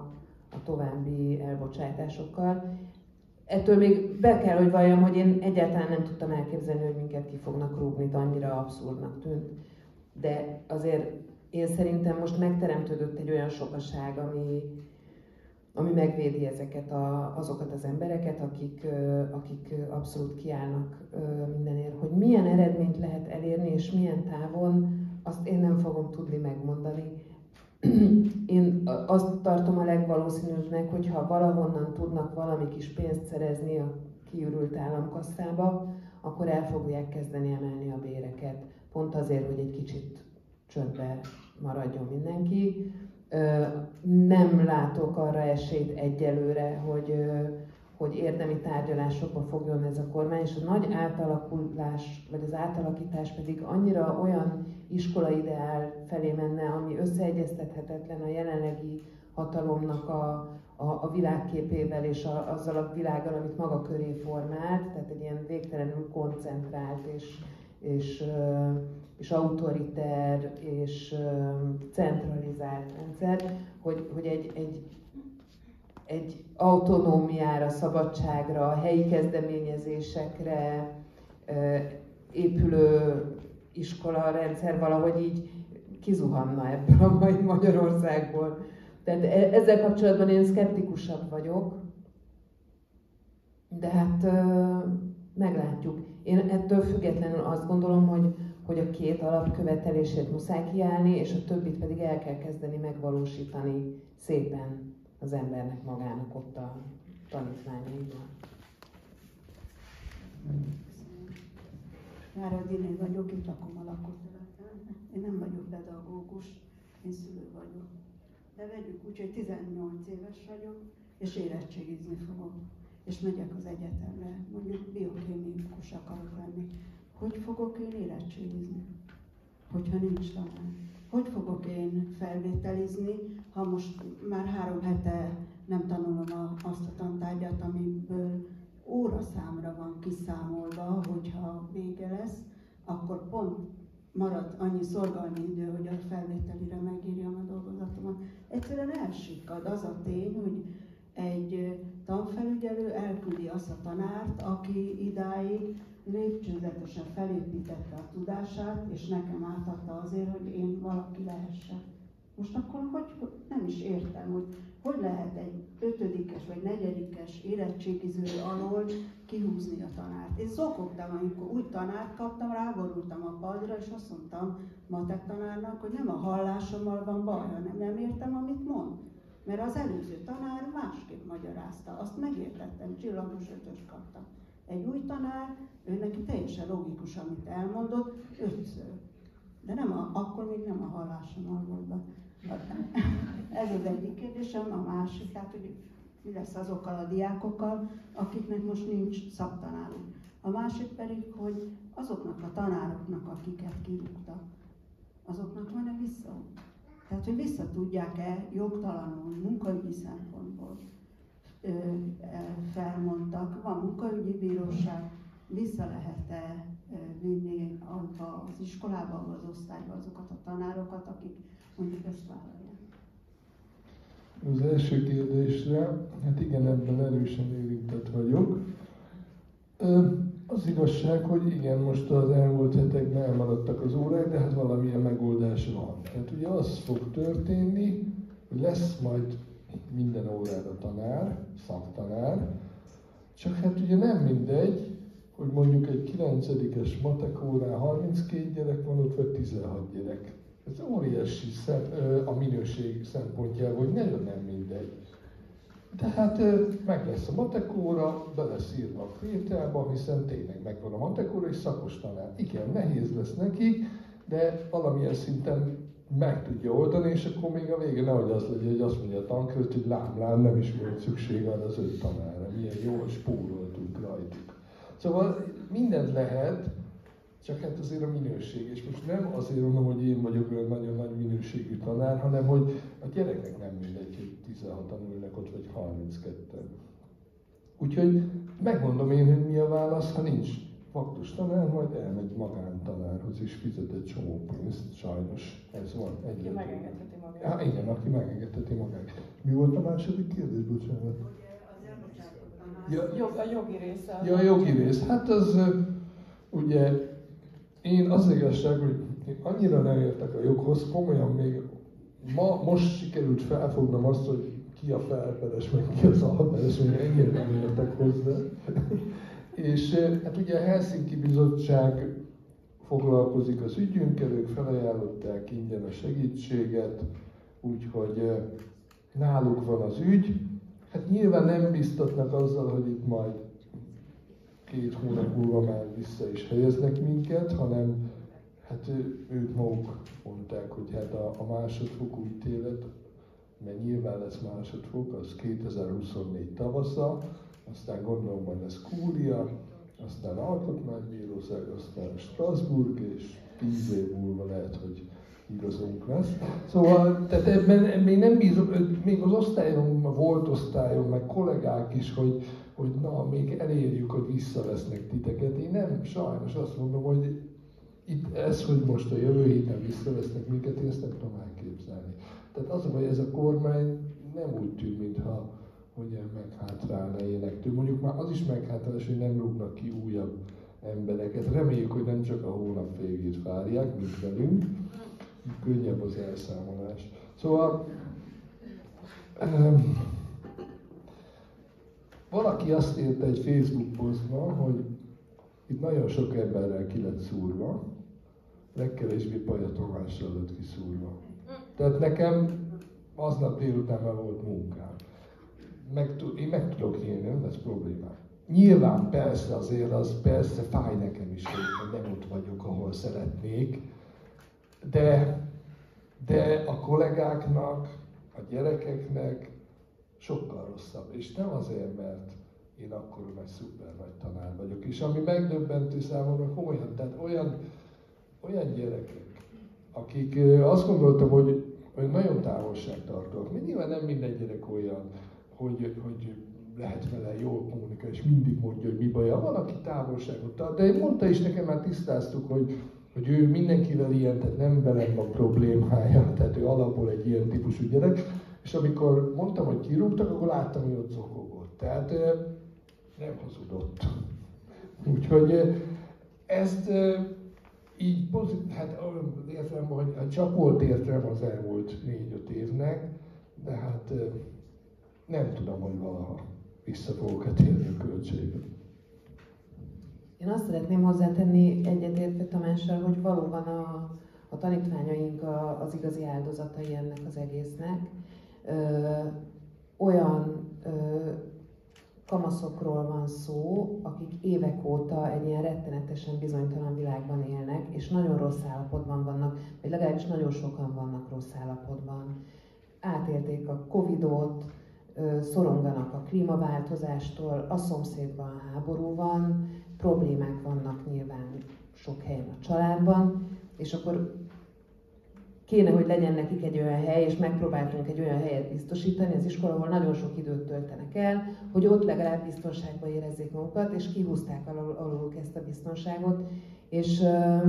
a további elbocsátásokkal. Ettől még be kell, hogy valljam, hogy én egyáltalán nem tudtam elképzelni, hogy minket ki fognak rúgni, annyira abszurdnak tűnt. De azért én szerintem most megteremtődött egy olyan sokaság, ami, ami megvédi ezeket a, azokat az embereket, akik, akik abszolút kiállnak mindenért. Hogy milyen eredményt lehet elérni, és milyen távon, azt én nem fogom tudni megmondani. Én azt tartom a legvalószínűbbnek, hogyha valahonnan tudnak valami kis pénzt szerezni a kiürült államkasszába, akkor el fogják kezdeni emelni a béreket. Pont azért, hogy egy kicsit csöndbe maradjon mindenki. Nem látok arra esélyt egyelőre, hogy, hogy érdemi tárgyalásokba fogjon ez a kormány, és a nagy átalakulás, vagy az átalakítás pedig annyira olyan iskolaideál felé menne, ami összeegyeztethetetlen a jelenlegi hatalomnak a, a, a világképével és a, azzal a világgal, amit maga köré formált, tehát egy ilyen végtelenül koncentrált és, és, és autoriter és centralizált rendszer, hogy, hogy egy, egy, egy autonómiára, szabadságra, helyi kezdeményezésekre épülő iskola rendszer valahogy így kizuhanna ebből a mai Magyarországból. Tehát ezzel kapcsolatban én szkeptikusabb vagyok, de hát meglátjuk. Én ettől függetlenül azt gondolom, hogy, hogy a két alapkövetelését muszáj kiállni, és a többit pedig el kell kezdeni megvalósítani szépen az embernek magának ott a tanítványaiban. Váradi vagyok, itt lakom a lakóteleten. Én nem vagyok pedagógus, én szülő vagyok. De vegyük úgy, hogy tizennyolc éves vagyok, és érettségizni fogok. És megyek az egyetemre, mondjuk biokémikus akarok lenni. Hogy fogok én érettségizni, hogyha nincs tanár? Hogy fogok én felvételizni, ha most már három hete nem tanulom a, azt a tantárgyat, amiből óraszámra van kiszámolva, hogyha vége lesz, akkor pont marad annyi szorgalmi idő, hogy a felvételire megírjam a dolgozatomat. Egyszerűen elsikkad az a tény, hogy egy tanfelügyelő elküldi azt a tanárt, aki idáig lépcsőzetesen felépítette a tudását, és nekem átadta azért, hogy én valaki lehessek. Most akkor hogy, nem is értem, hogy hogy lehet egy ötödikes vagy negyedikes érettségiző alól kihúzni a tanárt. Én zokogtam, amikor új tanárt kaptam, ráborultam a padra, és azt mondtam matek tanárnak, hogy nem a hallásommal van baj, hanem nem értem, amit mond. Mert az előző tanár másképp magyarázta, azt megértettem, csillagos ötös kaptam. Egy új tanár, ő neki teljesen logikus, amit elmondott, ötször. De nem a, akkor még nem a hallásommal volt be. Ez az egyik kérdésem, a másik, tehát hogy mi lesz azokkal a diákokkal, akiknek most nincs szaktanáruk. A másik pedig, hogy azoknak a tanároknak, akiket kirúgtak, azoknak van-e visszaút? Tehát, hogy vissza tudják-e jogtalanul, munkaügyi szempontból ö, felmondtak, van munkaügyi bíróság, vissza lehet-e vinni az iskolába, az osztályba azokat a tanárokat, akik mondjuk ezt vállalják. Az első kérdésre, hát igen, ebben erősen érintett vagyok. Az igazság, hogy igen, most az elmúlt hetekben elmaradtak az órák, de hát valamilyen megoldás van. Tehát ugye az fog történni, hogy lesz majd minden órára tanár, szaktanár, csak hát ugye nem mindegy, hogy mondjuk egy kilencedikes matek órán harminckét gyerek van ott, vagy tizenhat gyerek. Ez óriási szem, a minőség szempontjából, hogy nagyon nem mindegy. Tehát meg lesz a matek óra, be lesz írva a krétába, hiszen tényleg megvan a matek óra és szakos tanár. Igen, nehéz lesz nekik, de valamilyen szinten meg tudja oldani, és akkor még a vége nehogy az legyen, hogy azt mondja a tankövet, hogy lám, lám, nem is volt szükség arra az öt tanárra, milyen jól spóroltunk rajtuk. Szóval mindent lehet, csak hát azért a minőség, és most nem azért mondom, hogy én vagyok olyan nagyon nagy minőségű tanár, hanem hogy a gyereknek nem mindegy, hogy tizenhatan ülnek ott, vagy harmincketten. Úgyhogy megmondom én, hogy mi a válasz, ha nincs faktus tanár, majd elmegy magántanárhoz és fizet egy csomó pénzt, sajnos ez van. Aki megengedheti magát. Há, igen, aki megengedheti magát. Mi volt a második kérdés, bocsánat? Ja, Jog, a jogi része. ja, a jogi rész. Hát az ugye, én az igazság, hogy én annyira nem értek a joghoz, komolyan még ma, most sikerült felfognom azt, hogy ki a felperes, meg ki az alperes, még ennyire nem értek hozzá. És hát ugye a Helsinki Bizottság foglalkozik az ügyünkkel, ők felajánlották ingyen a segítséget, úgyhogy náluk van az ügy. Hát nyilván nem biztatnak azzal, hogy itt majd két hónap múlva már vissza is helyeznek minket, hanem hát ők maguk mondták, hogy hát a, a másodfokú ítélet, mert nyilván lesz másodfok, az kétezer-huszonnégy tavasza, aztán gondolom majd lesz Kúria, aztán Alkotmánybíróság, aztán Strasbourg, és tíz év múlva lehet, hogy igazunk lesz. Szóval, tehát ebben még nem bízom, még az osztályon, volt osztályon, meg kollégák is, hogy, hogy na, még elérjük, hogy visszavesznek titeket. Én nem, sajnos azt mondom, hogy itt ez, hogy most a jövő héten visszavesznek minket, én ezt nem tudom elképzelni. Tehát az a baj, ez a kormány nem úgy tűnt, mintha hogy meghátrálna énektől. Mondjuk már az is meghátrálás, hogy nem rúgnak ki újabb embereket. Reméljük, hogy nem csak a hónap végét várják, mint velünk. Könnyebb az elszámolás. Szóval um, valaki azt írta egy Facebook posztban, hogy itt nagyon sok emberrel ki lett szúrva, legkevésbé pajatolással lett kiszúrva. Tehát nekem aznap délután már volt munkám. Meg, én meg tudok élni, nem lesz problémám. Nyilván persze azért az persze fáj nekem is, hogy nem ott vagyok, ahol szeretnék, de, de a kollégáknak, a gyerekeknek sokkal rosszabb. És nem azért, mert én akkor nagy szuper nagy tanár vagyok. És ami megdöbbentő számomra komolyan, tehát olyan, olyan gyerekek, akik azt gondoltam, hogy, hogy nagyon távolságtartóak. Nyilván nem minden gyerek olyan, hogy, hogy lehet vele jól kommunikálni, és mindig mondja, hogy mi baja. Van, aki távolságot tart, de mondta is nekem, már tisztáztuk, hogy, hogy ő mindenkivel ilyen, tehát nem velem a problémája, tehát ő alapból egy ilyen típusú gyerek. És amikor mondtam, hogy kirúgtak, akkor láttam, hogy ott zokogott. Tehát nem hazudott. Úgyhogy ezt így pozitív, hát értem, hogy csak volt értelme az elmúlt négy-öt évnek, de hát nem tudom, hogy valaha vissza fogok-e térni a költségbe. Én azt szeretném hozzátenni egyetértve Tamással, hogy valóban a, a tanítványaink a, az igazi áldozatai ennek az egésznek. Ö, olyan ö, kamaszokról van szó, akik évek óta egy ilyen rettenetesen bizonytalan világban élnek, és nagyon rossz állapotban vannak, vagy legalábbis nagyon sokan vannak rossz állapotban. Átélték a Covidot, szoronganak a klímaváltozástól, a szomszédban háború van, problémák vannak nyilván sok helyen a családban, és akkor kéne, hogy legyen nekik egy olyan hely, és megpróbáltunk egy olyan helyet biztosítani az iskola, ahol nagyon sok időt töltenek el, hogy ott legalább biztonságban érezzék magukat, és kihúzták alul, aluluk ezt a biztonságot. És uh,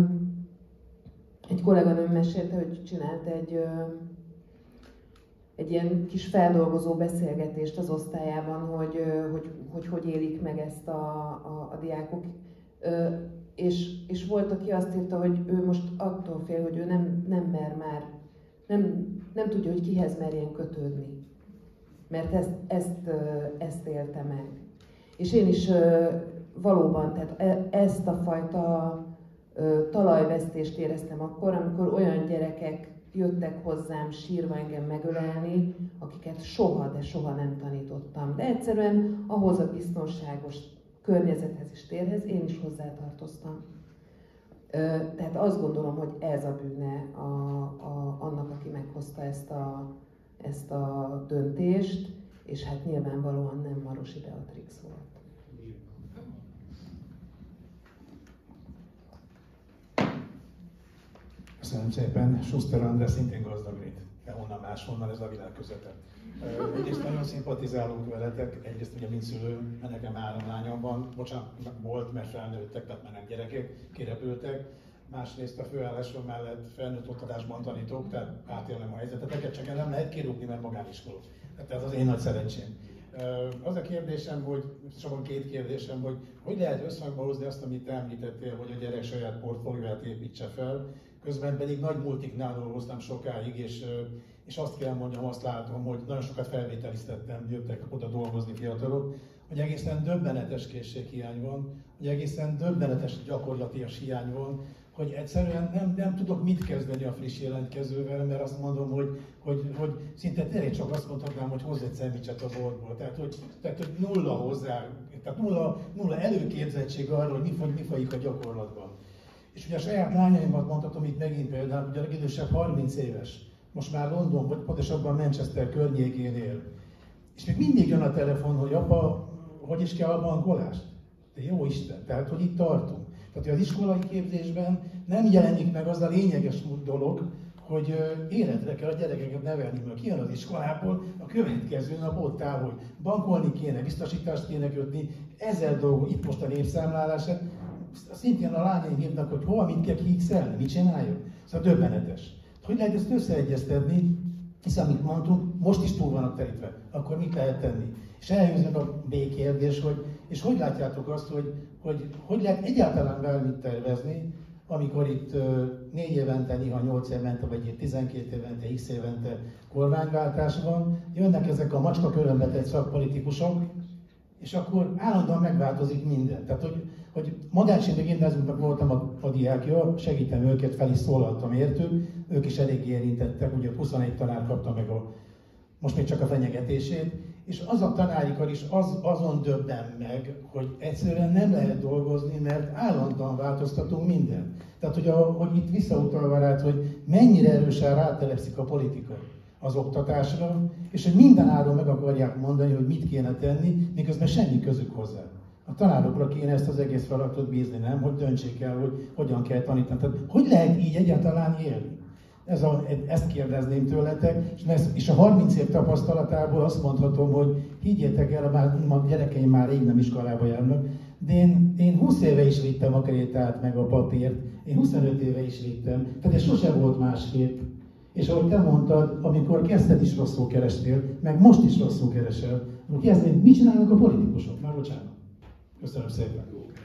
egy kolléganőm mesélte, hogy csinált egy, uh, egy ilyen kis feldolgozó beszélgetést az osztályában, hogy uh, hogy, hogy, hogy élik meg ezt a, a, a diákok. Uh, És, és volt, aki azt írta, hogy ő most attól fél, hogy ő nem, nem mer már, nem, nem tudja, hogy kihez merjen kötődni. Mert ezt, ezt, ezt élte meg. És én is valóban, tehát ezt a fajta talajvesztést éreztem akkor, amikor olyan gyerekek jöttek hozzám sírva engem megölelni, akiket soha, de soha nem tanítottam. De egyszerűen ahhoz a biztonságos környezethez és térhez én is hozzátartoztam. Tehát azt gondolom, hogy ez a bűne a, a, annak, aki meghozta ezt a, ezt a döntést, és hát nyilvánvalóan nem Marosi Beatrix volt. Köszönöm szépen. Schuster András szintén Gazdagrét. De honnan máshonnan, ez a világ közepén. Egyrészt nagyon szimpatizálunk veletek, egyrészt ugye mint szülő, mert nekem három lányom van, bocsánat, volt, mert felnőttek, tehát már nem gyerekek, kirepültek. Másrészt a főállásom mellett felnőtt oktatásban tanítok, tehát átélem a helyzeteteket, csak nem lehet kirúgni, mert magániskola. Tehát ez az én nagy szerencsém. Az a kérdésem, hogy, sokan két kérdésem, hogy hogy lehet összhangba hozni azt, amit te említettél, hogy a gyerek saját portfólióját építse fel, közben pedig nagy multiknál dolgoztam sokáig, és, és azt kell mondjam, azt látom, hogy nagyon sokat felvételiztettem, jöttek oda dolgozni fiatalok, hogy egészen döbbenetes készséghiány van, hogy egészen döbbenetes gyakorlatias hiány van, hogy egyszerűen nem, nem tudok mit kezdeni a friss jelentkezővel, mert azt mondom, hogy, hogy, hogy szinte tényleg csak azt mondhatnám, hogy hozz egy szendvicset a boltból. Tehát, hogy, tehát, hogy nulla hozzá, tehát nulla, nulla előképzettség arra, hogy mi, hogy mi folyik a gyakorlatban. És ugye a saját lányaimat mondhatom itt megint például, ugye a legidősebb harminc éves, most már London, vagy pontosabban Manchester környékén él. És még mindig jön a telefon, hogy apa, hogy is kell a bankolást? De jó Isten, tehát hogy itt tartunk. Tehát az iskolai képzésben nem jelenik meg az a lényeges dolog, hogy életre kell a gyerekeket nevelni, mert kijön az iskolából, a következő nap ott áll, hogy bankolni kéne, biztosítást kéne kötni, ezer dolgok, itt most a népszámlálás, szintén a lányaim hívnak, hogy hova, mit kell kiixelni, mit csináljuk. Szóval döbbenetes. Hogy lehet ezt összeegyeztetni, hiszen amit mondtunk, most is túl vannak terítve, akkor mit lehet tenni? És eljön a B-kérdés, hogy és hogy látjátok azt, hogy hogy, hogy lehet egyáltalán bármit tervezni, amikor itt négy évente, néha nyolc évente, vagy itt tizenkét évente, x évente kormányváltás van, jönnek ezek a macska körömbetett szakpolitikusok, és akkor állandóan megváltozik minden. Tehát, hogy, hogy Madácsi gimnáziumban voltam a, a diákja, segítem őket, fel is szólaltam értük, ők is elég érintettek, ugye huszonegy tanár kapta meg a, most még csak a fenyegetését, és az a tanárikkal is az, azon döbben meg, hogy egyszerűen nem lehet dolgozni, mert állandóan változtatunk mindent. Tehát, hogy, a, hogy itt visszautalva rá, hogy mennyire erősen rátelepszik a politika az oktatásra, és hogy minden áron meg akarják mondani, hogy mit kéne tenni, miközben semmi közük hozzá. A tanárokra kéne ezt az egész feladatot bízni, nem? Hogy döntsék el, hogy hogyan kell tanítani. Tehát, hogy lehet így egyáltalán élni? Ez a, ezt kérdezném tőletek, és, ez, és a harminc év tapasztalatából azt mondhatom, hogy higgyétek el, a, a gyerekeim már rég nem iskolába járnak, de én, én húsz éve is vittem a krétát, meg a papírt, én huszonöt éve is vittem, tehát ez sose volt másképp. És ahogy te mondtad, amikor kezdted is rosszul kerestél, meg most is rosszul keresel, akkor kezdeni, mit csinálnak a politikusok? Már bocsánat. Köszönöm szépen.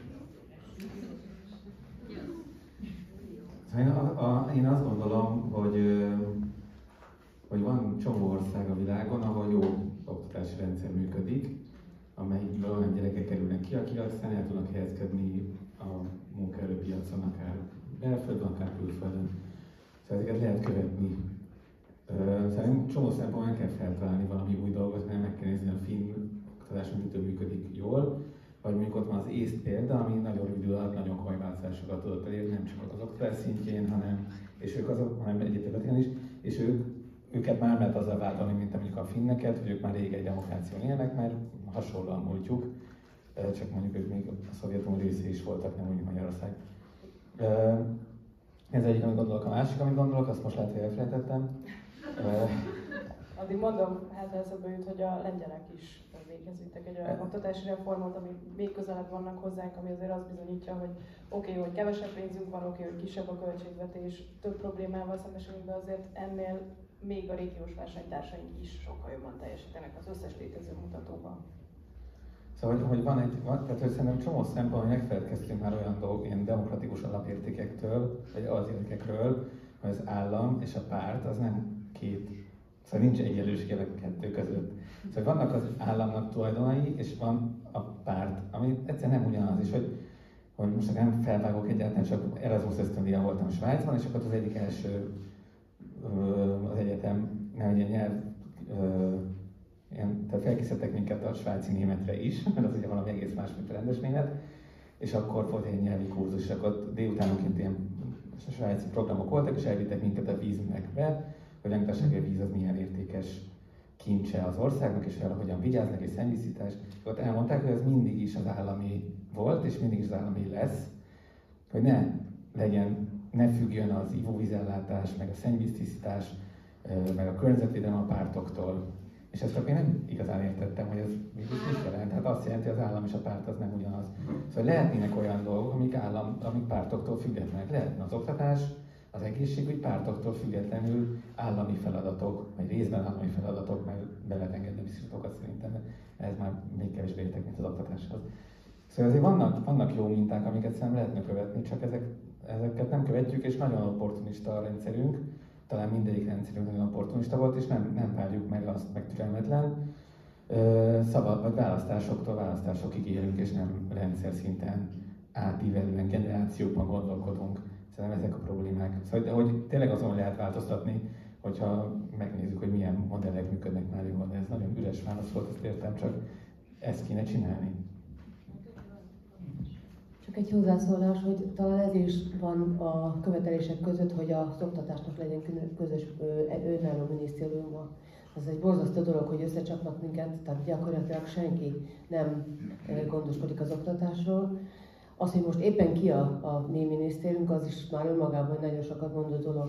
Én, a, a, én azt gondolom, hogy, hogy van csomó ország a világon, ahol jó oktatási rendszer működik, amelyikből olyan gyerekek kerülnek ki, akik aztán el tudnak helyezkedni a munkaerőpiacon, akár belföldön, akár külföldön. Szóval ezeket lehet követni. Szerintem csomó szempontból meg kell feltalálni valami új dolgot, mert meg kell nézni a finn oktatás, mitől működik jól. Vagy mondjuk ott van az észt példa, ami nagyon rövid idő alatt nagyon komoly változásokat tudott elérni, nem csak az oktatás szintjén, hanem, és ők azok, hanem egyéb területeken is, és ők, őket már lehet azzal váltani, mint mondjuk a finneket, hogy ők már rég egy demokráción élnek, mert hasonló a múltjuk, csak mondjuk ők még a Szovjetunió részé is voltak, nem mondjuk Magyarország. Ez egyik, amit gondolok, a másik, amit gondolok, azt most lehet, hogy elfelejtettem. Addig mondom, hát eszembe jut, hogy a lengyelek is végezítek egy olyan oktatási reformot, ami még közelebb vannak hozzánk, ami azért azt bizonyítja, hogy oké, okay, hogy kevesebb pénzünk van, oké, okay, hogy kisebb a költségvetés, több problémával szembesülünk, de azért ennél még a régiós versenytársaink is sokkal jobban teljesítenek az összes létező mutatóban. Szóval, hogy, hogy van egy, van, tehát hogy szerintem csomó szempontból megfelelkeztünk már olyan dolgok, ilyen demokratikus alapértékektől, vagy az értékekről, hogy az állam és a párt az nem két, szóval nincs egyenlőség a kettő között. Szóval vannak az államnak tulajdonai, és van a párt, ami egyszerűen nem ugyanaz is, hogy, hogy most nem felvágok egyáltalán, csak Erasmus ösztöndíján voltam Svájcban, és akkor az egyik első az egyetem, nem egy nyelv, ilyen, tehát felkészítettek minket a svájci németre is, mert az ugye valami egész más, mint a rendes német, és akkor volt egy nyelvi kurzus, és akkor délutánonként ilyen svájci programok voltak, és elvittek minket a vízmegbe, hogy megmutassák, hogy a víz az milyen értékes kincse az országnak, és arra hogyan vigyáznak, és szennyvízítás. És ott elmondták, hogy ez mindig is az állami volt, és mindig is az állami lesz, hogy ne legyen, ne függjön az ivóvízellátás, meg a szennyvíztisztítás meg a környezetvédelem a pártoktól. És ezt akkor én nem igazán értettem, hogy ez mégis mit jelent. Hát azt jelenti, hogy az állam és a párt az nem ugyanaz. Szóval lehetnének olyan dolgok, amik, állam, amik pártoktól függetlenek. Lehetne az oktatás, az egészségügy pártoktól függetlenül állami feladatok, vagy részben állami feladatok, meg be lehet engedni biztosítókat szerintem, ez már még kevésbé értek, mint az oktatáshoz. Szóval azért vannak, vannak jó minták, amiket szerintem lehetne követni, csak ezek, ezeket nem követjük, és nagyon opportunista a rendszerünk. Talán mindegyik rendszerünk nagyon opportunista volt, és nem, nem várjuk meg azt, meg türelmetlen. Szabad, vagy választásoktól választásokig élünk, és nem rendszer szinten átívelően generációkban gondolkodunk. Szerintem ezek a problémák. Szóval, de hogy tényleg azon lehet változtatni, hogyha megnézzük, hogy milyen modellek működnek már jól, de ez nagyon üres válasz volt, ezt értem, csak ezt kéne csinálni. Csak egy hozzászólás, hogy talán ez is van a követelések között, hogy az oktatásnak legyen közös önálló minisztériuma. Ez egy borzasztó dolog, hogy összecsapnak minket, tehát gyakorlatilag senki nem gondoskodik az oktatásról. Az, hogy most éppen ki a, a mi minisztérünk, az is már önmagában nagyon sokat mondó dolog.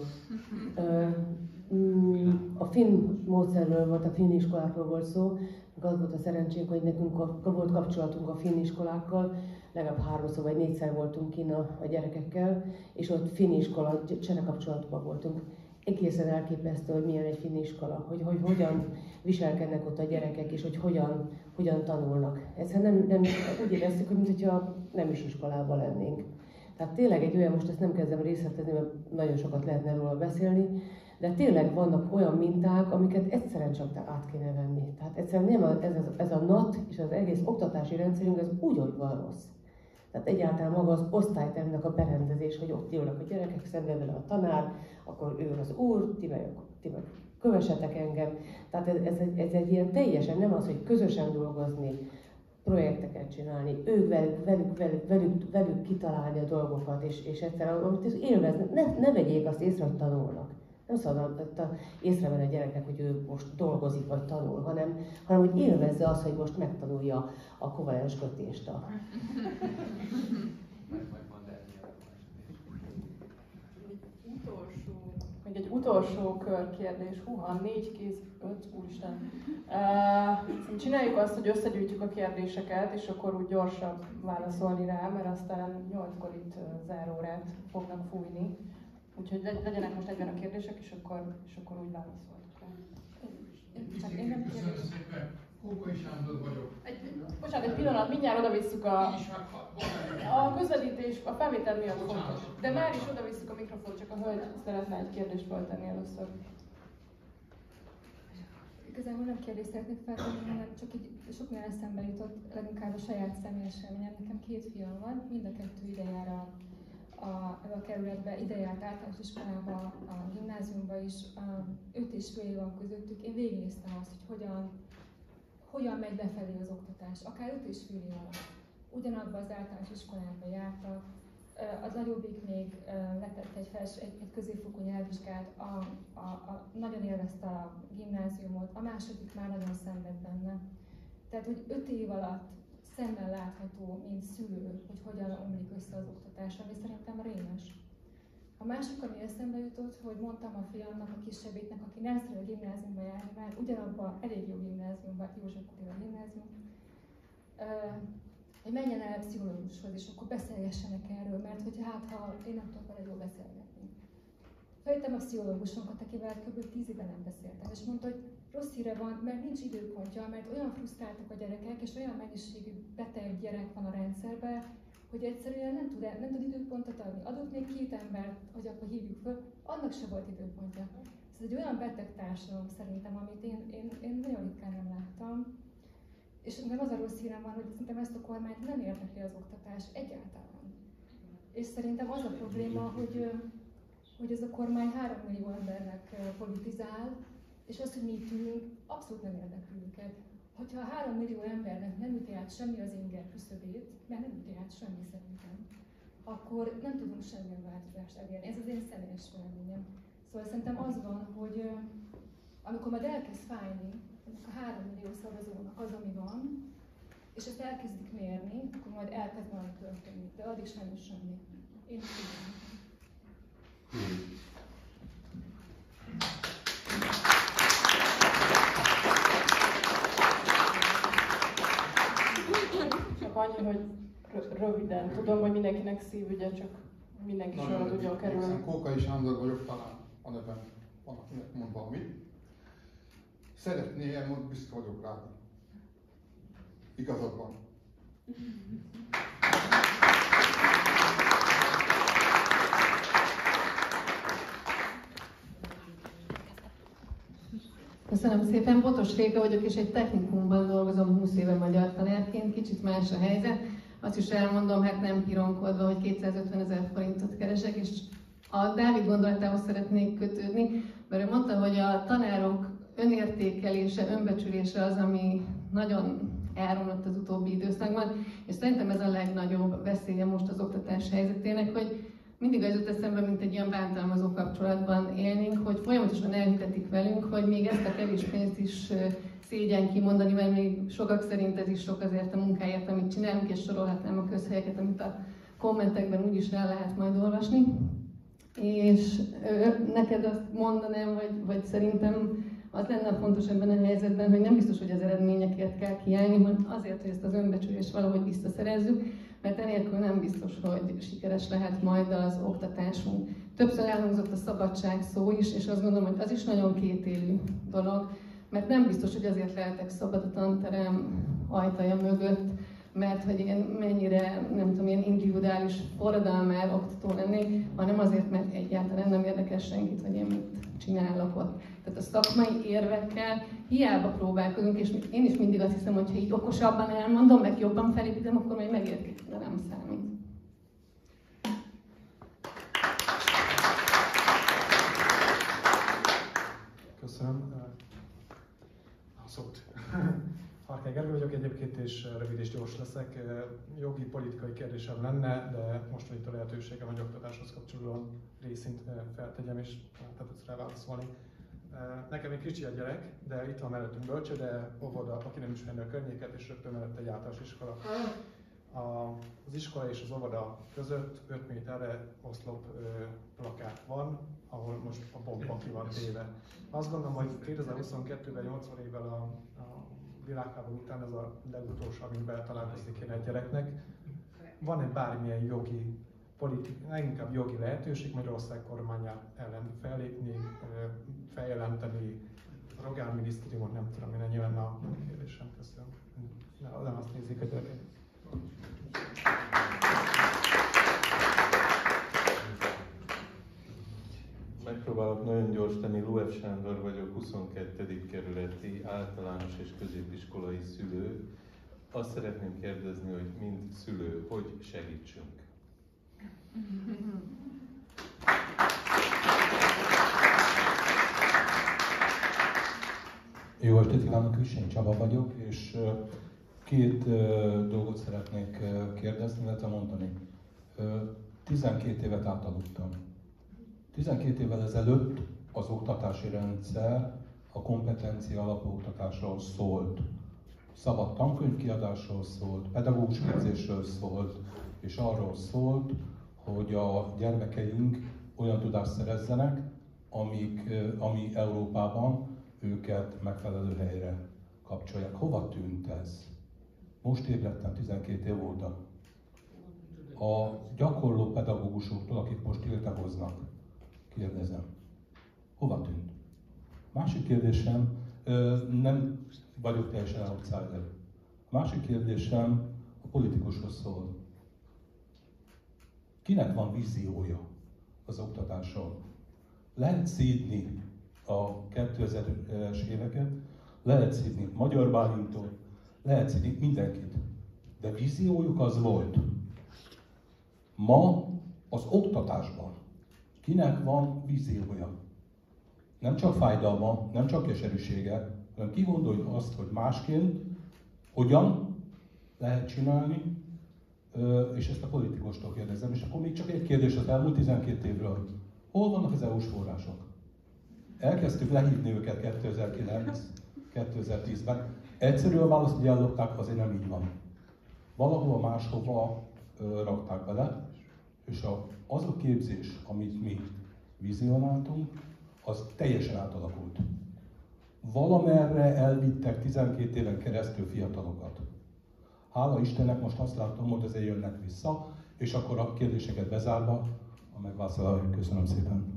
A finn módszerről volt, a finn iskolákról volt szó, az volt a szerencsénk, hogy nekünk a, volt kapcsolatunk a finn iskolákkal, legalább háromszor vagy négyszer voltunk kint a, a gyerekekkel, és ott finn iskola cserekapcsolatban voltunk. Egészen elképesztő, hogy milyen egy finn iskola, hogy, hogy hogyan viselkednek ott a gyerekek, és hogy hogyan, hogyan tanulnak. Egyszerűen nem, nem, úgy éreztük, hogy mintha nem is iskolában lennénk. Tehát tényleg egy olyan, most ezt nem kezdem részletezni, mert nagyon sokat lehetne róla beszélni, de tényleg vannak olyan minták, amiket egyszerűen csak át kéne venni. Tehát egyszerűen nem a, ez, ez a NAT és az egész oktatási rendszerünk az úgy, hogy van rossz. Tehát egyáltalán maga az osztálytermnek a berendezés, hogy ott ülnek a gyerekek, szemben vele a tanár, akkor ő az úr, ti meg, ti meg kövessetek engem. Tehát ez, ez, egy, ez egy ilyen teljesen nem az, hogy közösen dolgozni, projekteket csinálni, ők velük, velük, velük, velük, velük kitalálni a dolgokat, és, és egyszerűen, amit élvezni, ne, ne vegyék azt észre, hogy tanulnak. Nem szabad észrevenni a gyereknek, hogy ő most dolgozik vagy tanul, hanem, hanem hogy élvezze azt, hogy most megtanulja a kovalens kötést. A... Utolsó, még egy utolsó körkérdés. Húha, négy kéz, öt, úristen. Uh, csináljuk azt, hogy összegyűjtjük a kérdéseket, és akkor úgy gyorsabb válaszolni rá, mert aztán nyolckor itt zárórát fognak fújni. Úgyhogy legyenek most egyben a kérdések, és akkor, és akkor úgy válaszoltok rá. Csak én nem Köszönöm szépen, Kókai Sándor vagyok. Egy, bocsánat, egy pillanat, mindjárt odavisszük a... A közvetítés, a felvétel miatt fontos. De már is odavisszük a mikrofont, csak a hölgy szeretne egy kérdést föltenni először. Igazából nem kérdést szeretnék feltenni, hanem csak így sok minden eszembe jutott, leginkább a saját személyes élményem. Nekem két fiam van, mind a kettő ide jár a A, a kerületbe, ide járt általános iskolába, a gimnáziumba is, öt és fél év van közöttük. Én végignéztem azt, hogy hogyan, hogyan megy befelé az oktatás, akár öt és fél év alatt. Ugyanabban az általános iskolába jártak, az nagyobbik még letett egy, fels, egy, egy középfokú nyelvvizsgát, a, a, a, nagyon élvezte a gimnáziumot, a második már nagyon szenved benne. Tehát, hogy öt év alatt szemmel látható, mint szülő, hogy hogyan omlik össze az oktatás, ami szerintem rémes. A másik, ami eszembe jutott, hogy mondtam a fiamnak, a kisebbiknek, aki nem szeret a gimnáziumba járni, már ugyanabban elég jó gimnáziumban, József Attila gimnázium, hogy menjen el pszichológushoz, és akkor beszélgessenek erről, mert hogy hát, ha én nem tudok vele jól beszélgetni. Feljöttem a pszichológusunkat, akivel kb. tíz éve nem beszéltem, és mondta, hogy rossz híre van, mert nincs időpontja, mert olyan frusztráltak a gyerekek, és olyan mennyiségű beteg gyerek van a rendszerben, hogy egyszerűen nem tud, nem tud időpontot adni. Adott még két embert, hogy akkor hívjuk föl, annak se volt időpontja. Ez egy olyan beteg társadalom szerintem, amit én, én, én nagyon ritkán nem láttam. És nem az a rossz hírem van, hogy szerintem ezt a kormányt nem érdekli az oktatás egyáltalán. És szerintem az a probléma, hogy, hogy ez a kormány három millió embernek politizál, és az, hogy mi itt ülünk, abszolút nem érdekli őket. Hogyha a három millió embernek nem üti át semmi az inger küszöbét, mert nem üti át semmi szerintem, akkor nem tudunk semmilyen változást elérni. Ez az én személyes véleményem. Szóval szerintem az van, hogy amikor majd elkezd fájni a három millió szavazónak az, ami van, és ezt elkezdik mérni, akkor majd elkezd valami történni. De addig sajnos semmi. Én is tudom. csak annyi, hogy röviden. Tudom, hogy mindenkinek szívügye, csak mindenki sorra tudjon kerülni. Kókai Sándor vagyok, talán a nevem van, akinek mond valamit. Szeretné elmondani, biztos vagyok rá. Igazad van. Köszönöm szépen, Botos Réka vagyok, és egy technikumban dolgozom húsz éve magyar tanárként, kicsit más a helyzet. Azt is elmondom, hát nem pironkodva, hogy kétszázötven ezer forintot keresek, és a Dávid gondolatához szeretnék kötődni, mert ő mondta, hogy a tanárok önértékelése, önbecsülése az, ami nagyon elromlott az utóbbi időszakban, és szerintem ez a legnagyobb veszélye most az oktatás helyzetének, hogy mindig az jut eszembe, mint egy ilyen bántalmazó kapcsolatban élnénk, hogy folyamatosan elhitetik velünk, hogy még ezt a kevés pénzt is szégyen kimondani, mert még sokak szerint ez is sok azért a munkáért, amit csinálunk, és sorolhatnám a közhelyeket, amit a kommentekben úgyis el lehet majd olvasni. És neked azt mondanám, vagy, vagy szerintem az lenne a fontos ebben a helyzetben, hogy nem biztos, hogy az eredményekért kell kiállni, hanem azért, hogy ezt az önbecsülést valahogy visszaszerezzük, mert enélkül nem biztos, hogy sikeres lehet majd az oktatásunk. Többször elhangzott a szabadság szó is, és azt gondolom, hogy az is nagyon kétélű dolog, mert nem biztos, hogy azért lehetek szabad a tanterem ajtaja mögött, mert hogy én mennyire, nem tudom, ilyen individuális forradalmár oktató lennék, hanem azért, mert egyáltalán nem érdekes senkit, hogy én mit csinálok ott. Tehát a szakmai érvekkel hiába próbálkozunk, és én is mindig azt hiszem, hogy ha így okosabban elmondom, meg jobban felépítem, akkor majd megérkezik, de nem számít. Köszönöm a szót. Harkály Gergő vagyok egyébként, és rövid és gyors leszek. Jogi, politikai kérdésem lenne, de most van itt a lehetőségem, hogy oktatáshoz kapcsolóan részint feltegyem, és tehát tudsz rá válaszolni. Nekem egy kicsi a gyerek, de itt van mellettünk bölcsőde, óvoda, aki nem ismerni a környéket, és rögtön mellett egy általános iskola. Az iskola és az óvoda között öt méterre oszlop plakát van, ahol most a bomba ki van téve. Azt gondolom, hogy kétezer-huszonkettőben, nyolcvan évvel a, a világháború után ez a legutolsó, amiben találkozni kéne egy gyereknek. Van-e bármilyen jogi, politik, inkább jogi lehetőség Magyarország kormánya ellen fellépni, feljelenteni a Rogán minisztériumot, nem tudom, én ennyi lenne a kérdésem. Köszönöm. Nem azt nézik a gyerekek. Megpróbálok nagyon gyors tenni. Luev Sándor vagyok, huszonkettedik kerületi általános és középiskolai szülő. Azt szeretném kérdezni, hogy mint szülő, hogy segítsünk? Jó estét kívánok, Hüsein Csaba vagyok, és két dolgot szeretnék kérdezni, illetve mondani. tizenkét évet átaludtam. tizenkét évvel ezelőtt az oktatási rendszer a kompetencia alapú oktatásról szólt. Szabad tankönyvkiadásról szólt, pedagógus képzésről szólt, és arról szólt, hogy a gyermekeink olyan tudást szerezzenek, amik, ami Európában őket megfelelő helyre kapcsolják. Hova tűnt ez? Most ébredtem, tizenkét év óta. A gyakorló pedagógusoktól, akik most tiltakoznak, kérdezem, hova tűnt? Másik kérdésem, nem vagyok teljesen outsider. A másik kérdésem a politikushoz szól. Kinek van víziója az oktatásról? Lehet szídni a kétezres éveket, lehet szídni Magyar Bálintot, lehet szídni mindenkit. De víziójuk az volt. Ma az oktatásban kinek van víziója? Nem csak fájdalma, nem csak keserűsége, hanem ki gondolja azt, hogy másként, hogyan lehet csinálni, és ezt a politikustól kérdezem. És akkor még csak egy kérdés az elmúlt tizenkét évről. Hol vannak az é u-s források? Elkezdtük lehívni őket kétezer-kilenc kétezer-tízben. Egyszerű a válasz, hogy ellopták, azért nem így van. Valahova máshova ö, rakták bele, és a, az a képzés, amit mi vizionáltunk, az teljesen átalakult. Valamerre elvittek tizenkét éven keresztül fiatalokat. Hála Istennek most azt látom, hogy azért jönnek vissza, és akkor a kérdéseket bezárva, a megválaszolásra köszönöm szépen.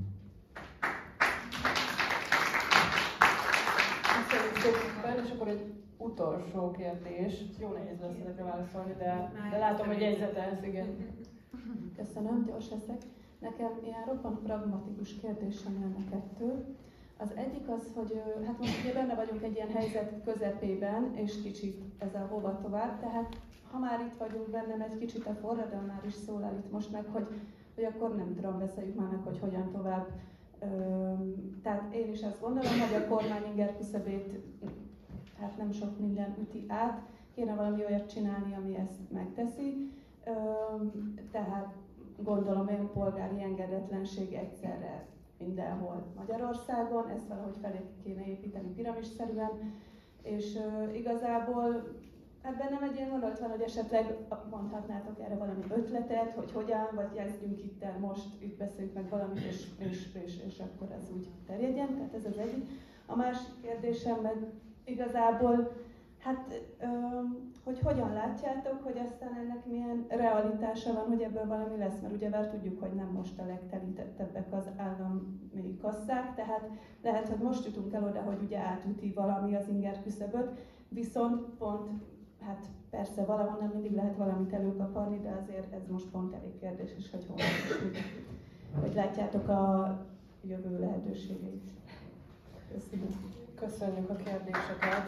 Köszönjük szépen, és akkor egy utolsó kérdés. Jó nehéz lesz ezekre válaszolni, de, de látom, hogy jegyzetelsz, igen. Köszönöm, gyors leszek. Nekem ilyen roppant pragmatikus kérdésem lenne kettő. Az egyik az, hogy hát most ugye benne vagyunk egy ilyen helyzet közepében, és kicsit ez a hova tovább, tehát ha már itt vagyunk bennem egy kicsit a forradalmár is szólal itt most meg, hogy, hogy akkor nem tudom, beszéljük már meg, hogy hogyan tovább. Üm, tehát én is azt gondolom, hogy a kormány inger küszöbét hát nem sok minden üti át, kéne valami olyat csinálni, ami ezt megteszi. Üm, tehát gondolom én polgári engedetlenség egyszerre mindenhol Magyarországon, ezt valahogy felé kéne építeni piramisszerűen, és uh, igazából hát bennem egy ilyen gondolat van, hogy esetleg mondhatnátok erre valami ötletet, hogy hogyan, vagy kezdjünk itt el most, itt beszéljük meg valamit, és, és, és, és akkor ez úgy terjedjen, tehát ez az egyik. A másik kérdésem meg igazából, hát, ö, hogy hogyan látjátok, hogy aztán ennek milyen realitása van, hogy ebből valami lesz, mert ugye már tudjuk, hogy nem most a legtelítettebbek az állami kasszák, tehát lehet, hogy most jutunk el oda, hogy ugye átüti valami az inger küszöböt, viszont pont, hát persze valahonnan mindig lehet valamit előkaparni, de azért ez most pont elég kérdés is, hogy hol is, hogy látjátok a jövő lehetőségeit. Köszönöm. Köszönjük a kérdéseket.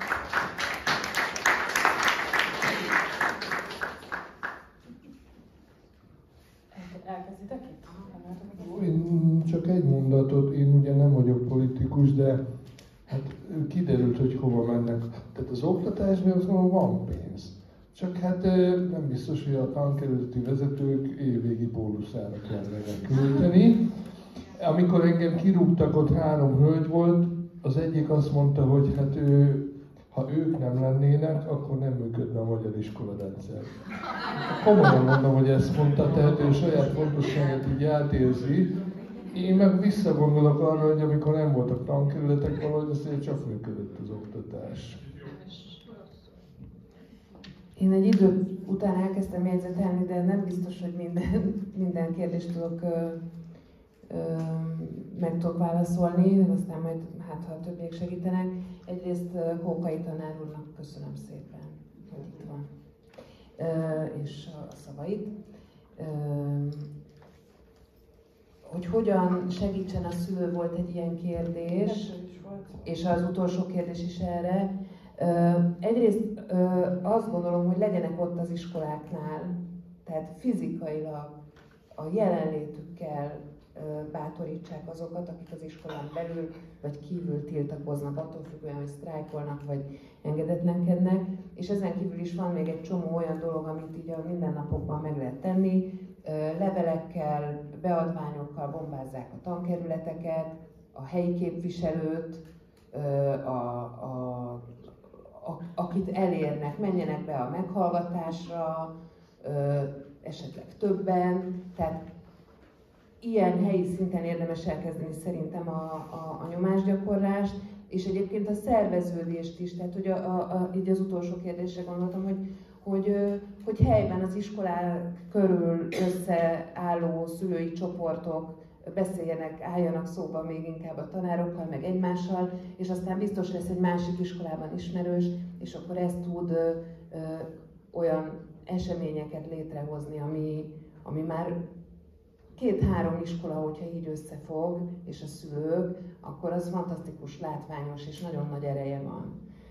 Elkezditek itt? Én csak egy mondatot, én ugye nem vagyok politikus, de hát kiderült, hogy hova mennek. Tehát az oktatásban van pénz. Csak hát nem biztos, hogy a tankerületi vezetők évvégi bónuszára kellene küldeni. Amikor engem kirúgtak, ott három hölgy volt, az egyik azt mondta, hogy hát ő, ha ők nem lennének, akkor nem működne a magyar iskolarendszer. Komolyan mondom, hogy ezt mondta, tehát ő saját fontosságát így átérzi. Én meg visszagondolok arra, hogy amikor nem voltak tankerületek, valahogy azért csak működött az oktatás. Én egy idő után elkezdtem jegyzetelni, de nem biztos, hogy minden, minden kérdést tudok, ö, ö, meg tudok válaszolni, aztán majd hát, ha a többiek segítenek. Egyrészt Kókai tanár úrnak köszönöm szépen, hogy itt van, ö, és a szavait. Ö, hogy hogyan segítsen a szülő, volt egy ilyen kérdés, és az utolsó kérdés is erre. Egyrészt azt gondolom, hogy legyenek ott az iskoláknál, tehát fizikailag a jelenlétükkel bátorítsák azokat, akik az iskolán belül vagy kívül tiltakoznak, attól függően, hogy sztrájkolnak vagy engedetlenkednek. És ezen kívül is van még egy csomó olyan dolog, amit így a mindennapokban meg lehet tenni. Levelekkel, beadványokkal bombázzák a tankerületeket, a helyi képviselőt, a, a, a, akit elérnek, menjenek be a meghallgatásra, esetleg többen. Tehát ilyen helyi szinten érdemes elkezdeni szerintem a, a, a nyomásgyakorlást, és egyébként a szerveződést is. Tehát hogy a, a, a, így az utolsó kérdésre gondoltam, hogy Hogy, hogy helyben az iskolák körül összeálló szülői csoportok beszéljenek, álljanak szóba még inkább a tanárokkal, meg egymással, és aztán biztos lesz egy másik iskolában ismerős, és akkor ezt tud ö, ö, olyan eseményeket létrehozni, ami, ami már két-három iskola, hogyha így összefog, és a szülők, akkor az fantasztikus, látványos, és nagyon nagy ereje van.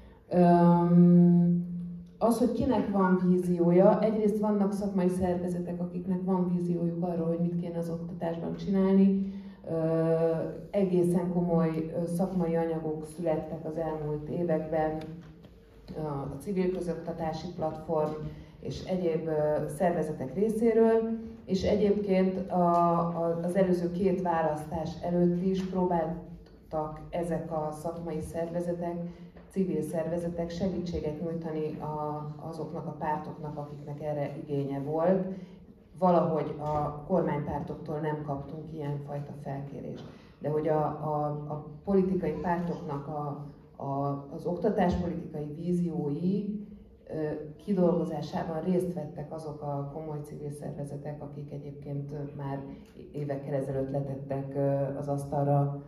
Öm, Az, hogy kinek van víziója, egyrészt vannak szakmai szervezetek, akiknek van víziójuk arról, hogy mit kéne az oktatásban csinálni. Egészen komoly szakmai anyagok születtek az elmúlt években, a civil közoktatási platform és egyéb szervezetek részéről, és egyébként a, a, az előző két választás előtt is próbáltak ezek a szakmai szervezetek, civil szervezetek segítséget nyújtani a, azoknak a pártoknak, akiknek erre igénye volt. Valahogy a kormánypártoktól nem kaptunk ilyenfajta felkérést. De hogy a, a, a politikai pártoknak a, a, az oktatáspolitikai víziói kidolgozásában részt vettek azok a komoly civil szervezetek, akik egyébként már évekkel ezelőtt letettek az asztalra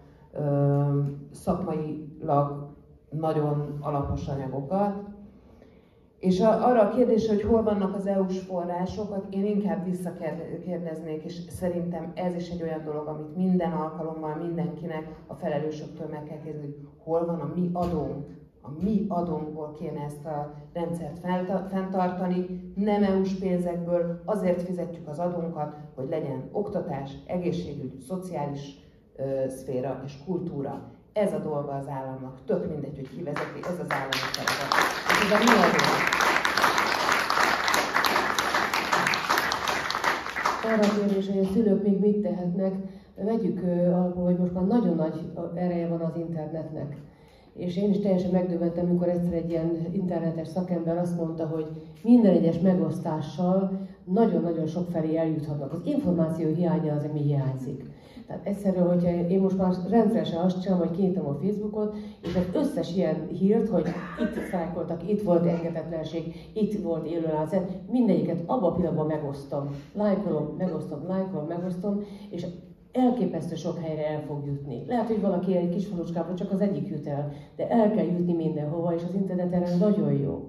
szakmailag nagyon alapos anyagokat. És a, arra a kérdésre, hogy hol vannak az é u-s forrásokat, én inkább visszakérdeznék, és szerintem ez is egy olyan dolog, amit minden alkalommal mindenkinek a felelősöktől meg kell kérdezni, hogy hol van a mi adónk, a mi adónkból kéne ezt a rendszert fenntartani, nem é u-s pénzekből, azért fizetjük az adónkat, hogy legyen oktatás, egészségügy, szociális ö, szféra és kultúra. Ez a dolga az államnak, tök mindegy, hogy ki vezeti, ez az állami feladat. És ez a mi adónk. Arra a kérdés, hogy a szülők még mit tehetnek, vegyük alapul, hogy most már nagyon nagy ereje van az internetnek. És én is teljesen megdöbbentem, amikor egyszer egy ilyen internetes szakember azt mondta, hogy minden egyes megosztással nagyon-nagyon sok felé eljuthatnak. Az információ hiánya az, ami hiányzik. Tehát egyszerűen, hogyha én most már rendszeresen azt csinálom, hogy kinyitom a Facebookot, és az összes ilyen hírt, hogy itt szájkoltak, itt volt engedhetetlenség, itt volt élőlázat, mindegyiket abban a pillanatban megosztom. Lájkolom, megosztom, lájkolom, megosztom, és elképesztő sok helyre el fog jutni. Lehet, hogy valaki egy kis falucskában csak az egyik jut el, de el kell jutni mindenhova, és az internet erre nagyon jó.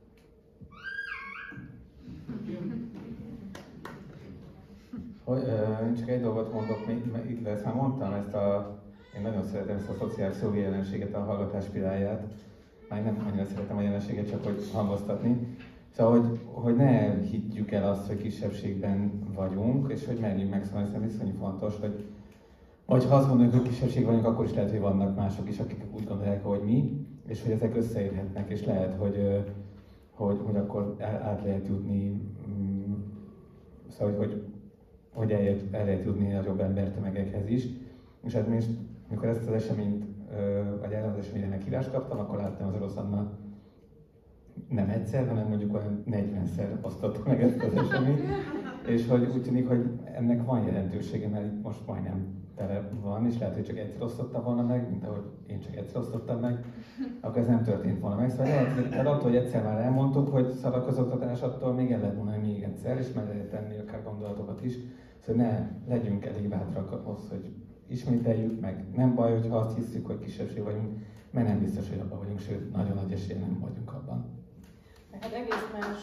Hogy, én csak egy dolgot mondok, még, de ezt már mondtam, ezt a, én nagyon szeretem ezt a szociális jogi jelenséget, a hallgatás piráját. Már nem annyira szeretem a jelenséget, csak hogy hangoztatni. Szóval, hogy, hogy ne higgyük el azt, hogy kisebbségben vagyunk, és hogy merjünk megszólni, szerintem viszonylag fontos, hogy vagy ha azt gondoljuk, hogy kisebbség vagyunk, akkor is lehet, hogy vannak mások is, akik úgy gondolják, hogy mi, és hogy ezek összeérhetnek, és lehet, hogy, hogy, hogy akkor át lehet jutni, szóval, hogy hogy el, el lehet jutni nagyobb embertömegekhez is. És hát most, mikor ezt az eseményt, vagy erre az eseményre meghívást kaptam, akkor láttam az Oroszlannal nem egyszer, hanem mondjuk olyan negyvenszer osztottam meg ezt az eseményt. És hogy úgy tűnik, hogy ennek van jelentősége, mert itt most majdnem tele van, és lehet, hogy csak egyszer osztottam volna meg, mint ahogy én csak egyszer osztottam meg, akkor ez nem történt volna meg. Szóval lehet, hogy attól, hogy egyszer már elmondtuk, hogy szar a közoktatás, attól még el lehet mondani még egyszer, és meg lehet tenni akár gondolatokat is. Szóval ne legyünk elég bátrak ahhoz, hogy ismételjük, meg nem baj, hogyha azt hiszük, hogy kisebbség vagyunk, mert nem biztos, hogy abban vagyunk, sőt, nagyon nagy esélye nem vagyunk abban. Hát egész más.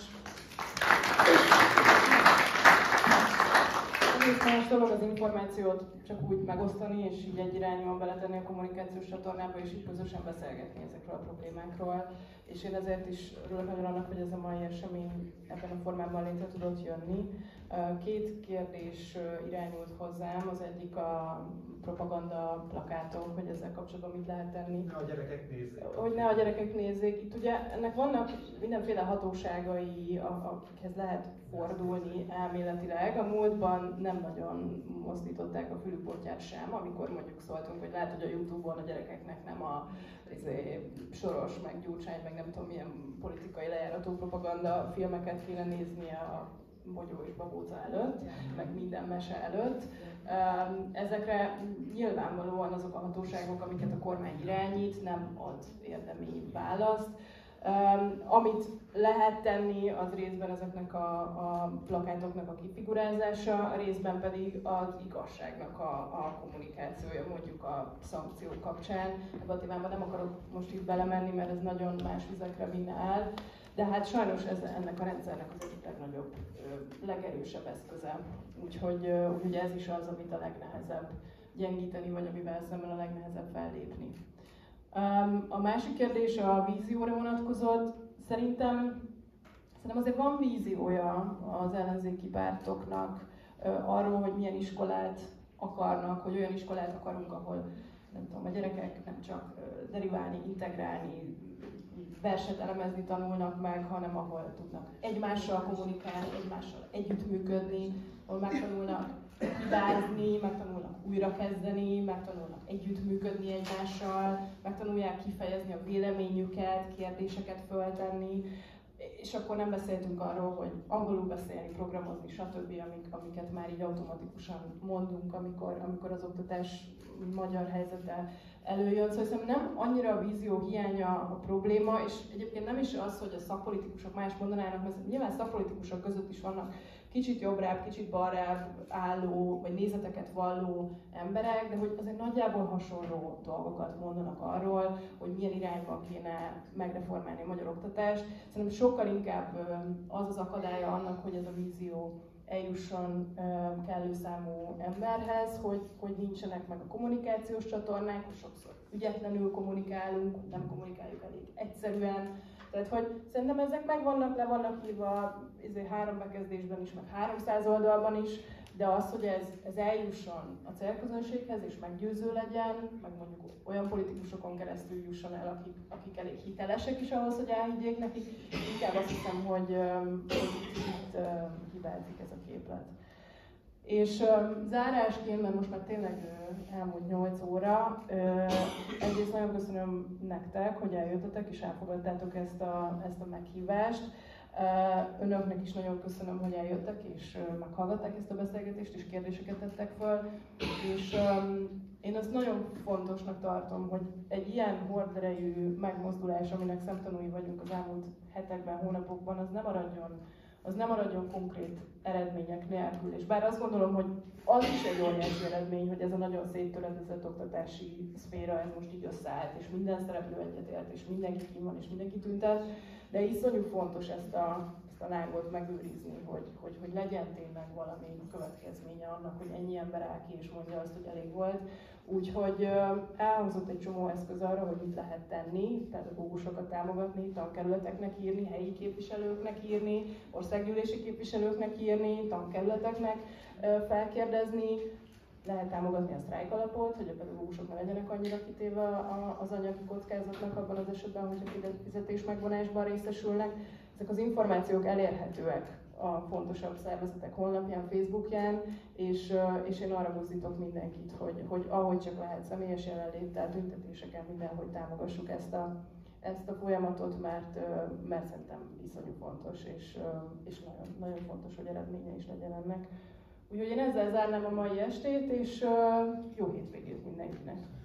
Egész más dolog az információt csak úgy megosztani, és így egy irányban beletenni a kommunikációs csatornába, és így közösen beszélgetni ezekről a problémákról. És én ezért is örülök nagyon annak, hogy ez a mai esemény ebben a formában létre tudott jönni. Két kérdés irányult hozzám, az egyik a propaganda plakátok, hogy ezzel kapcsolatban mit lehet tenni. Ne a gyerekek nézzék. Hogy ne a gyerekek nézzék. Itt ugye ennek vannak mindenféle hatóságai, akikhez lehet fordulni elméletileg. A múltban nem nagyon mozdították a fülüpotyát sem, amikor mondjuk szóltunk, hogy lehet, hogy a Youtube-on a gyerekeknek nem a izé, Soros, meg Gyurcsány, meg nem tudom milyen politikai lejárató propaganda filmeket kéne néznie a Bogyó és Babóca előtt, meg minden mese előtt. Ezekre nyilvánvalóan azok a hatóságok, amiket a kormány irányít, nem ad érdemi választ. Amit lehet tenni, az részben ezeknek a, a plakátoknak a kifigurázása, részben pedig az igazságnak a, a kommunikációja, mondjuk a szankciók kapcsán. Ebben a témában nem akarok most itt belemenni, mert ez nagyon más vizekre vinne el. De hát sajnos ez ennek a rendszernek az egyik legnagyobb, legerősebb eszköze. Úgyhogy ugye ez is az, amit a legnehezebb gyengíteni, vagy amivel szemben a legnehezebb fellépni. A másik kérdés a vízióra vonatkozott. Szerintem, szerintem azért van víziója az ellenzéki pártoknak arról, hogy milyen iskolát akarnak, hogy olyan iskolát akarunk, ahol nem tudom, a gyerekek nem csak deriválni, integrálni, verset elemezni tanulnak meg, hanem ahol tudnak egymással kommunikálni, egymással együttműködni, ahol megtanulnak hibázni, megtanulnak újrakezdeni, megtanulnak együttműködni egymással, megtanulják kifejezni a véleményüket, kérdéseket föltenni, és akkor nem beszéltünk arról, hogy angolul beszélni, programozni, stb., amik, amiket már így automatikusan mondunk, amikor, amikor az oktatás magyar helyzete előjön. Szóval szerintem nem annyira a vízió hiánya a probléma, és egyébként nem is az, hogy a szakpolitikusok más mondanának, mert nyilván szakpolitikusok között is vannak kicsit jobbrább, kicsit balrább álló, vagy nézeteket valló emberek, de hogy azért nagyjából hasonló dolgokat mondanak arról, hogy milyen irányba kéne megreformálni a magyar oktatást. Szerintem sokkal inkább az az akadálya annak, hogy ez a vízió eljusson kellő számú emberhez, hogy, hogy nincsenek meg a kommunikációs csatornák, hogy sokszor ügyetlenül kommunikálunk, nem kommunikáljuk elég egyszerűen. Tehát, hogy szerintem ezek meg vannak, le vannak írva ezért három bekezdésben is, meg háromszáz oldalban is, de az, hogy ez, ez eljusson a célközönséghez és meggyőző legyen, meg mondjuk olyan politikusokon keresztül jusson el, akik, akik elég hitelesek is ahhoz, hogy elhiggyék nekik, inkább azt hiszem, hogy, hogy itt hibázik ez a képlet. És uh, zárásként, mert most már tényleg uh, elmúlt nyolc óra, uh, egyrészt nagyon köszönöm nektek, hogy eljöttetek és elfogadtátok ezt a, ezt a meghívást. Uh, önöknek is nagyon köszönöm, hogy eljöttek és uh, meghallgatták ezt a beszélgetést és kérdéseket tettek föl. És um, én azt nagyon fontosnak tartom, hogy egy ilyen horderejű megmozdulás, aminek szemtanúi vagyunk az elmúlt hetekben, hónapokban, az nem maradjon az nem maradjon konkrét eredmények nélkül. És bár azt gondolom, hogy az is egy óriási eredmény, hogy ez a nagyon széttöredezett oktatási szféra, ez most így összeállt, és minden szereplő egyetért, és mindenki kín van, és mindenki tüntet, de iszonyú fontos ezt a, ezt a lángot megőrizni, hogy, hogy, hogy legyen tényleg valami következménye annak, hogy ennyi ember áll ki és mondja azt, hogy elég volt. Úgyhogy elhangzott egy csomó eszköz arra, hogy mit lehet tenni, pedagógusokat támogatni, tankerületeknek írni, helyi képviselőknek írni, országgyűlési képviselőknek írni, tankerületeknek felkérdezni, lehet támogatni a sztrájk alapot, hogy a pedagógusok ne legyenek annyira kitéve az anyagi kockázatnak abban az esetben, hogyha fizetés megvonásban részesülnek. Ezek az információk elérhetőek a fontosabb szervezetek honlapján, Facebookján, és, és én arra buzdítok mindenkit, hogy, hogy ahogy csak lehet személyes jelenléttel, tüntetéseken, mindenhogy támogassuk ezt a, ezt a folyamatot, mert, mert szerintem iszonyú fontos, és, és nagyon, nagyon fontos, hogy eredménye is legyen ennek. Úgyhogy én ezzel zárnám a mai estét, és jó hétvégét mindenkinek!